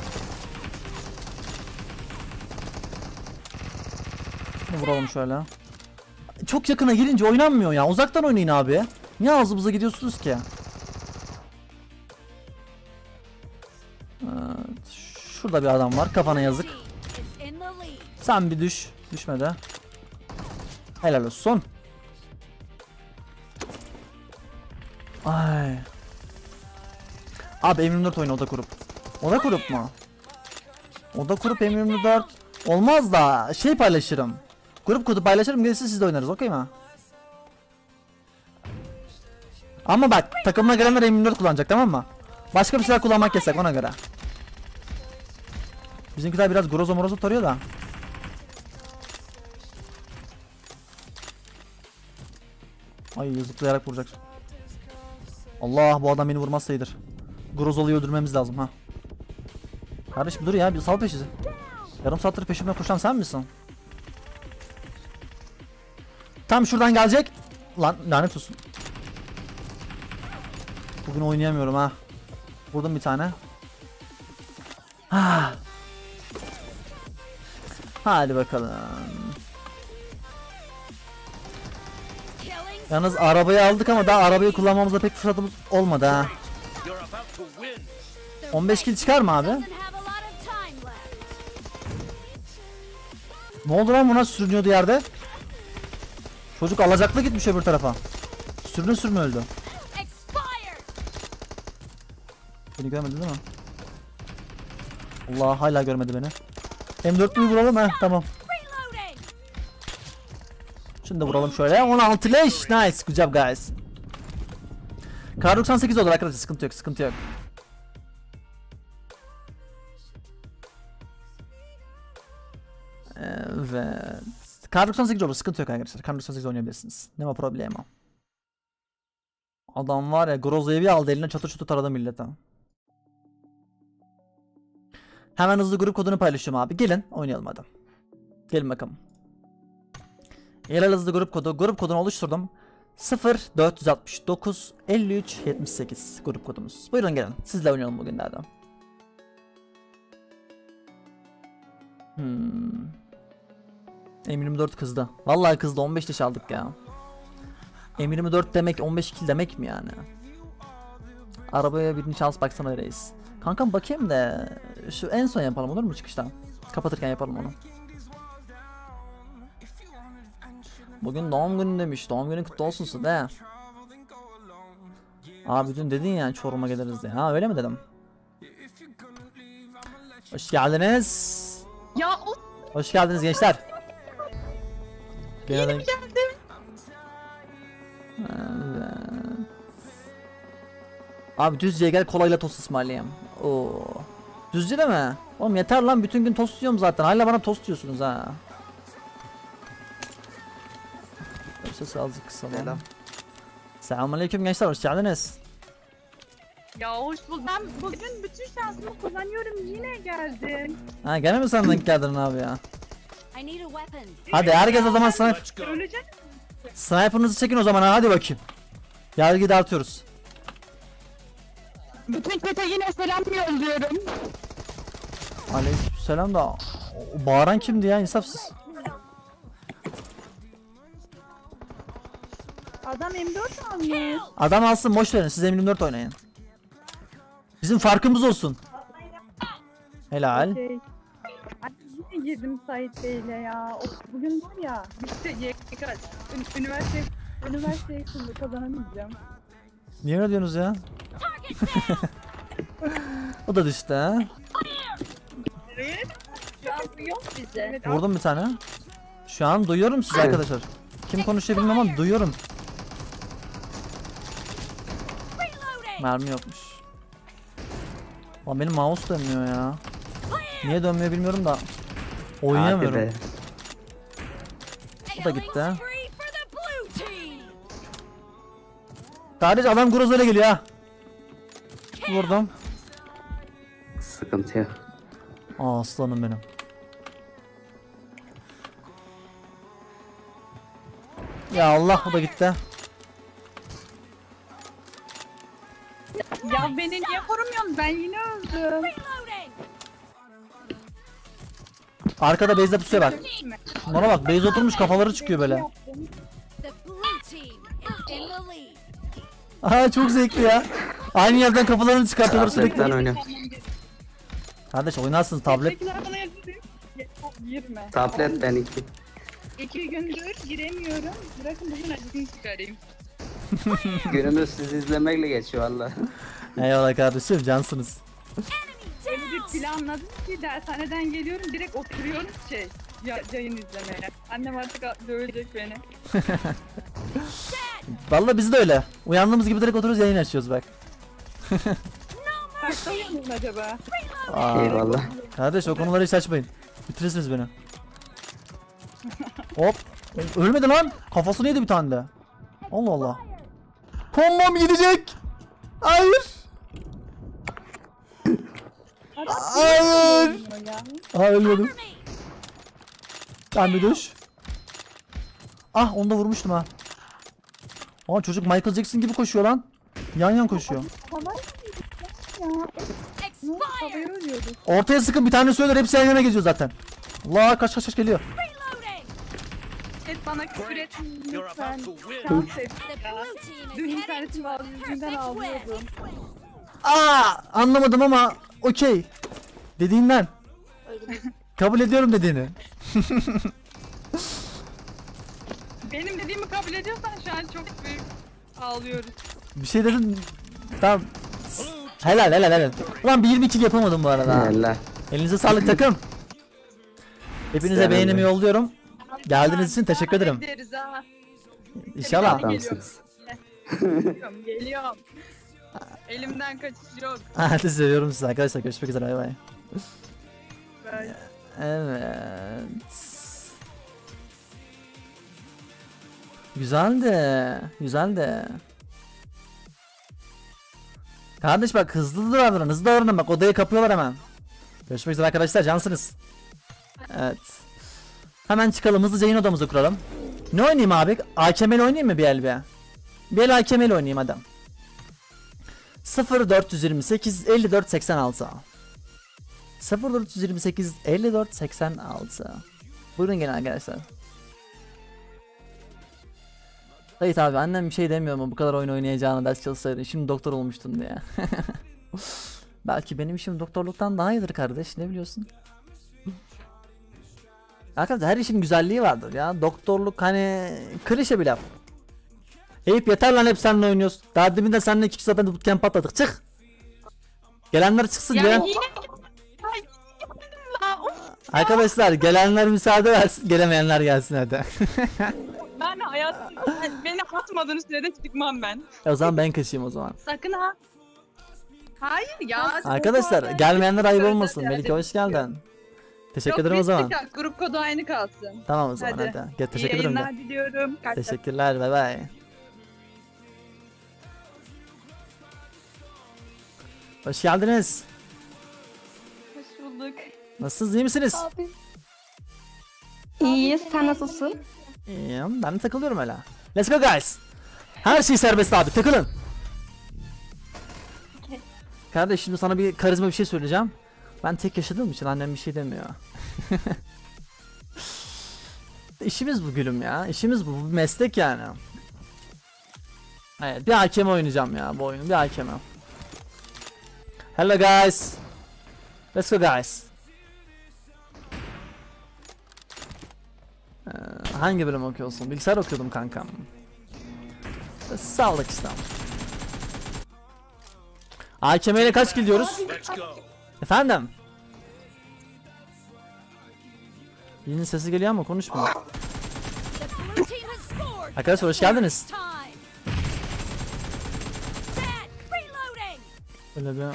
Speaker 1: Bunu vuralım şöyle. Çok yakına girince oynanmıyor ya. Uzaktan oynayın abi. Niye ağzımıza gidiyorsunuz ki? Evet, şurada bir adam var. Kafana yazık.
Speaker 3: team is in the lead.
Speaker 1: Sen bir düş. Düşmedi. Helal olsun. Ay. Abi M yirmi dört oyna, oda kurup. Oda kurup mu? Oda kurup M yirmi dört olmaz da şey paylaşırım. Grup kodu paylaşırım, gelirse siz de oynarız, okey mi? Ama bak, takımına gelenler M yirmi dört kullanacak, tamam mı? Başka bir silah kullanmak yasak, ona göre. Bizimkiler biraz grozo morozo tarıyor da. Ay, zıplayarak vuracak. Allah, bu adam beni vurmazsa iyidir. Grozolu'yu öldürmemiz lazım ha. Kardeşim dur ya, bir sal peşizi. Yarım saattir peşimden koşan sen misin? Tam şuradan gelecek. Lan lanet olsun. Bugün oynayamıyorum ha. Vurdum bir tane. Ha. Hadi bakalım.
Speaker 3: Killing
Speaker 1: Yalnız arabayı aldık ama daha arabayı kullanmamıza pek fırsatımız olmadı ha.
Speaker 2: You're about to win.
Speaker 3: the
Speaker 1: on beş kill çıkar mı abi?
Speaker 3: doesn't have a lot of time left.
Speaker 1: Ne oldu lan, buna sürünüyordu yerde? Çocuk alacaklı gitmiş öbür tarafa. Sürüne sürüne öldü.
Speaker 3: Expired.
Speaker 1: Beni görmedi değil mi? Allah, hala görmedi beni. M dörtlüyü vuralım ha, tamam.
Speaker 3: Reloading.
Speaker 1: Şimdi de vuralım şöyle. on altı leş. Nice. Good job guys. Kar doksan sekiz olur arkadaşlar. Sıkıntı yok. Sıkıntı yok. Evet. Kar doksan sekiz olur. Sıkıntı yok arkadaşlar. Kar doksan sekiz oynayabilirsiniz. Ne var problemi? Adam var ya, Grozo'yu bir aldı eline, çatır çatır taradı millete. Hemen hızlı grup kodunu paylaşıyorum abi. Gelin oynayalım hadi. Gelin bakalım. Yerel hızlı grup kodu. Grup kodunu oluşturdum. sıfır dört altı dokuz elli üç yetmiş sekiz grup kodumuz. Buyurun gelin. Sizle oynayalım bugünlerde. Hmm. M yirmi dört kızdı. Vallahi kızdı. on beş leş aldık ya. M yirmi dört demek on beş kill demek mi yani? Arabaya birini şans baksana reis. Kankam bakayım da şu en son yapalım, olur mu çıkıştan? Kapatırken yapalım onu. Bugün doğum günü demiş. Doğum günü kutlu olsun size de. Abi dün dedin ya Çorum'a geliriz diye. Ha öyle mi dedim? Hoş geldiniz.
Speaker 4: Ya o
Speaker 1: Hoş geldiniz gençler. Gene de...
Speaker 4: geldi.
Speaker 1: Evet. Abi Düzce'ye gel, kolayla tost ısmarlayayım. Oo. Düzce'de mi? Oğlum yeter lan, bütün gün tost yiyorum zaten. Hala bana tost diyorsunuz ha. Sesi azıcık kısalım. Selam. Selamünaleyküm gençler, hoş geldiniz.
Speaker 4: Ya hoş bulduk. Ben bugün bütün şansımı kullanıyorum, yine geldin.
Speaker 1: Ha gene mi sen denk geldin abi ya?
Speaker 3: I need a weapon.
Speaker 1: Hadi herkes o zaman sniper,
Speaker 2: Let's go.
Speaker 4: Ölecek.
Speaker 1: sniper'ınızı çekin o zaman ha, hadi bakayım. Yargıyı dağıtıyoruz.
Speaker 4: Bütün çete yine selam yolluyorum.
Speaker 1: Aleykümselam da o bağıran kimdi ya, insafsız.
Speaker 4: Adam M dört almış.
Speaker 1: Adam alsın, boş verin, siz M yirmi dört oynayın. Bizim farkımız olsun. Helal.
Speaker 4: Şey. Ay, yine girdim Sait Bey'le ya. Of, bugün var ya. İşte kaç. Ün üniversite üniversite sınavı kazanamayacağım.
Speaker 1: Niye öyle diyorsunuz ya? O da düştü ha.
Speaker 4: Evet. Şansı yok bize. Evet,
Speaker 1: Vurdum bir tane. Şu an duyuyorum sizi arkadaşlar. Kim konuşuyor bilmiyorum ama duyuyorum.
Speaker 3: Reloading.
Speaker 1: Mermi yokmuş. Lan benim mouse dönmüyor ya. Niye dönmüyor bilmiyorum da. Oynayamıyorum.
Speaker 7: Hadi be.
Speaker 1: Bu da gitti ha.
Speaker 3: Spree for the blue team.
Speaker 1: Kardeş adam Groza'yla geliyor ha. Vurdum.
Speaker 7: Sıkıntı yok.
Speaker 1: Aa aslanım benim. Ya Allah bu da gitti.
Speaker 4: Ya beni niye korumuyorsun? Ben yine öldüm.
Speaker 3: Reloading.
Speaker 1: Arkada base'de pusuya bak.
Speaker 4: Değil mi?
Speaker 1: Bana bak base oturmuş kafaları çıkıyor böyle.
Speaker 3: The blue team is in the lead.
Speaker 1: Aha çok zevkli ya. Aynı yerden kafalarını çıkartıyorlar sürekli.
Speaker 7: Tabletten oynuyor.
Speaker 1: Kardeş oynarsınız tablet.
Speaker 4: Teşekkürler bana yazdı. Girme.
Speaker 7: Tablet benimki.
Speaker 4: İki gündür giremiyorum. Bırakın bugün acısını çıkarayım.
Speaker 7: Günümüz sizi izlemekle geçiyor valla.
Speaker 1: Eyvallah kardeşim cansınız.
Speaker 4: Öyle bir planladım ki dershaneden geliyorum direkt oturuyorum şey ya, yayın izlemeye. Annem artık a- dövecek beni.
Speaker 1: Vallahi biz de öyle. Uyandığımız gibi direkt oturuyoruz yayın açıyoruz bak.
Speaker 4: Kaçta uyandım acaba?
Speaker 1: Aa,
Speaker 7: Eyvallah.
Speaker 1: kardeş o konuları hiç açmayın. Bitirirsiniz beni. Hop. Ölmedi lan. Kafasını yedi bir tane de. Allah Allah. Kombom gidecek. Hayır. Hayır.
Speaker 4: Ya.
Speaker 1: Aa ölmedim. Ben bir düş. Ah onu da vurmuştum ha. Aa çocuk Michael Jackson gibi koşuyor lan. Yan yan koşuyor.
Speaker 4: Havay ya. Ne oldu? Havaya
Speaker 3: Expired.
Speaker 4: ölüyoruz.
Speaker 1: Ortaya sıkın bir tane söyler hepsi yan yana geziyor zaten. Allah kaç kaç kaç geliyor.
Speaker 3: Reloading.
Speaker 4: Evet bana küfür etmeyin
Speaker 2: You're
Speaker 4: lütfen.
Speaker 2: about to win.
Speaker 4: Şans et
Speaker 3: The
Speaker 4: ya.
Speaker 3: blue team
Speaker 4: Dün
Speaker 3: is heading
Speaker 4: internetim
Speaker 3: to a
Speaker 4: ağzı yüzünden
Speaker 3: perfect
Speaker 4: ağlıyordum.
Speaker 3: win.
Speaker 1: Aa anlamadım ama okey. Dediğinden. Kabul ediyorum dediğini.
Speaker 4: Benim dediğimi kabul ediyorsan şu an çok büyük ağlıyoruz.
Speaker 1: Bir şey dedin. Tamam. Helal helal helal. Ulan bir yirmi iki yapamadım bu arada. ha.
Speaker 7: Eyvallah.
Speaker 1: Elinize sağlık takım. Hepinize
Speaker 7: Selam
Speaker 1: beğenimi
Speaker 7: be.
Speaker 1: yolluyorum. Geldiğiniz için teşekkür ederim.
Speaker 4: Ederiz ha.
Speaker 1: İnşallah.
Speaker 7: Adamsınız.
Speaker 4: Geliyorum, geliyorum. Elimden kaçış yok.
Speaker 1: Hadi seviyorum sizi arkadaşlar. Görüşmek üzere. Bay bay.
Speaker 4: Ben...
Speaker 1: Evet. Güzel de. Güzel de. Kardeş bak hızlı davranın. Hızlı davranın bak odayı kapıyorlar hemen. Görüşmek üzere arkadaşlar. Cansınız. Evet. Hemen çıkalım. Hızlıca yayın odamızı kuralım. Ne oynayayım abi? A K M'li oynayayım mı bir el bir? Bir el A K M'li oynayayım adam. sıfır dört yirmi sekiz elli dört seksen altı sıfır dört yirmi sekiz elli dört seksen altı. Buyurun gelin arkadaşlar. Hayır abi annem bir şey demiyor mu bu kadar oyun oynayacağını ders çalışsaydın şimdi doktor olmuştun diye. Belki benim işim doktorluktan daha iyidir kardeş ne biliyorsun? Arkadaşlar her işin güzelliği vardır ya doktorluk hani klişe bir laf. Eyüp yeter lan hep seninle oynuyoruz. Daha demin de seninle iki kişi zaten bootcamp atladık çık. Gelenler çıksın
Speaker 4: Ya
Speaker 1: gelen.
Speaker 4: yine... Ay, yapmadım la, of.
Speaker 1: Arkadaşlar gelenler müsaade versin gelemeyenler gelsin hadi.
Speaker 4: Ben hayat... Ben- Beni atmadığın sürede çıkmam ben.
Speaker 1: E o zaman ben kaçayım o zaman.
Speaker 4: Sakın ha. Hayır ya.
Speaker 1: Arkadaşlar
Speaker 4: Yok,
Speaker 1: gelmeyenler ayıp
Speaker 4: yok,
Speaker 1: olmasın.
Speaker 4: yok,
Speaker 1: Melike
Speaker 4: yok.
Speaker 1: hoş geldin. Teşekkür
Speaker 4: Yok,
Speaker 1: ederim o zaman.
Speaker 4: bitti. Grup kodu aynı kalsın.
Speaker 1: Tamam o zaman
Speaker 4: Hadi.
Speaker 1: hadi. Gel, teşekkür
Speaker 4: İyi
Speaker 1: ederim de.
Speaker 4: yayınlar diliyorum. Kaçtım.
Speaker 1: Teşekkürler bay bay. Hoş geldiniz.
Speaker 8: Hoş bulduk.
Speaker 1: Nasılsınız iyi misiniz?
Speaker 8: Abi. İyiyiz. Sen nasılsın?
Speaker 1: İyiyim ben de takılıyorum öyle. Let's go guys. Her şey serbest abi takılın.
Speaker 8: Okay.
Speaker 1: Kardeş şimdi sana bir karizma bir şey söyleyeceğim. Ben tek yaşadığım için annem bir şey demiyor. İşimiz bu gülüm ya. İşimiz bu. Bu bir meslek yani. Evet bir hakeme oynayacağım ya bu oyunu. Bir hakeme. Hello guys. Let's go guys. Ee, hangi bölüm okuyorsun? Bilgisayar okuyordum kankam. Sağlık işte. A K M ile kaç kill diyoruz?
Speaker 2: Let's go.
Speaker 1: Efendim? Birinin sesi geliyor ama konuşmuyor. Arkadaşlar hoş geldiniz.
Speaker 3: Time. Set. Reloading.
Speaker 1: Böyle bir...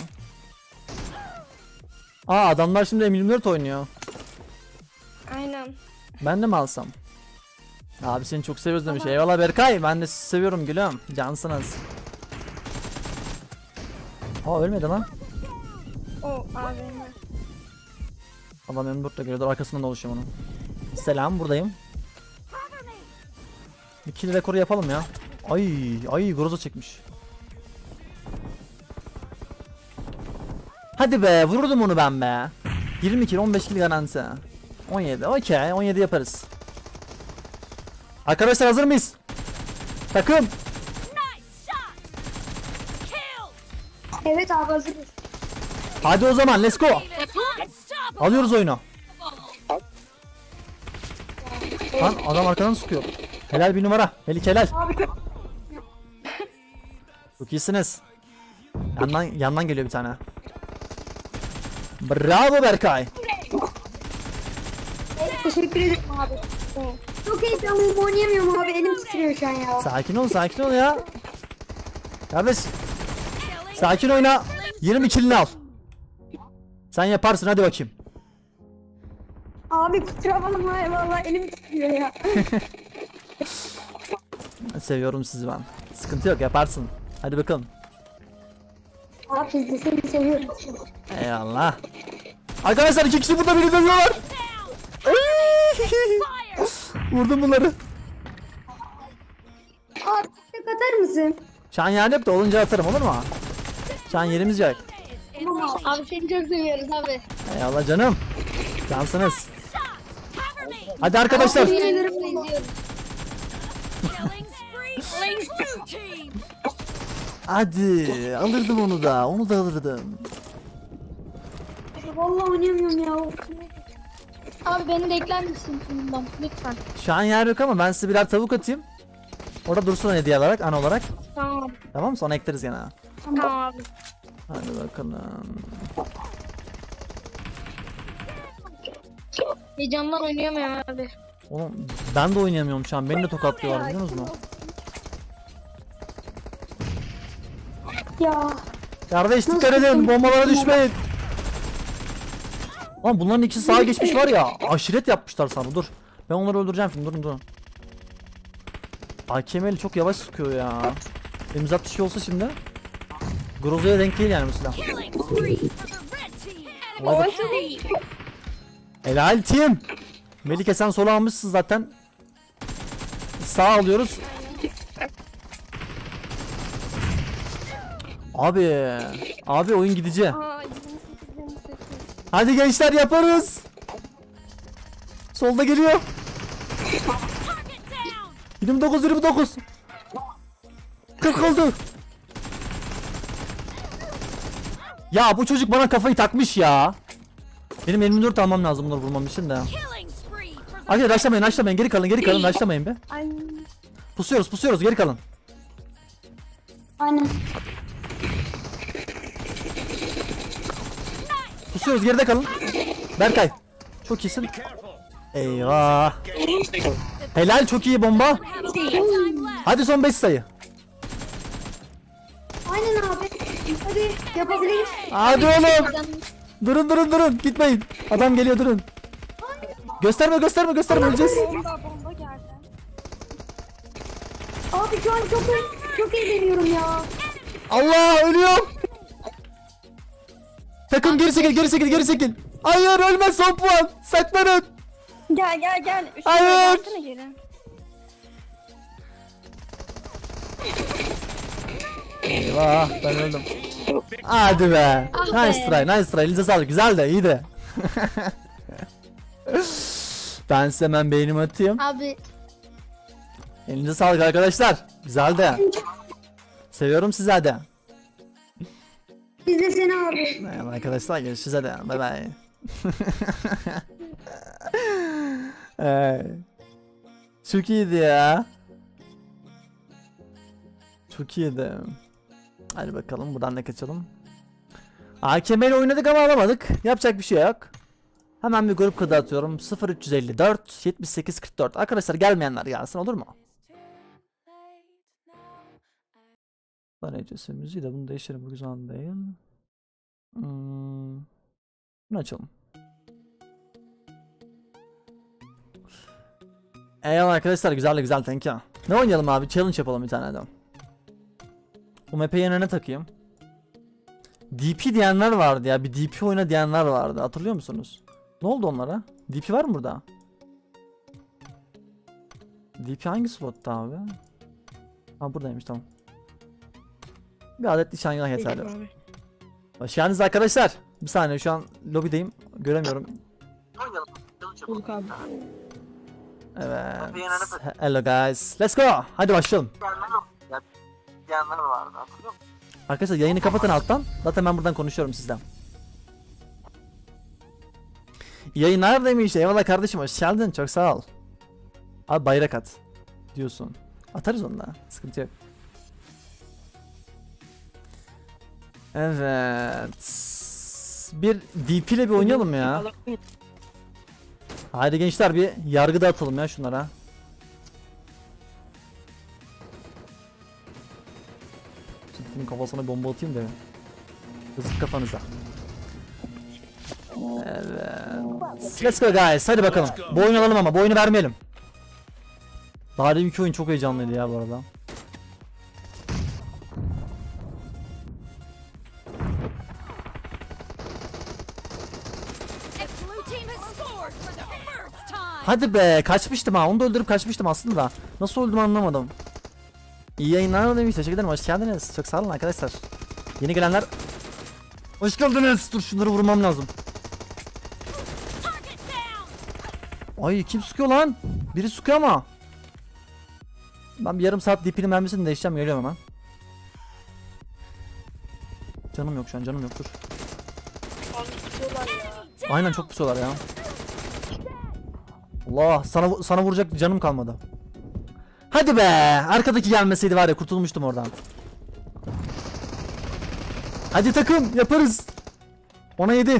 Speaker 1: Aa adamlar şimdi M yirmi dört oynuyor.
Speaker 8: Aynen.
Speaker 1: Ben de mi alsam? Abi seni çok seviyoruz demiş. Eyvallah Berkay. Ben de sizi seviyorum gülüm. Cansınız. Aa ölmedi lan.
Speaker 8: O A V M.
Speaker 1: Adam M yirmi dört geliyor. Dur arkasından dolaşıyorum onun. Selam buradayım. Bir kill rekoru yapalım ya. Ay ay Groza çekmiş. Hadi be vururdum onu ben be. yirmi kill on beş kill garanti. on yedi okey on yedi yaparız. Arkadaşlar hazır mıyız? Takım.
Speaker 3: Nice shot. Kill.
Speaker 8: Evet abi hazırız.
Speaker 1: Hadi o zaman let's go.
Speaker 3: Unstoppable.
Speaker 1: Alıyoruz oyunu. Lan adam arkadan sıkıyor. Helal bir numara. Melik helal. Çok iyisiniz. Yandan yandan geliyor bir tane. Bravo Berkay.
Speaker 8: Teşekkür ederim abi. Çok heyecanlıyım, oynayamıyorum abi, elim titriyor şu an ya.
Speaker 1: Sakin ol sakin ol ya. Kardeş sakin oyna. yirmi killini al. Sen yaparsın hadi bakayım.
Speaker 8: Abi kusura bakma ya, vallahi elim titriyor ya.
Speaker 1: Seviyorum sizi ben. Sıkıntı yok yaparsın. Hadi bakalım.
Speaker 8: Abi sizi seni seviyorum.
Speaker 1: Eyvallah. Arkadaşlar iki kişi burada beni dövüyorlar. Vurdum bunları.
Speaker 8: Abi tek atar mısın?
Speaker 1: Şu an yer yok da olunca atarım olur mu? Şu an yerimiz yok.
Speaker 8: Abi seni çok seviyoruz abi.
Speaker 1: Eyvallah canım. Cansınız. Hadi arkadaşlar.
Speaker 8: Yemin ederim izliyorum.
Speaker 3: Killing spree for the blue team.
Speaker 1: Hadi alırdım onu da. Onu da alırdım.
Speaker 8: Vallahi oynayamıyorum ya. Abi beni de ekler misin bundan lütfen?
Speaker 1: Şu an yer yok ama ben size birer tavuk atayım. Orada dursun hediye olarak, an olarak.
Speaker 8: Tamam.
Speaker 1: Tamam mı? Sonra ekleriz gene.
Speaker 8: Tamam abi.
Speaker 1: Hadi bakalım.
Speaker 8: Heyecandan oynayamıyorum abi.
Speaker 1: Oğlum ben de oynayamıyorum şu an. Beni de tokatlıyorlar biliyor musunuz?
Speaker 8: Ya.
Speaker 1: Kardeş dikkat edin. Bombalara düşmeyin. Lan bunların ikisi sağa geçmiş var ya. Aşiret yapmışlar sana. Dur. Ben onları öldüreceğim şimdi. Durun durun. A K M'li çok yavaş sıkıyor ya. Elimiz altmış iki olsa şimdi. Groza'ya denk değil yani mesela.
Speaker 3: Killing spree for the red team.
Speaker 1: Vay be. Helal team. Melike sen sola almışsın zaten. Sağ alıyoruz. Abi. Abi oyun gidici. Hadi gençler yaparız. Solda geliyor.
Speaker 3: Target down.
Speaker 1: yirmi dokuz yirmi dokuz. kırk oldu. Ya bu çocuk bana kafayı takmış ya. Benim yirmi dört almam lazım bunları vurmam için de.
Speaker 3: Killing spree for the
Speaker 1: Hadi rushlamayın rushlamayın geri kalın geri kalın rushlamayın be.
Speaker 8: Ay.
Speaker 1: Pusuyoruz pusuyoruz geri kalın.
Speaker 8: Aynen.
Speaker 1: Pusuyoruz geride kalın. Berkay. Çok iyisin. Eyvah. Helal çok iyi bomba.
Speaker 3: have a lot of time left.
Speaker 1: Hadi son beş sayı.
Speaker 8: Aynen abi. Hadi yapabiliriz.
Speaker 1: Hadi oğlum. Durun durun durun gitmeyin. Adam geliyor durun. Gösterme gösterme gösterme öleceğiz.
Speaker 8: Bomba bomba geldi. Abi şu an çok çok eğleniyorum ya.
Speaker 1: Allah ölüyorum. Takım geri çekil geri çekil geri çekil. Hayır ölme son puan. Saklanın.
Speaker 8: Gel gel gel. Üstüne
Speaker 1: Hayır.
Speaker 8: gelsene geri.
Speaker 1: Eyvah ben öldüm. Hadi be.
Speaker 8: Ah
Speaker 1: Nice
Speaker 8: be.
Speaker 1: try nice try. Elinize sağlık güzel de iyi de. Ben size hemen beynimi atayım.
Speaker 8: Abi
Speaker 1: Elinize sağlık arkadaşlar. Güzel de. Seviyorum sizi hadi.
Speaker 8: biz de seni abi.
Speaker 1: Evet arkadaşlar görüşürüz hadi. Bay bay. Ee, Çok iyiydi ya. Çok iyiydi. Hadi bakalım buradan da kaçalım. A K M ile oynadık ama alamadık. Yapacak bir şey yok. Hemen bir grup kodu atıyorum. sıfır üç yüz elli dört yetmiş sekiz kırk dört. Arkadaşlar gelmeyenler gelsin olur mu? Derecesi müziği de bunu değiştirelim, bu güzel değil. Hmm. Bunu açalım. Eyvallah arkadaşlar, güzel de güzel, thank you. Ne oynayalım abi? Challenge yapalım bir tane de. Bu map'e yerine ne takayım? D P diyenler vardı ya, bir D P oyna diyenler vardı, hatırlıyor musunuz? Ne oldu onlara? D P var mı burada? D P hangi slotta abi? Ha buradaymış, tamam. Bir adet nişangah yeterli. Hoş geldiniz arkadaşlar. Bir saniye, şu an lobideyim, göremiyorum. Evet. Hello guys. Let's go. Hadi başlayalım. Arkadaşlar yayını kapatın alttan. Zaten ben buradan konuşuyorum sizden. Yayınlar demiş. Eyvallah kardeşim, hoş geldin. Çok sağ ol. Abi bayrak at diyorsun. Atarız onunla. Sıkıntı yok. Evet. Bir D P ile bir oynayalım ya. Haydi gençler, bir yargı da atalım ya şunlara. Çiftinin kafasına bomba atayım da. Kızık kafanıza. Evet. Let's go guys. Hadi bakalım. Bu oyunu alalım ama bu oyunu vermeyelim. Daha deminki oyun çok heyecanlıydı ya bu arada. Hadi be, kaçmıştım ha, onu da öldürüp kaçmıştım aslında. Nasıl öldüm anlamadım. İyi yayınlar demiş, teşekkür ederim, hoş geldiniz. Çok sağ olun arkadaşlar. Yeni gelenler hoş geldiniz. Dur şunları vurmam lazım. Ay kim sıkıyor lan? Biri sıkıyor ama. Ben bir yarım saat D P'nin mermisini değişeceğim, geliyorum hemen. Canım yok şu an, canım yok, dur. Aynen çok pusuyorlar ya. Allah, sana sana vuracak canım kalmadı. Hadi be, arkadaki gelmeseydi var ya, kurtulmuştum oradan. Hadi takım, yaparız. Ona yedi.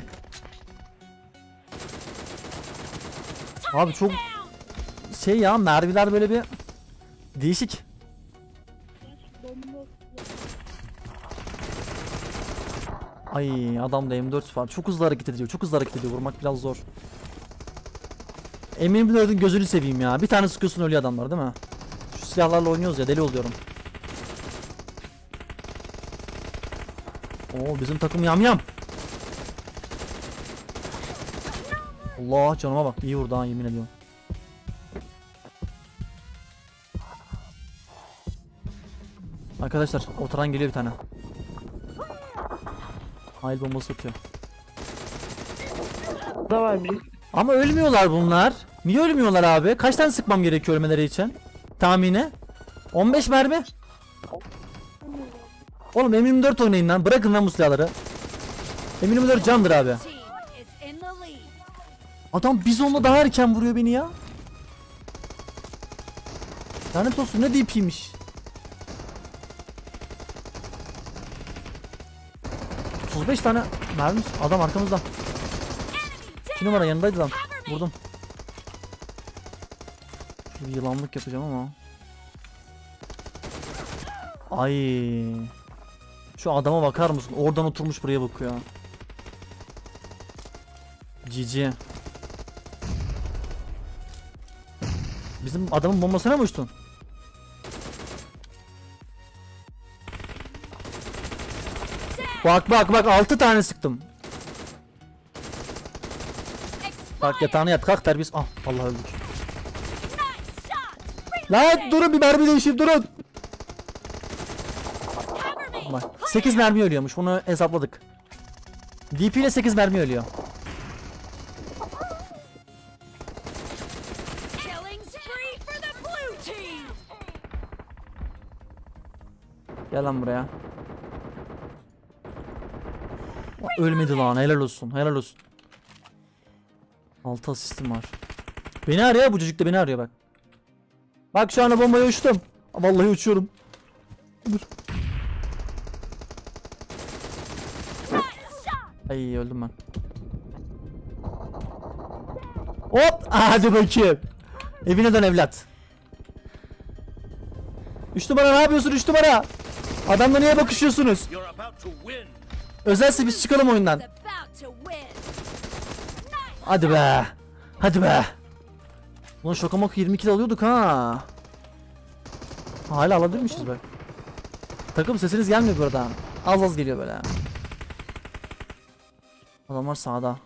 Speaker 1: Abi çok şey ya, mermiler böyle bir değişik. Ay adamda M dört var, çok hızlı hareket ediyor, çok hızlı hareket ediyor, vurmak biraz zor. M yirmi dördün gözünü seveyim ya. Bir tane sıkıyorsun, ölüyor adamlar değil mi? Şu silahlarla oynuyoruz ya, deli oluyorum. Oo bizim takım yamyam. Allah canıma bak, iyi vurdu ha, yemin ediyorum. Arkadaşlar ortadan geliyor bir tane. Hayal bombası atıyor.
Speaker 5: Da var bir.
Speaker 1: Ama ölmüyorlar bunlar. Niye ölmüyorlar abi? Kaç tane sıkmam gerekiyor ölmeleri için? Tahmini. on beş mermi. Oğlum M yirmi dört oynayın lan. Bırakın lan bu silahları. M yirmi dört candır abi. Adam bizonla daha erken vuruyor beni ya. Lanet olsun, ne D P'ymiş. otuz beş tane mermi. Adam arkamızda. iki numara yanındaydı lan. Vurdum. Bir yılanlık yapacağım ama. Ay. Şu adama bakar mısın? Oradan oturmuş buraya bakıyor. Cici. Bizim adamın bombasına mı uçtun? Bak bak bak, altı tane sıktım. Bak yatağına yat, kalk terbiyesiz. Ah vallahi öldük. Lan durun, bir mermi değişip durun. Bak sekiz mermi ölüyormuş, bunu hesapladık. D P ile sekiz mermi ölüyor. Gel lan buraya. Ölmedi lan, helal olsun, helal olsun. altı asistim var. Beni arıyor, bu çocuk da beni arıyor bak. Bak şu anda bombaya uçtum. Vallahi uçuyorum. Dur. Ay öldüm ben. Hop, hadi bakayım. Evine dön evlat. üç numara ne yapıyorsun, üç numara? Adamla niye bakışıyorsunuz?
Speaker 2: You're about to win.
Speaker 1: Özelse biz çıkalım oyundan.
Speaker 3: It's about to win.
Speaker 1: Hadi be. Hadi be. Ulan şokamak yirmi kill alıyorduk ha. Hala alabilirmişiz be. Takım sesiniz gelmiyor buradan. Az az geliyor böyle. Adamlar sağda.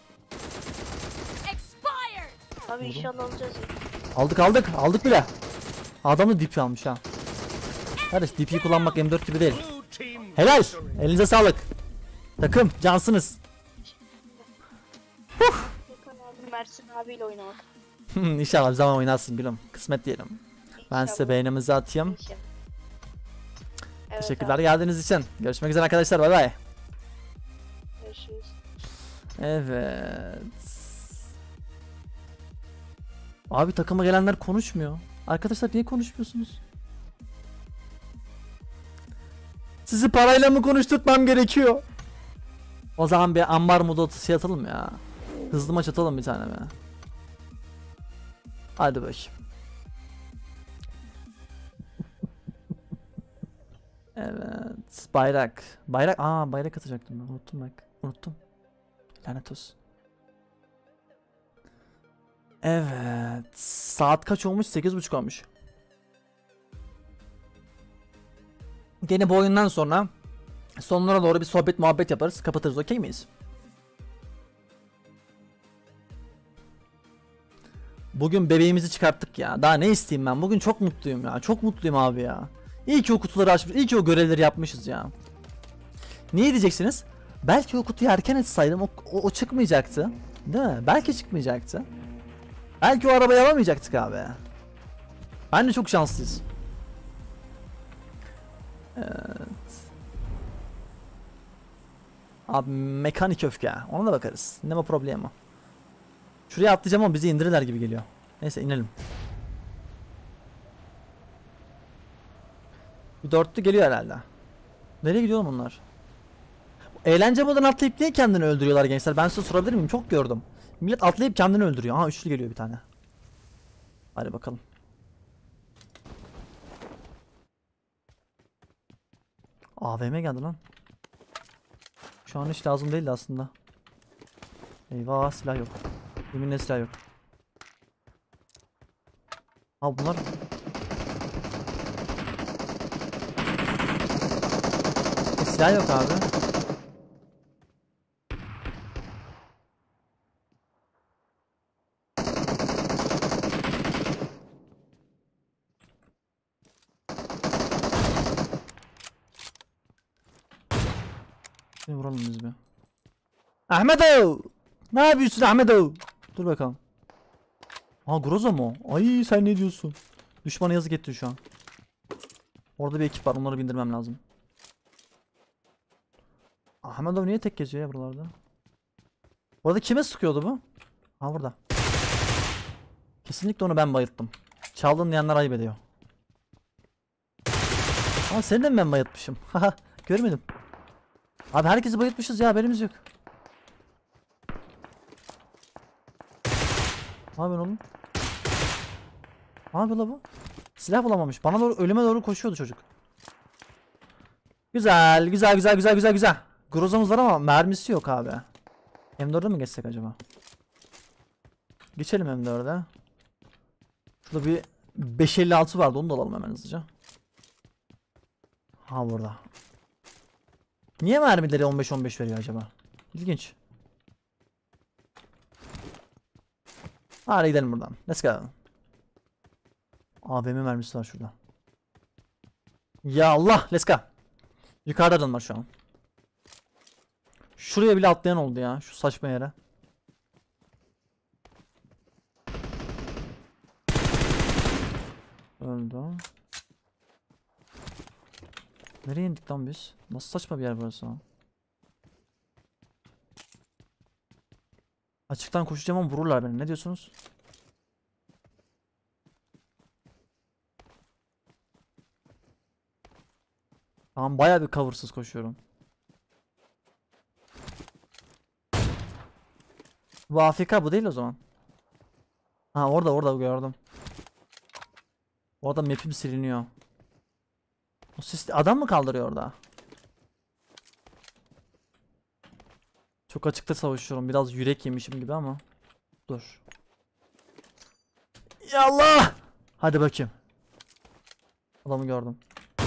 Speaker 3: Expired.
Speaker 9: Abi inşallah alacağız ya.
Speaker 1: Aldık aldık aldık bile. Adamı D P almış ha. Kardeş D P kullanmak M dört gibi değil.
Speaker 2: Blue team
Speaker 1: Helal.
Speaker 2: victory.
Speaker 1: Elinize sağlık. Takım cansınız.
Speaker 9: Gökhan abi Mersin abiyle oynamak.
Speaker 1: İnşallah bir zaman oynarsın gülüm. Kısmet diyelim. Ben
Speaker 9: İnşallah.
Speaker 1: size beğenimizi atayım.
Speaker 9: İnşallah. Evet
Speaker 1: Teşekkürler
Speaker 9: abi,
Speaker 1: geldiğiniz için. Görüşmek üzere arkadaşlar. Bay bay.
Speaker 9: görüşürüz.
Speaker 1: Evet. Abi takıma gelenler konuşmuyor. Arkadaşlar niye konuşmuyorsunuz? Sizi parayla mı konuşturtmam gerekiyor? O zaman bir ambar modu şey atalım ya. Hızlı maç atalım bir tane be. Hadi bakayım. Evet. Bayrak. Bayrak. Aa bayrak atacaktım ben. Unuttum bak. Unuttum. Lanet olsun. Evet. Saat kaç olmuş? sekiz buçuk olmuş. Gene bu oyundan sonra sonlara doğru bir sohbet muhabbet yaparız. Kapatırız. Okey miyiz? Bugün bebeğimizi çıkarttık ya. Daha ne isteyeyim ben? Bugün çok mutluyum ya. Çok mutluyum abi ya. İyi ki o kutuları açmış. İyi ki o görevleri yapmışız ya. Niye diyeceksiniz? Belki o kutuyu erken açsaydım o, o, o çıkmayacaktı. Değil mi? Belki çıkmayacaktı. Belki o arabayı alamayacaktık abi. Bence çok şanslıyız. Evet. Abi mekanik öfke. Ona da bakarız. Ne problema. Şuraya atlayacağım ama bizi indirirler gibi geliyor. Neyse inelim. Bir dörtlü geliyor herhalde. Nereye gidiyor bunlar? Eğlence modundan atlayıp niye kendini öldürüyorlar gençler? Ben size sorabilir miyim? Çok gördüm. Millet atlayıp kendini öldürüyor. Aha üçlü geliyor bir tane. Hadi bakalım. A V M geldi lan. Şu an hiç lazım değildi aslında. Eyvah silah yok. Yeminle silah yok. Abi bunlar... E, silah yok abi. Seni vuralım biz bir. Ahmedo! Ne yapıyorsun Ahmedo? Dur bakalım. Ha Groza mı? Ay sen ne diyorsun? Düşmana yazık etti şu an. Orada bir ekip var, onları bindirmem lazım. Ahmedo niye tek geziyor ya buralarda? Orada kime sıkıyordu bu? Ha burada. Kesinlikle onu ben bayılttım. Çaldın diyenler ayıp ediyor. Ama seni de mi ben bayıltmışım? Haha görmedim. Abi herkesi bayıltmışız ya, haberimiz yok. Ne yapıyorsun oğlum? Ne yapıyor la bu? Silah bulamamış. Bana doğru, ölüme doğru koşuyordu çocuk. Güzel, güzel, güzel, güzel, güzel, güzel. Groza'mız var ama mermisi yok abi. M dört'e mi geçsek acaba? Geçelim M dört'e. Şurada bir beş elli altı vardı, onu da alalım hemen hızlıca. Ha burada. Niye mermileri on beş on beş veriyor acaba? İlginç. Hadi gidelim buradan. Let's go. A V M mermisi var şurada. Ya Allah, let's go. Yukarıda adam var şu an. Şuraya bile atlayan oldu ya, şu saçma yere. Öldü. Nereye indik lan biz? Nasıl saçma bir yer burası ha? Açıktan koşacağım ama vururlar beni. Ne diyorsunuz? Tamam, bayağı bir coversız koşuyorum. Bu A F K, bu değil o zaman. Ha orada orada gördüm. Orada map'im siliniyor. O sis adam mı kaldırıyor orada? Çok açıkta savaşıyorum. Biraz yürek yemişim gibi ama. Dur. Yallah! Hadi bakayım. Adamı gördüm.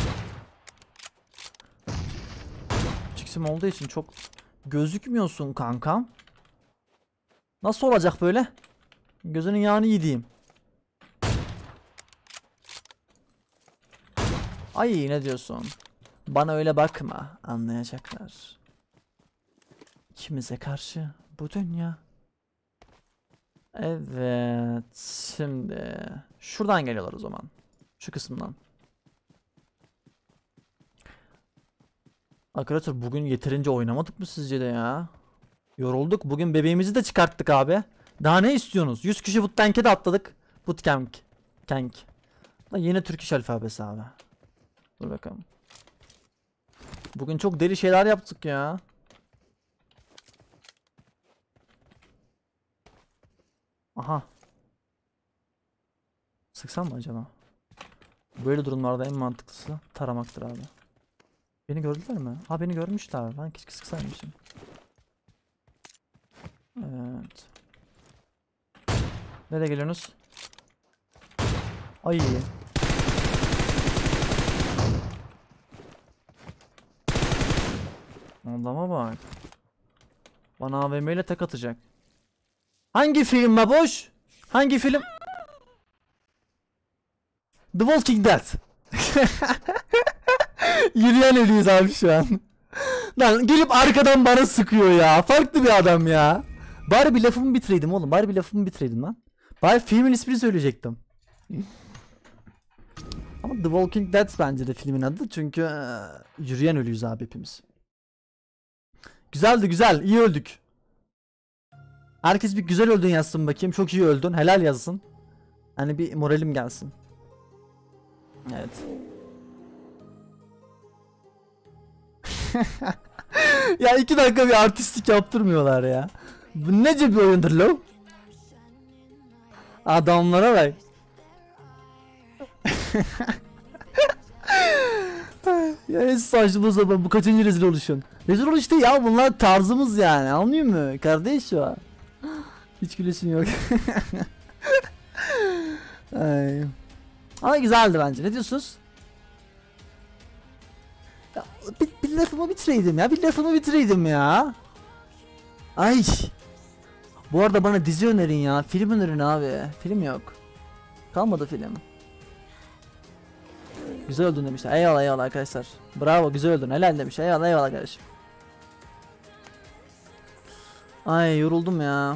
Speaker 1: Çiksim olduğu için çok gözükmüyorsun kankam. Nasıl olacak böyle? Gözünün yağını yediğim. Ay ne diyorsun? Bana öyle bakma. Anlayacaklar. İkimize karşı bu dünya. Evet. Şimdi şuradan geliyorlar o zaman. Şu kısımdan. Arkadaşlar bugün yeterince oynamadık mı sizce de ya? Yorulduk. Bugün bebeğimizi de çıkarttık abi. Daha ne istiyorsunuz? yüz kişi bootcamp'e de atladık. Bootcamp. Kank. Yine Türk İş alfabesi abi. Dur bakalım. Bugün çok deli şeyler yaptık ya. Aha. Sıksam mı acaba? Böyle durumlarda en mantıklısı taramaktır abi. Beni gördüler mi? Ha beni görmüşler. Ben keşke sıksaymışım. Evet. Nereye geliyorsunuz? Ay. Adama bak. Bana A V M ile tek atacak. Hangi film baboş? Hangi film? The Walking Dead. Yürüyen ölüyüz abi şu an. Lan gelip arkadan bana sıkıyor ya. Farklı bir adam ya. Bari bir lafımı bitireydim oğlum. Bari bir lafımı bitireydim lan. Bari filmin ismini söyleyecektim. Ama The Walking Dead bence de filmin adı. Çünkü ee, yürüyen ölüyüz abi hepimiz. Güzeldi güzel. İyi öldük. Herkes bir güzel öldün yazsın bakayım. Çok iyi öldün. Helal yazsın. Hani bir moralim gelsin. Evet. Ya iki dakika bir artistik yaptırmıyorlar ya. Bu nece bir oyundur lo? Adamlara bak. Ya en saçma sapan bu kaçıncı rezil oluşun? Rezil oluş işte ya, bunlar tarzımız yani, anlıyor musun kardeş ya? Hiç gülesim yok. Ay. Ama güzeldi bence, ne diyorsunuz? Ya, bir, bir lafımı bitireydim ya, bir lafımı bitireydim ya. Ay. Bu arada bana dizi önerin ya, film önerin abi. Film yok. Kalmadı film. Güzel öldün demişler. Eyvallah eyvallah arkadaşlar. Bravo, güzel öldün. Helal demiş. Eyvallah eyvallah kardeşim. Ay yoruldum ya.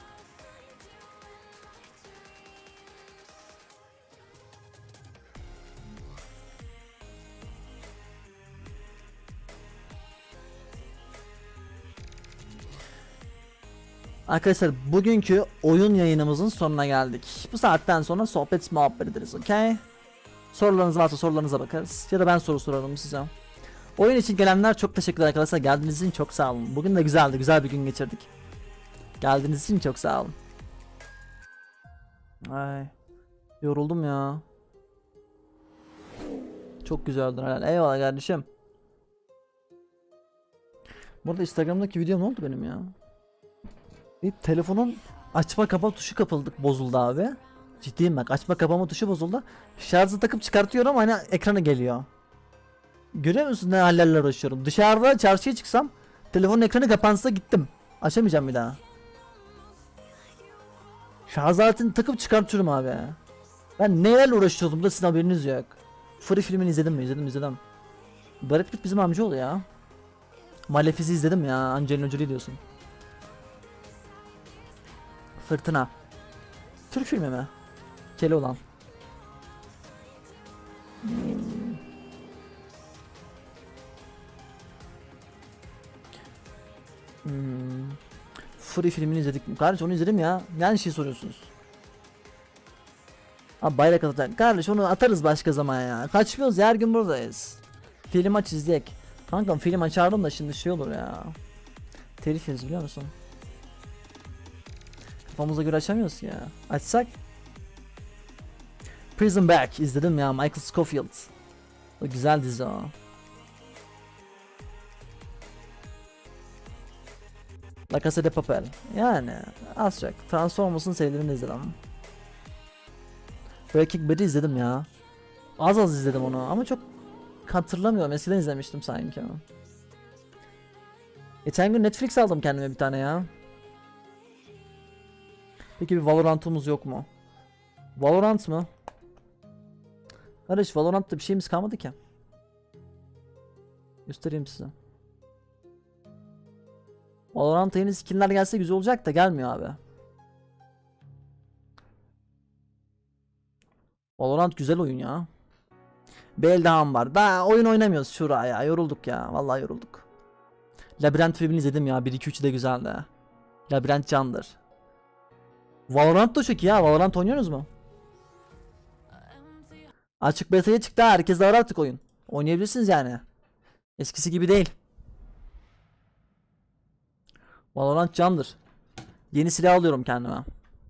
Speaker 1: Arkadaşlar bugünkü oyun yayınımızın sonuna geldik. Bu saatten sonra sohbet muhabbet ederiz, okey? Sorularınız varsa sorularınıza bakarız. Ya da ben soru sorarım size. Oyun için gelenler çok teşekkürler arkadaşlar. Geldiğiniz için çok sağ olun. Bugün de güzeldi. Güzel bir gün geçirdik. Geldiğiniz için çok sağ olun. Ay. Yoruldum ya. Çok güzeldin herhalde. Eyvallah kardeşim. Burada Instagram'daki video ne oldu benim ya? Bir telefonun açma kapa tuşu kapıldık, bozuldu abi. Ciddiyim bak, açma kapama tuşu bozuldu. Şarjı takıp çıkartıyorum, hani ekranı geliyor. Görüyor musun ne hallerle uğraşıyorum? Dışarıda çarşıya çıksam telefonun ekranı kapansa gittim. Açamayacağım bir daha. Şarj aletini takıp çıkartıyorum abi. Ben nelerle uğraşıyordum da sizin haberiniz yok. Free filmini izledim mi? İzledim izledim. Brad Pitt bizim amcaoğlu ya. Malefiz'i izledim ya. Angelina Jolie diyorsun. Fırtına. Türk filmi mi? Keloğlan. Hmm. Hmm. Free filmini izledik mi? Kardeş onu izledim ya. Yani şey soruyorsunuz. Abi bayrak atacak. Kardeş onu atarız başka zaman ya. Kaçmıyoruz ya, her gün buradayız. Film aç izleyek. Kankam film açardım da şimdi şey olur ya. Telif yeriz biliyor musun? Kafamıza göre açamıyoruz ya. Açsak. Prison Break izledim ya, Michael Scofield. O güzel dizi o. La Casa de Papel. Yani az çok. Transformers'ın serilerini izledim. Breaking Bad'i izledim ya. Az az izledim onu ama çok hatırlamıyorum. Eskiden izlemiştim sanki. Geçen gün Netflix aldım kendime bir tane ya. Peki bir Valorant'umuz yok mu? Valorant mı? Kardeş Valorant'ta bir şeyimiz kalmadı ki. Göstereyim size. Valorant'a yeni skinler gelse güzel olacak da gelmiyor abi. Valorant güzel oyun ya. Beldağım var. Daha oyun oynamıyoruz şuraya ya. Yorulduk ya. Vallahi yorulduk. Labirent filmini izledim ya. bir iki üç de güzeldi. Labirent candır. Valorant da çok iyi ya. Valorant oynuyorsunuz mu? Açık beta'ya çıktı ha. Herkes de var artık oyun. Oynayabilirsiniz yani. Eskisi gibi değil. Valorant candır. Yeni silah alıyorum kendime.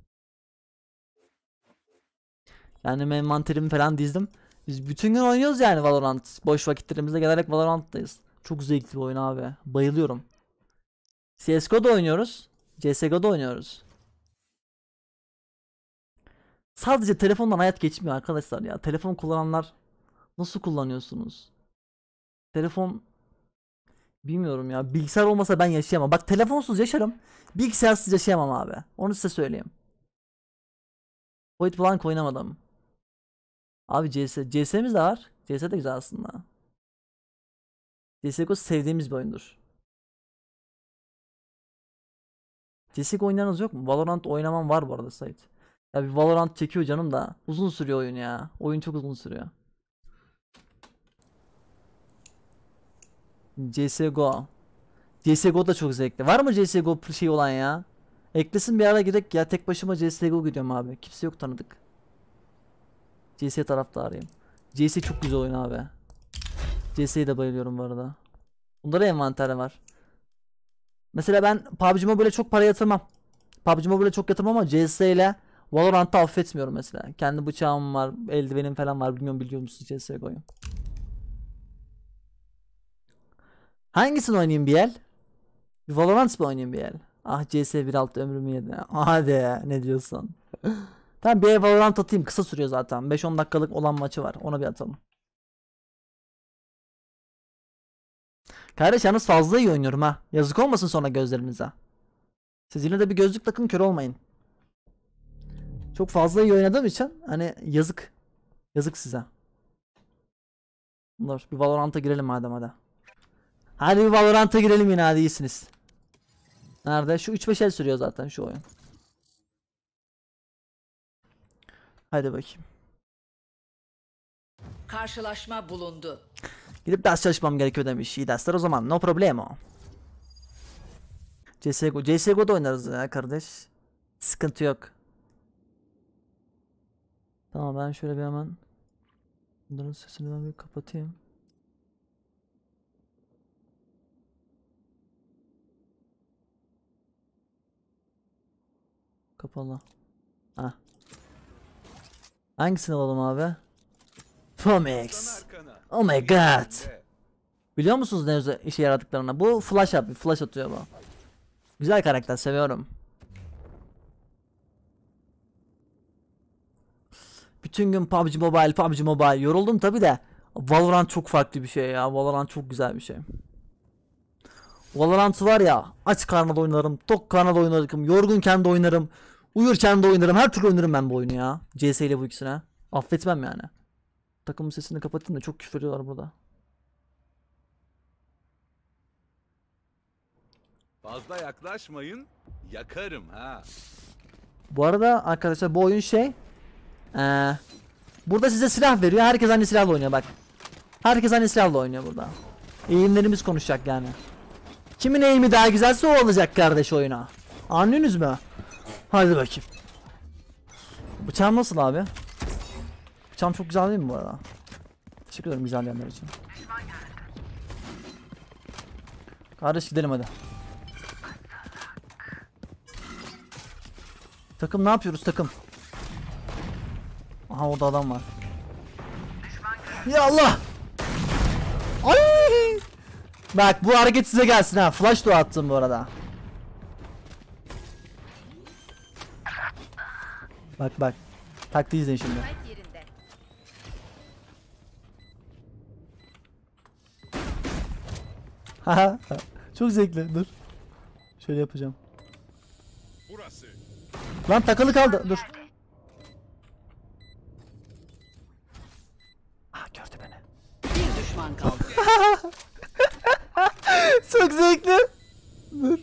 Speaker 1: Kendime envanterimi falan dizdim. Biz bütün gün oynuyoruz yani Valorant. Boş vakitlerimizde gelerek Valorant'tayız. Çok zevkli bir oyun abi. Bayılıyorum. C S G O'da oynuyoruz. C S G O'da oynuyoruz. Sadece telefondan hayat geçmiyor arkadaşlar ya. Telefon kullananlar nasıl kullanıyorsunuz? Telefon bilmiyorum ya. Bilgisayar olmasa ben yaşayamam. Bak telefonsuz yaşarım. Bilgisayarsız yaşayamam abi. Onu size söyleyeyim. Point Blank oynamadım. Abi C S, C S'miz de var. C S de güzel aslında. C S G O sevdiğimiz bir oyundur. C S G O oynayanınız yok mu? Valorant oynamam var bu arada Sait. Ya bir Valorant çekiyor canım da. Uzun sürüyor oyun ya. Oyun çok uzun sürüyor. C S G O. C S G O da çok zevkli. Var mı C S G O şey olan ya? Eklesin bir ara gidek ya. Tek başıma C S G O gidiyorum abi. Kimse yok tanıdık. C S taraftarıyım. C S çok güzel oyun abi. C S'ye de bayılıyorum bu arada. Bunda da envanter var. Mesela ben P U B G Mobile'e çok para yatırmam. P U B G Mobile'e çok yatırmam ama C S ile Valorant'ta affetmiyorum mesela. Kendi bıçağım var, eldivenim falan var. Bilmiyorum biliyor musunuz C S G O'yu? Hangisini oynayayım bir el? Bir Valorant mı oynayayım bir el? Ah C S bir altı ömrümü yedi. Hadi ne diyorsun? Tamam bir el Valorant atayım. Kısa sürüyor zaten. beş on dakikalık olan maçı var. Ona bir atalım. Kardeş yalnız fazla iyi oynuyorum ha. Yazık olmasın sonra gözlerinize. Siz yine de bir gözlük takın kör olmayın. Çok fazla iyi oynadığım için hani yazık. Yazık size. Dur bir Valorant'a girelim madem hadi. Hadi bir Valorant'a girelim yine hadi iyisiniz. Nerede? Şu üç beş el sürüyor zaten şu oyun. Hadi bakayım.
Speaker 10: Karşılaşma bulundu.
Speaker 1: Gidip ders çalışmam gerekiyor demiş. İyi dersler o zaman. No problemo. C S G O. C S G O'da oynarız ya kardeş. Sıkıntı yok. Tamam ben şöyle bir hemen bunların sesini ben bir kapatayım. Kapalı. Ha. Hangisini alalım abi? Fomex. Oh my god. Biliyor musunuz ne özel işe yaradıklarına? Bu flash up, flash atıyor bu. Güzel karakter, seviyorum. Bütün gün P U B G Mobile, P U B G Mobile yoruldum tabi de. Valorant çok farklı bir şey ya. Valorant çok güzel bir şey. Valorant var ya, aç karnında oynarım, tok karnında oynarım, yorgunken de oynarım, uyurken de oynarım, her türlü oynarım ben bu oyunu ya. C S ile bu ikisine. Affetmem yani. Takımın sesini kapatayım da çok küfür ediyorlar burada.
Speaker 2: Fazla yaklaşmayın, yakarım ha.
Speaker 1: Bu arada arkadaşlar bu oyun şey, ee, burada size silah veriyor. Herkes aynı silahla oynuyor bak. Herkes aynı silahla oynuyor burada. Eğimlerimiz konuşacak yani. Kimin eğimi daha güzelse o olacak kardeş oyuna. Anlıyorsunuz mu? Hadi bakayım. Bıçağım nasıl abi? Bıçağım çok güzel değil mi bu arada? Teşekkür ederim güzel yerler için. Kardeş gidelim hadi. Takım ne yapıyoruz takım? Aha orada adam var. Ya Allah! Ay! Bak bu hareket size gelsin ha. Flash dua attım bu arada. Bak bak. Taktiği izleyin şimdi. Haha. Çok zevkli. Dur. Şöyle yapacağım.
Speaker 2: Burası.
Speaker 1: Lan takılı kaldı. Dur. Ah gördü beni.
Speaker 10: Bir düşman kaldı.
Speaker 1: Çok zevkli. Dur.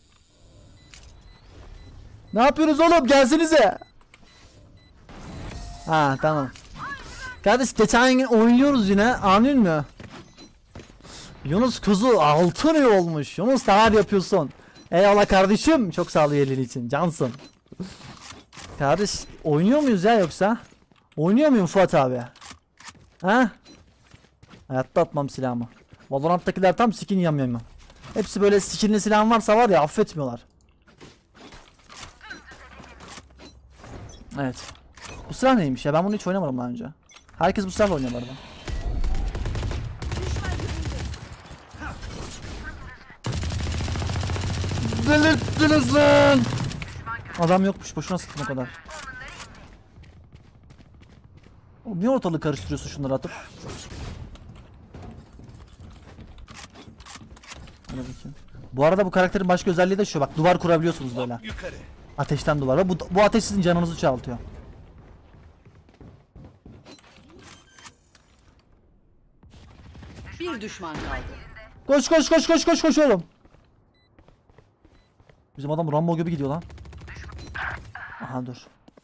Speaker 1: Ne yapıyorsunuz oğlum? Gelsenize. Ha tamam. Kardeş geçen gün oynuyoruz yine. Anlıyor musun? Yunus kuzu altın iyi olmuş. Yunus neler yapıyorsun? Eyvallah kardeşim. Çok sağ ol üyeliğin için. Cansın. Kardeş oynuyor muyuz ya yoksa? Oynuyor muyum Fuat abi? Ha? Hayatta atmam silahımı. Valorant'takiler tam skin yamyamı. Hepsi böyle skinli silahım varsa var ya affetmiyorlar. Evet. Bu silah neymiş ya? Ben bunu hiç oynamadım daha önce. Herkes bu silahla oynuyor bu arada. Delirttiniz lan! Adam yokmuş, boşuna sıktım o kadar. Oğlum niye ortalığı karıştırıyorsun şunları atıp? Bu arada bu karakterin başka özelliği de şu, bak duvar kurabiliyorsunuz böyle.
Speaker 2: Yukarı.
Speaker 1: Ateşten duvar. Bu, bu ateş sizin canınızı çoğaltıyor.
Speaker 10: Bir düşman kaldı.
Speaker 1: Koş koş koş koş koş koş oğlum. Bizim adam Rambo gibi gidiyor lan. Aha dur.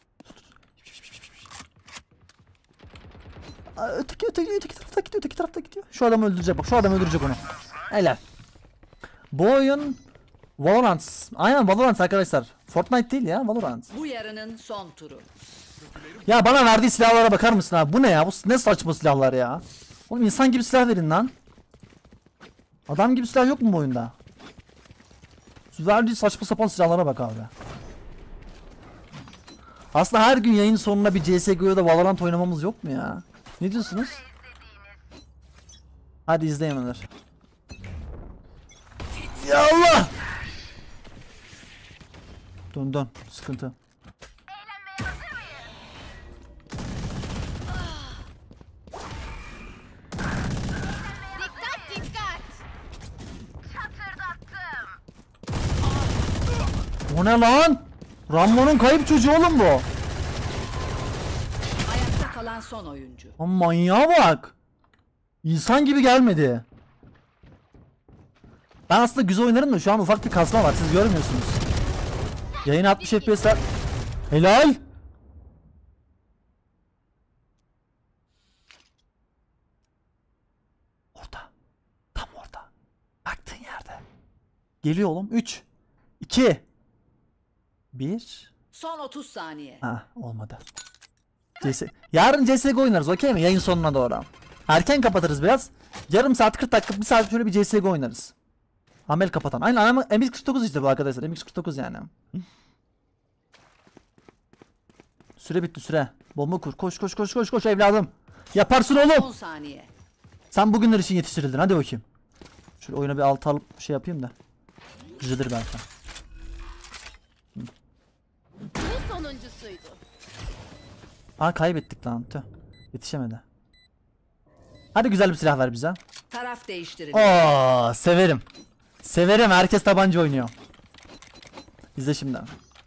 Speaker 1: Aa, öteki öteki öteki tarafta gidiyor, öteki tarafta gidiyor. Şu adamı öldürecek bak, şu adamı öldürecek onu. Helal. Bu oyun Valorant. Aynen Valorant arkadaşlar. Fortnite değil ya, Valorant.
Speaker 10: Bu yarının son turu.
Speaker 1: Ya bana verdiği silahlara bakar mısın abi? Bu ne ya? Bu ne saçma silahlar ya? Oğlum insan gibi silah verin lan. Adam gibi silah yok mu bu oyunda? Verdiği saçma sapan silahlara bak abi. Aslında her gün yayın sonuna bir C S G O'da Valorant oynamamız yok mu ya? Ne diyorsunuz? Hadi izleyemeler. Ya Allah! Dön dön, sıkıntı.
Speaker 3: Dikkat dikkat. Çatırdattım.
Speaker 1: O ne lan? Rambo'nun kayıp çocuğu oğlum bu.
Speaker 10: Ayakta kalan son oyuncu.
Speaker 1: Ama manyağa bak. İnsan gibi gelmedi. Ben aslında güzel oynarım da şu an ufak bir kasma var, siz görmüyorsunuz. Yayın altmış F P S'ler. Helal. Orada. Tam orada. Baktığın yerde. Geliyor oğlum. üç iki bir.
Speaker 10: Son otuz saniye.
Speaker 1: Ha olmadı. C S Yarın C S G O oynarız, okey mi? Yayın sonuna doğru. Erken kapatırız biraz. Yarım saat kırk dakika, bir saat şöyle bir C S G O oynarız. Amel kapatan. Aynen M X kırk dokuz işte bu arkadaşlar. M X kırk dokuz yani. Süre bitti süre. Bomba kur. Koş koş koş koş koş evladım. Yaparsın oğlum.
Speaker 10: on saniye.
Speaker 1: Sen bugünler için yetiştirildin. Hadi bakayım. Şöyle oyuna bir altı alıp şey yapayım da. Güzeldir belki.
Speaker 3: Bu sonuncusuydu.
Speaker 1: Aa kaybettik lan. Tüh. Yetişemedi. Hadi güzel bir silah ver bize.
Speaker 10: Taraf değiştirildi.
Speaker 1: Oo, severim. Severim. Herkes tabanca oynuyor. İzle şimdi.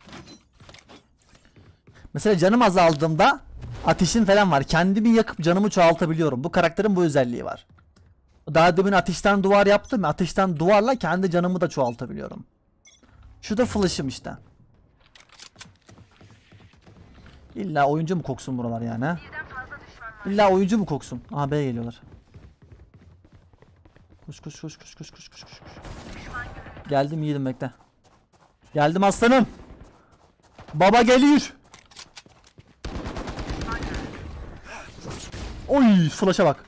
Speaker 1: Mesela canım azaldığımda ateşin falan var. Kendimi yakıp canımı çoğaltabiliyorum. Bu karakterin bu özelliği var. Daha demin ateşten duvar yaptım. Ateşten duvarla kendi canımı da çoğaltabiliyorum. Şu da flash'ım işte. İlla oyuncu mu koksun buralar yani ha? İlla oyuncu mu koksun? Aha B'ye geliyorlar. Koş koş koş koş koş koş koş koş. Geldim yiğidim bekle. Geldim aslanım. Baba geliyor. Oy flash'a bak.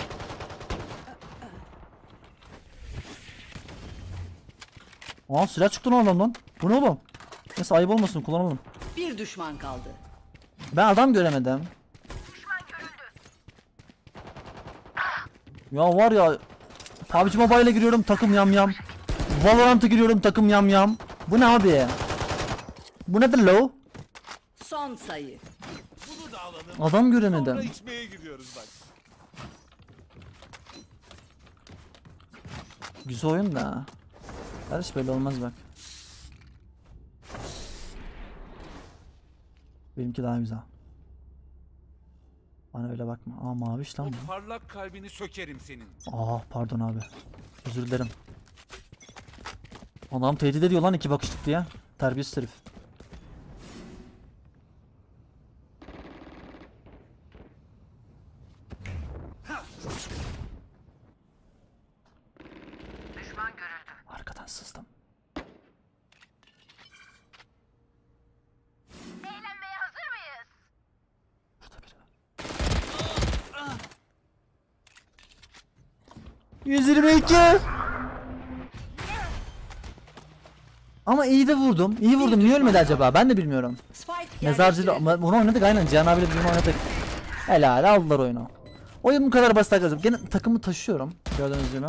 Speaker 1: Aa silah çıktı lan adamdan. Bu ne oğlum? Neyse ayıp olmasın kullanalım.
Speaker 10: Bir düşman kaldı.
Speaker 1: Ben adam göremedim. Ya var ya P U B G Mobile'e giriyorum takım yam yam. Valorant'a giriyorum takım yam yam. Bu ne abi? Bu nedir lo?
Speaker 10: Son sayı.
Speaker 2: Bunu da alalım.
Speaker 1: Adam
Speaker 2: Sonra
Speaker 1: göremedim.
Speaker 2: içmeye gidiyoruz bak.
Speaker 1: Güzel oyun da. Karış böyle olmaz bak. Benimki daha güzel. Bana öyle bakma. Aa maviş lan
Speaker 2: O
Speaker 1: bu.
Speaker 2: parlak kalbini sökerim senin.
Speaker 1: Aa pardon abi. Özür dilerim. Adam tehdit ediyor lan iki bakışlık diye. Terbiyesiz herif. Arkadan sızdım.
Speaker 3: Eğlenmeye hazır mıyız?
Speaker 1: Burada biri var. yüz yirmi iki. Ama iyi de vurdum. İyi vurdum. Niye ölmedi acaba? Ben de bilmiyorum.
Speaker 10: Spike
Speaker 1: Mezarcıyla
Speaker 10: yerleştirildi.
Speaker 1: bunu oynadık aynen. Cihan abiyle bizim oynadık. Helal aldılar oyunu. Oyun bu kadar basit arkadaşlar. Gene takımı taşıyorum. Gördüğünüz gibi.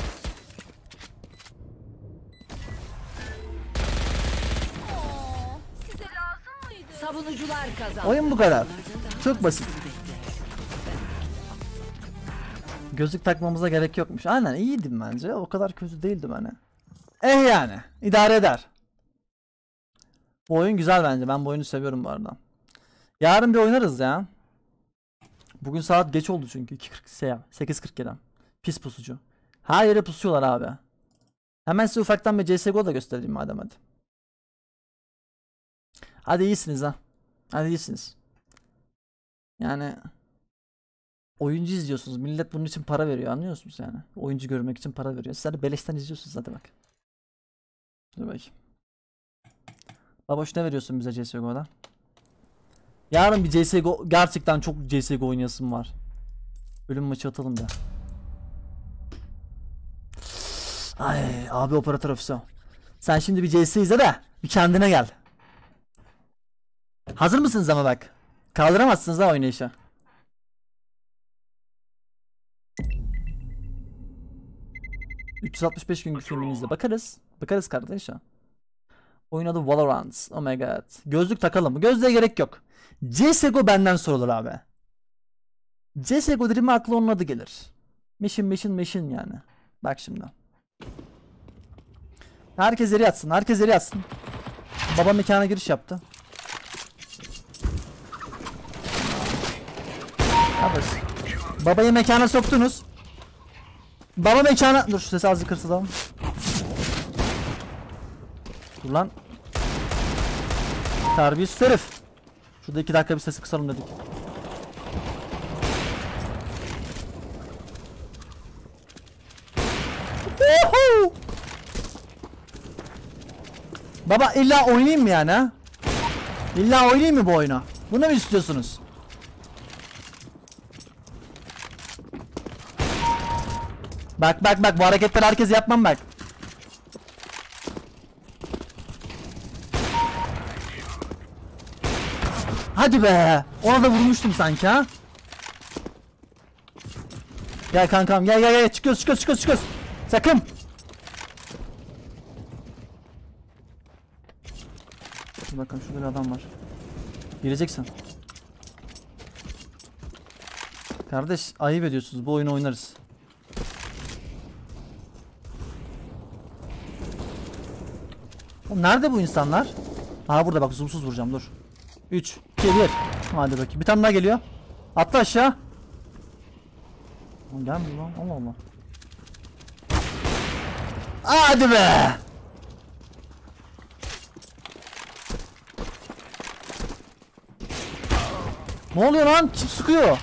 Speaker 3: Size lazım mıydı?
Speaker 10: Savunucular kazandı.
Speaker 1: Oyun bu kadar. Çok basit. Gözlük takmamıza gerek yokmuş. Aynen iyiydim bence. O kadar kötü değildim hani. Eh yani. İdare eder. Bu oyun güzel bence. Ben bu oyunu seviyorum bu arada. Yarın bir oynarız ya. Bugün saat geç oldu çünkü. sekiz kırk yedi. Pis pusucu. Her yere pusuyorlar abi. Hemen size ufaktan bir C S G O da göstereyim madem hadi. Hadi iyisiniz ha. Hadi iyisiniz. Yani oyuncu izliyorsunuz. Millet bunun için para veriyor. Anlıyor musunuz yani? Oyuncu görmek için para veriyor. Sizler de beleşten izliyorsunuz hadi bak. Dur bakayım. Baboş ne veriyorsun bize C S G O'da? Yarın bir C S G O, gerçekten çok C S G O oynayasım var. Bölüm maçı atalım da. Ay abi operatör ofisi. Sen şimdi bir C S izle de bir kendine gel. Hazır mısınız ama bak. Kaldıramazsınız ha oynayışı. üç yüz altmış beş gün filminizde bakarız. Bakarız kardeşim. Oyun adı Valorant. Oh my god. Gözlük takalım mı? Gözlüğe gerek yok. C S G O benden sorulur abi. C S G O dediğim aklı onun adı gelir. Mission mission mission yani. Bak şimdi. Herkes yere yatsın. Herkes yere yatsın. Baba mekana giriş yaptı. Kardeş. Babayı mekana soktunuz. Baba mekana... Dur şu sesi azıcık kırsılalım. Dur lan. Terbiyesiz herif. Şurada iki dakika bir sesi kısalım dedik. Woohoo! Baba illa oynayayım mı yani ha? İlla oynayayım mı bu oyunu? Bunu mu istiyorsunuz? Bak bak bak bu hareketleri herkes yapmam bak. Hadi be. Ona da vurmuştum sanki ha. Gel kankam gel gel gel çıkıyoruz çıkıyoruz çıkıyoruz çıkıyoruz. Sakın. Dur bakalım şurada bir adam var. Gireceksin. Kardeş ayıp ediyorsunuz, bu oyunu oynarız. Oğlum nerede bu insanlar? Aha burada bak, zoomsuz vuracağım, dur. üç iki bir. Hadi bakayım. Bir tane daha geliyor. Atla aşağı. Lan gelmiyor lan. Allah Allah. Hadi be. Ne oluyor lan? Kim sıkıyor?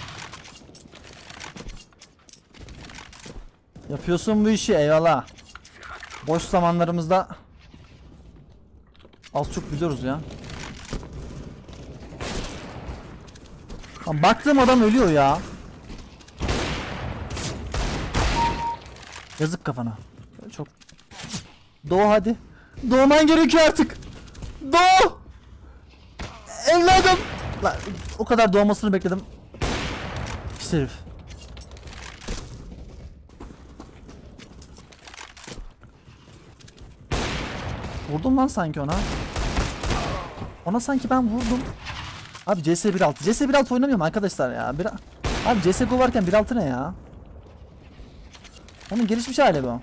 Speaker 1: Yapıyorsun bu işi, eyvallah. Boş zamanlarımızda az çok biliyoruz ya. Lan baktığım adam ölüyor ya. Yazık kafana. Çok. Doğu hadi. Doğman gerekiyor artık. Doğu. Evladım. Lan, o kadar doğmasını bekledim. Pis herif. Vurdum lan sanki ona. Ona sanki ben vurdum. Abi C S bir altı. C S bir altı oynamıyorum arkadaşlar ya. Bir... Abi C S G O varken bir altı ne ya? Onun gelişmiş hali bu.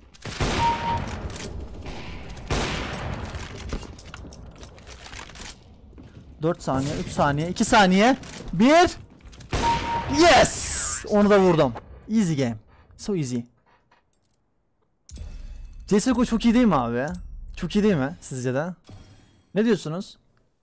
Speaker 1: dört saniye, üç saniye, iki saniye. bir. Yes! Onu da vurdum. Easy game. So easy. C S G O çok iyi değil mi abi? Çok iyi değil mi sizce de? Ne diyorsunuz?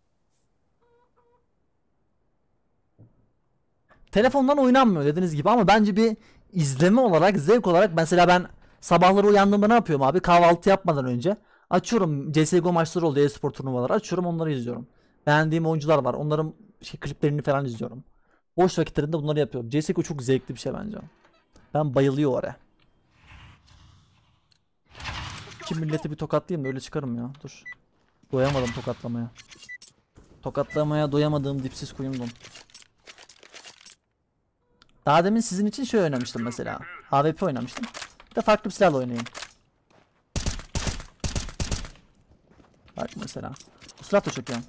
Speaker 1: Telefondan oynanmıyor dediğiniz gibi ama bence bir izleme olarak, zevk olarak mesela ben sabahları uyandığımda ne yapıyorum abi? Kahvaltı yapmadan önce açıyorum, C S G O maçları oluyor, e-spor turnuvaları açıyorum, onları izliyorum. Beğendiğim oyuncular var, onların şey, kliplerini falan izliyorum. Boş vakitlerinde bunları yapıyorum. C S G O çok zevkli bir şey bence. Ben bayılıyor oraya. Kim milleti bir tokatlayayım da öyle çıkarım ya. Dur. Doyamadım tokatlamaya. Tokatlamaya doyamadığım dipsiz kuyumdum. Daha demin sizin için şey oynamıştım mesela. A W P oynamıştım. Bir de farklı bir silahla oynayayım. Bak mesela. Bu silah da çok iyi.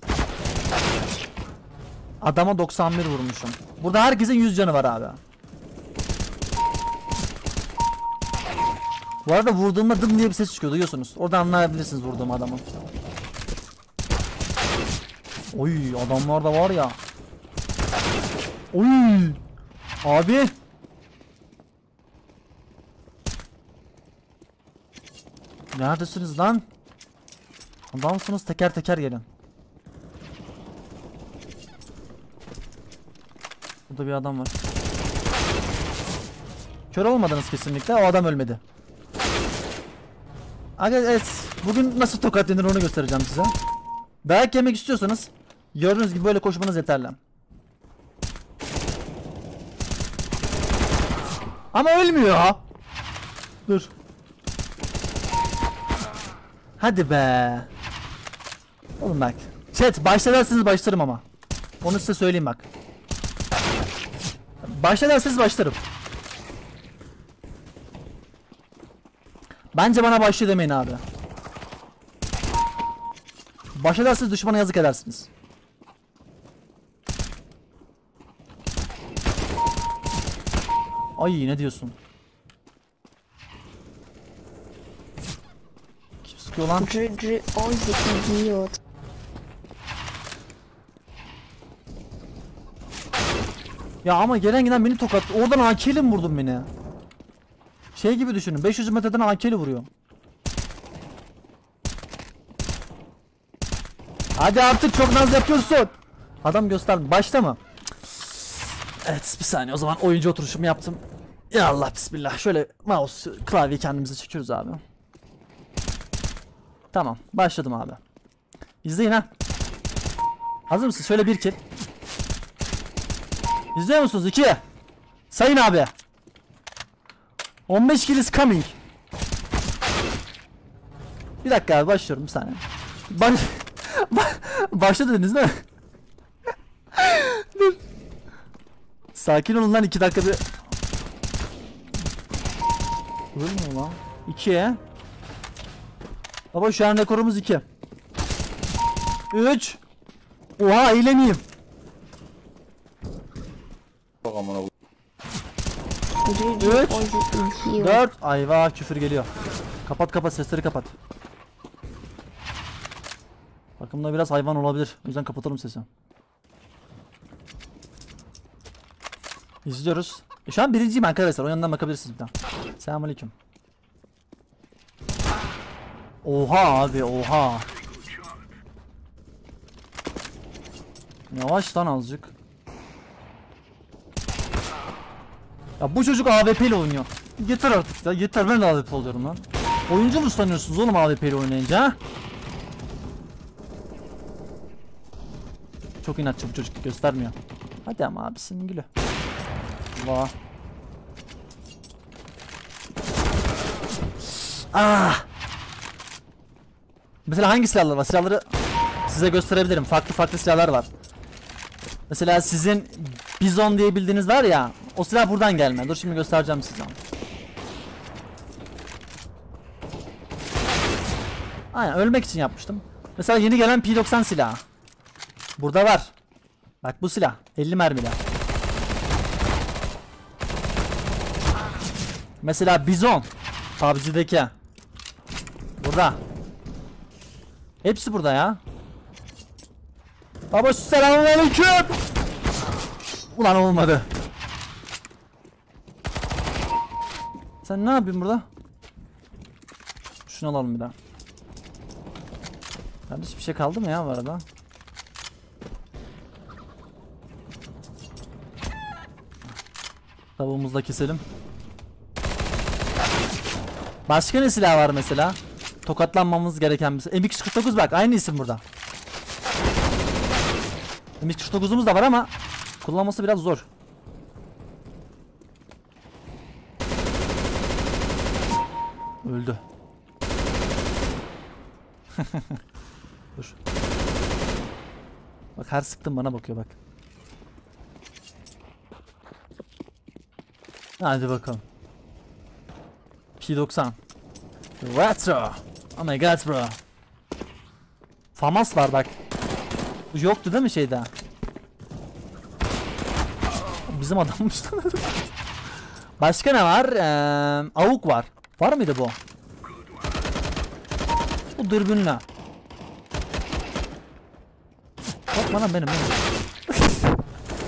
Speaker 1: Adama doksan bir vurmuşum. Burada herkesin yüz canı var abi. Bu arada vurduğumda dım diye bir ses çıkıyor, duyuyorsunuz. Orada anlayabilirsiniz vurduğum adamı. Oy, adamlar da var ya. Oy. Abi. Neredesiniz lan? Adamsınız, teker teker gelin. Burada bir adam var. Kör olmadınız kesinlikle, o adam ölmedi. Aga evet, bugün nasıl tokat yenir onu göstereceğim size. Dayak yemek istiyorsanız gördüğünüz gibi böyle koşmanız yeterli. Ama ölmüyor. Dur. Hadi be. Oğlum bak. Chat başla derseniz başlarım ama. Onu size söyleyeyim bak. Başla derseniz başlarım. Bence bana başla demeyin abi. Başla derseniz düşmana yazık edersiniz. Ay ne diyorsun? Kim sıkıyor lan? Ya ama gelen giden beni tokat. Oradan A K'li mi vurdun beni? Şey gibi düşünün. beş yüz metreden A K'li vuruyor. Hadi artık çok naz yapıyorsun. Adam gösterdi. Başta mı? Evet bir saniye, o zaman oyuncu oturuşumu yaptım. Ya Allah bismillah. Şöyle mouse klavyeyi kendimize çekiyoruz abi. Tamam başladım abi. İzleyin ha. Hazır mısın? Şöyle bir kill. İzliyor musunuz? iki. Sayın abi. on beş kill is coming. Bir dakika abi, başlıyorum bir saniye. Baş... Başla dediniz değil mi? Dur. Sakin olun lan, iki dakika bir. Vurulmuyor lan. ikiye. Baba şu an rekorumuz iki. üç. Oha eğleneyim. üç. dört. Ayva küfür geliyor. Kapat kapat sesleri kapat. Takımda biraz hayvan olabilir. O yüzden kapatalım sesi. İzliyoruz. E şu an birinciyim arkadaşlar. O yandan bakabilirsiniz bir daha. Selamünaleyküm. Oha abi oha. Yavaş lan azıcık. Ya bu çocuk A W P ile oynuyor. Yeter artık ya, yeter, ben de A W P oluyorum lan. Oyuncu mu sanıyorsunuz oğlum A W P ile oynayınca ha? Çok inatçı bu çocuk, göstermiyor. Hadi ama abisinin gülü. Allah. Ah. Mesela hangi silahlar var? Silahları size gösterebilirim. Farklı farklı silahlar var. Mesela sizin Bizon diye bildiğiniz var ya, o silah buradan gelme. Dur şimdi göstereceğim size. Aynen ölmek için yapmıştım. Mesela yeni gelen P doksan silahı. Burada var. Bak bu silah elli mermili. Mesela Bizon P U B G'deki. Burada. Hepsi burada ya. Baba selamünaleyküm. Ulan olmadı. Sen ne yapıyorsun burada? Şunu alalım bir daha. Kardeş bir şey kaldı mı ya bu arada? Tavuğumuzu da keselim. Başka ne silah var mesela? Tokatlanmamız gereken bir silah. M iki yüz kırk dokuz bak aynı isim burada. M iki yüz kırk dokuzumuz da var ama kullanması biraz zor. Öldü. Dur. Bak her sıktım bana bakıyor bak. Hadi bakalım. P doksan. Retro. Oh my god bro. Famas var bak. Yoktu değil mi şeyde? Bizim adammış. Başka ne var? Ee, avuk var. Var mıydı bu? Bu dürbünle. Bak bana benim. benim.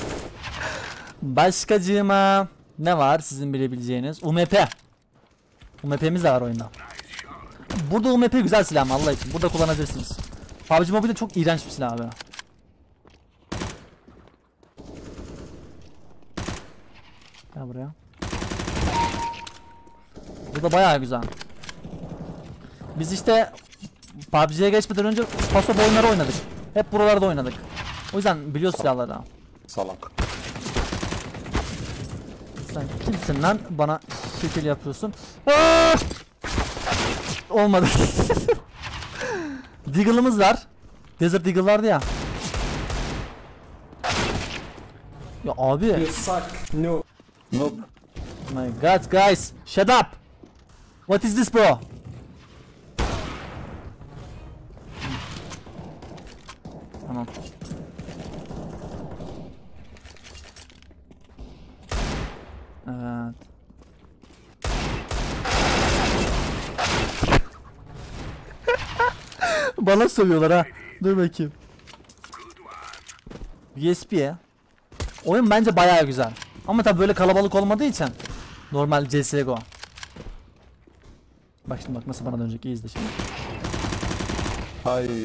Speaker 1: Başkacığıma ne var sizin bilebileceğiniz? U M P. U M P'miz de var oyunda. Burada U M P güzel silah mı Allah için? Burada kullanabilirsiniz. P U B G Mobile çok iğrenç bir silah abi. Gel buraya. Bu da bayağı güzel. Biz işte P U B G'ye geçmeden önce paso oyunları oynadık. Hep buralarda oynadık. O yüzden biliyoruz silahları.
Speaker 11: Salak.
Speaker 1: Sen kimsin lan bana şekil yapıyorsun? Aa! Olmadı. Deagle'ımız var. Desert Deagle vardı ya. Ya abi.
Speaker 11: You suck. No. Nope.
Speaker 1: Oh my god guys. Shut up. What is this bro? Tamam. Evet. Bana sövüyorlar ha. Dur bakayım. U S B'ye. Oyun bence bayağı güzel. Ama tabi böyle kalabalık olmadığı için normal C S G O. Bak şimdi bak nasıl bana dönecek, iyi izle şimdi.
Speaker 11: Hay.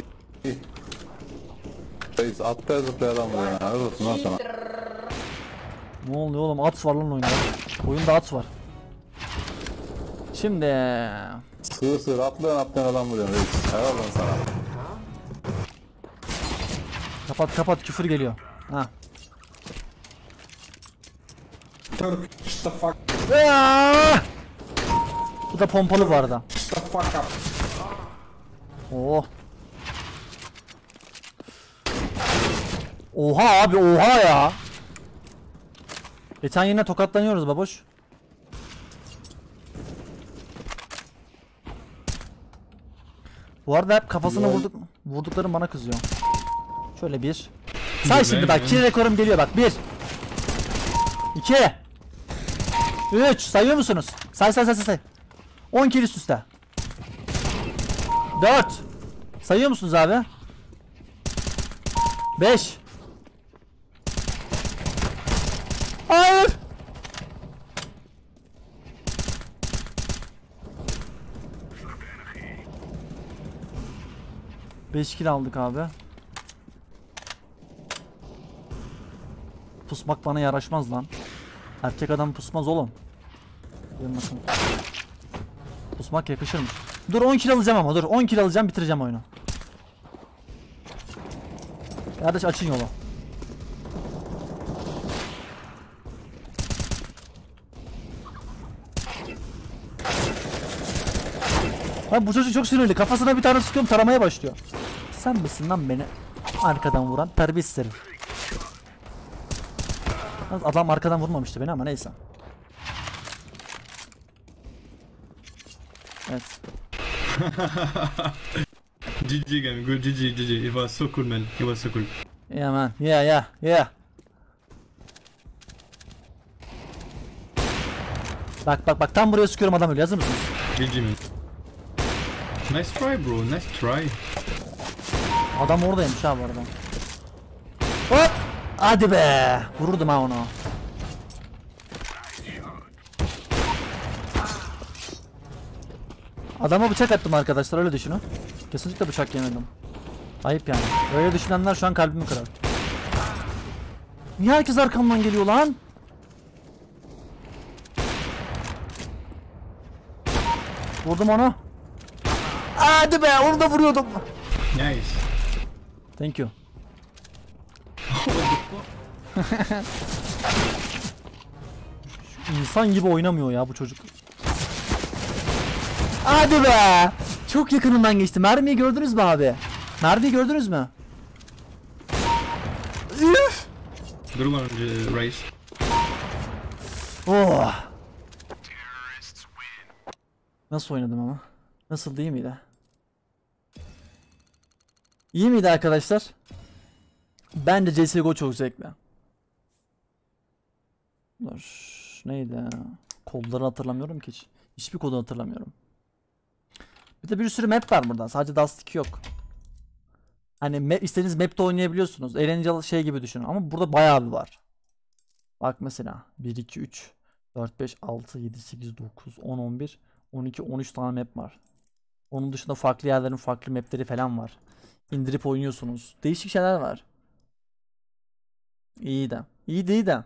Speaker 11: Reis atlaya zıplaya adam vuruyor ya. Öyle olsun lan sana.
Speaker 1: Ne oluyor oğlum, at var lan oyunda. Oyunda at var. Şimdi
Speaker 11: Sığır sığır atlayan atlayan adam vuruyor reis. Helal lan sana.
Speaker 1: kapat kapat, küfür geliyor. Ha.
Speaker 11: Turk, shut the fuck.
Speaker 1: Aa! Bu da pompalı bu arada.
Speaker 11: Shut the fuck up.
Speaker 1: Oh. Oha abi, oha ya. Geçen yine tokatlanıyoruz baboş. Bu arada hep kafasına vurduk, vurduklarım bana kızıyor. Şöyle bir. Say şimdi bak, kill rekorum geliyor bak. Bir. İki. Üç. Sayıyor musunuz? Say say say say. On kill üst üste. Dört. Sayıyor musunuz abi? Beş. Hayır. Beş kill aldık abi. Pusmak bana yaraşmaz lan. Erkek adam pusmaz oğlum. Bakın. Pusmak yakışırmış. Dur on kill alacağım ama dur. on kill alacağım, bitireceğim oyunu. Kardeş açın yolu. Ha, bu çocuk çok sinirli. Kafasına bir tane sıkıyorum, taramaya başlıyor. Sen misin lan beni arkadan vuran terbiyesiz herif? Adam arkadan vurmamıştı beni ama neyse. Evet.
Speaker 12: G G game, good G G, G G. It was so cool, man. It was so cool.
Speaker 1: Yeah man, yeah yeah yeah. Bak bak bak tam buraya sıkıyorum, adam ölüyor, hazır mısınız?
Speaker 12: G G, man. Nice try, bro. Nice try.
Speaker 1: Adam oradaymış ha bu arada. Hop! Hadi be! Vururdum ha onu. Adama bıçak attım arkadaşlar, öyle düşünün. Kesinlikle bıçak yemedim. Ayıp yani. Öyle düşünenler şu an kalbimi kırar. Niye herkes arkamdan geliyor lan? Vurdum onu. Hadi be, onu da vuruyordum.
Speaker 12: Nice.
Speaker 1: Thank you. İnsan gibi oynamıyor ya bu çocuk. Hadi be! Çok yakınından geçti. Mermiyi gördünüz mü abi? Mermiyi gördünüz mü? Üf!
Speaker 12: Good one, uh, Race.
Speaker 1: Oh! Nasıl oynadım ama? Nasıl, değil miydi? İyi miydi arkadaşlar? Bence C S G O çok zevkli. Dur, neydi? Kodları hatırlamıyorum ki hiç. Hiçbir kodu hatırlamıyorum. Bir de bir sürü map var burada. Sadece Dust iki yok. Hani map, istediğiniz map'te oynayabiliyorsunuz. Eğlenceli şey gibi düşünün. Ama burada bayağı bir var. Bak mesela bir, iki, üç, dört, beş, altı, yedi, sekiz, dokuz, on, on bir, on iki, on üç tane map var. Onun dışında farklı yerlerin farklı mapleri falan var. İndirip oynuyorsunuz. Değişik şeyler var. İyi de. İyi de iyi de.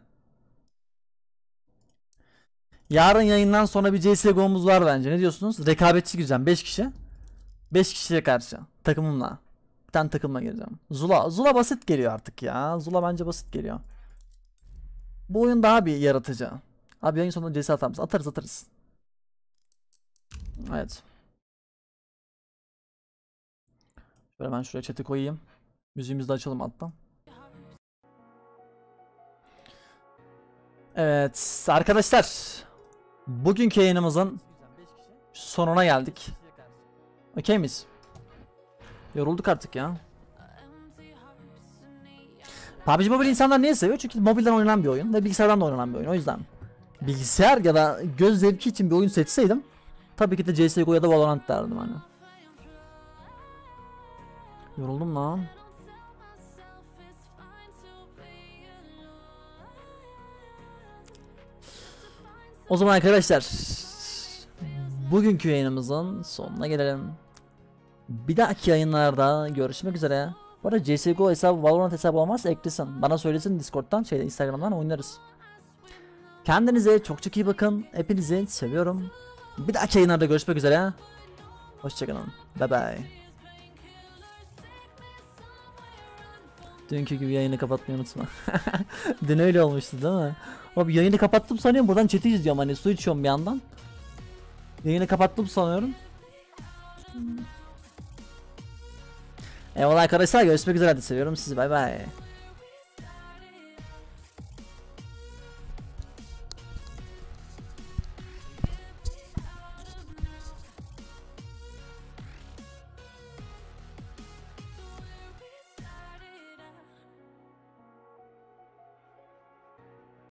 Speaker 1: Yarın yayından sonra bir C S G O'muz var bence. Ne diyorsunuz? Rekabetçi gireceğim. beş kişi. beş kişiye karşı. Takımımla. Bir tane takımla gireceğim. Zula. Zula basit geliyor artık ya. Zula bence basit geliyor. Bu oyun daha bir yaratıcı. Abi yayın sonunda C S atar mısın? Atarız atarız. Evet. Şöyle ben şuraya chat'i koyayım. Müziğimizi de açalım hatta. Evet arkadaşlar. Bugünkü yayınımızın sonuna geldik. Okey miyiz? Yorulduk artık ya. P U B G Mobile insanlar niye seviyor? Çünkü mobilden oynanan bir oyun ve bilgisayardan da oynanan bir oyun. O yüzden bilgisayar ya da göz zevki için bir oyun seçseydim tabii ki de C S G O ya da Valorant derdim hani. Yoruldum lan. O zaman arkadaşlar bugünkü yayınımızın sonuna gelelim. Bir dahaki yayınlarda görüşmek üzere. Bu arada C S G O hesabı, Valorant hesabı olmazsa eklesin. Bana söylesin Discord'dan, şeyde, Instagram'dan oynarız. Kendinize çok çok iyi bakın. Hepinizi seviyorum. Bir dahaki yayınlarda görüşmek üzere. Hoşçakalın. Bye bye. Dünkü gibi yayını kapatmayı unutma. Dün öyle olmuştu değil mi? Abi yayını kapattım sanıyorum, buradan chat'i izliyorum, hani su içiyorum bir yandan. Yayını kapattım sanıyorum. Eyvallah arkadaşlar, görüşmek üzere, hadi seviyorum sizi, bay bay.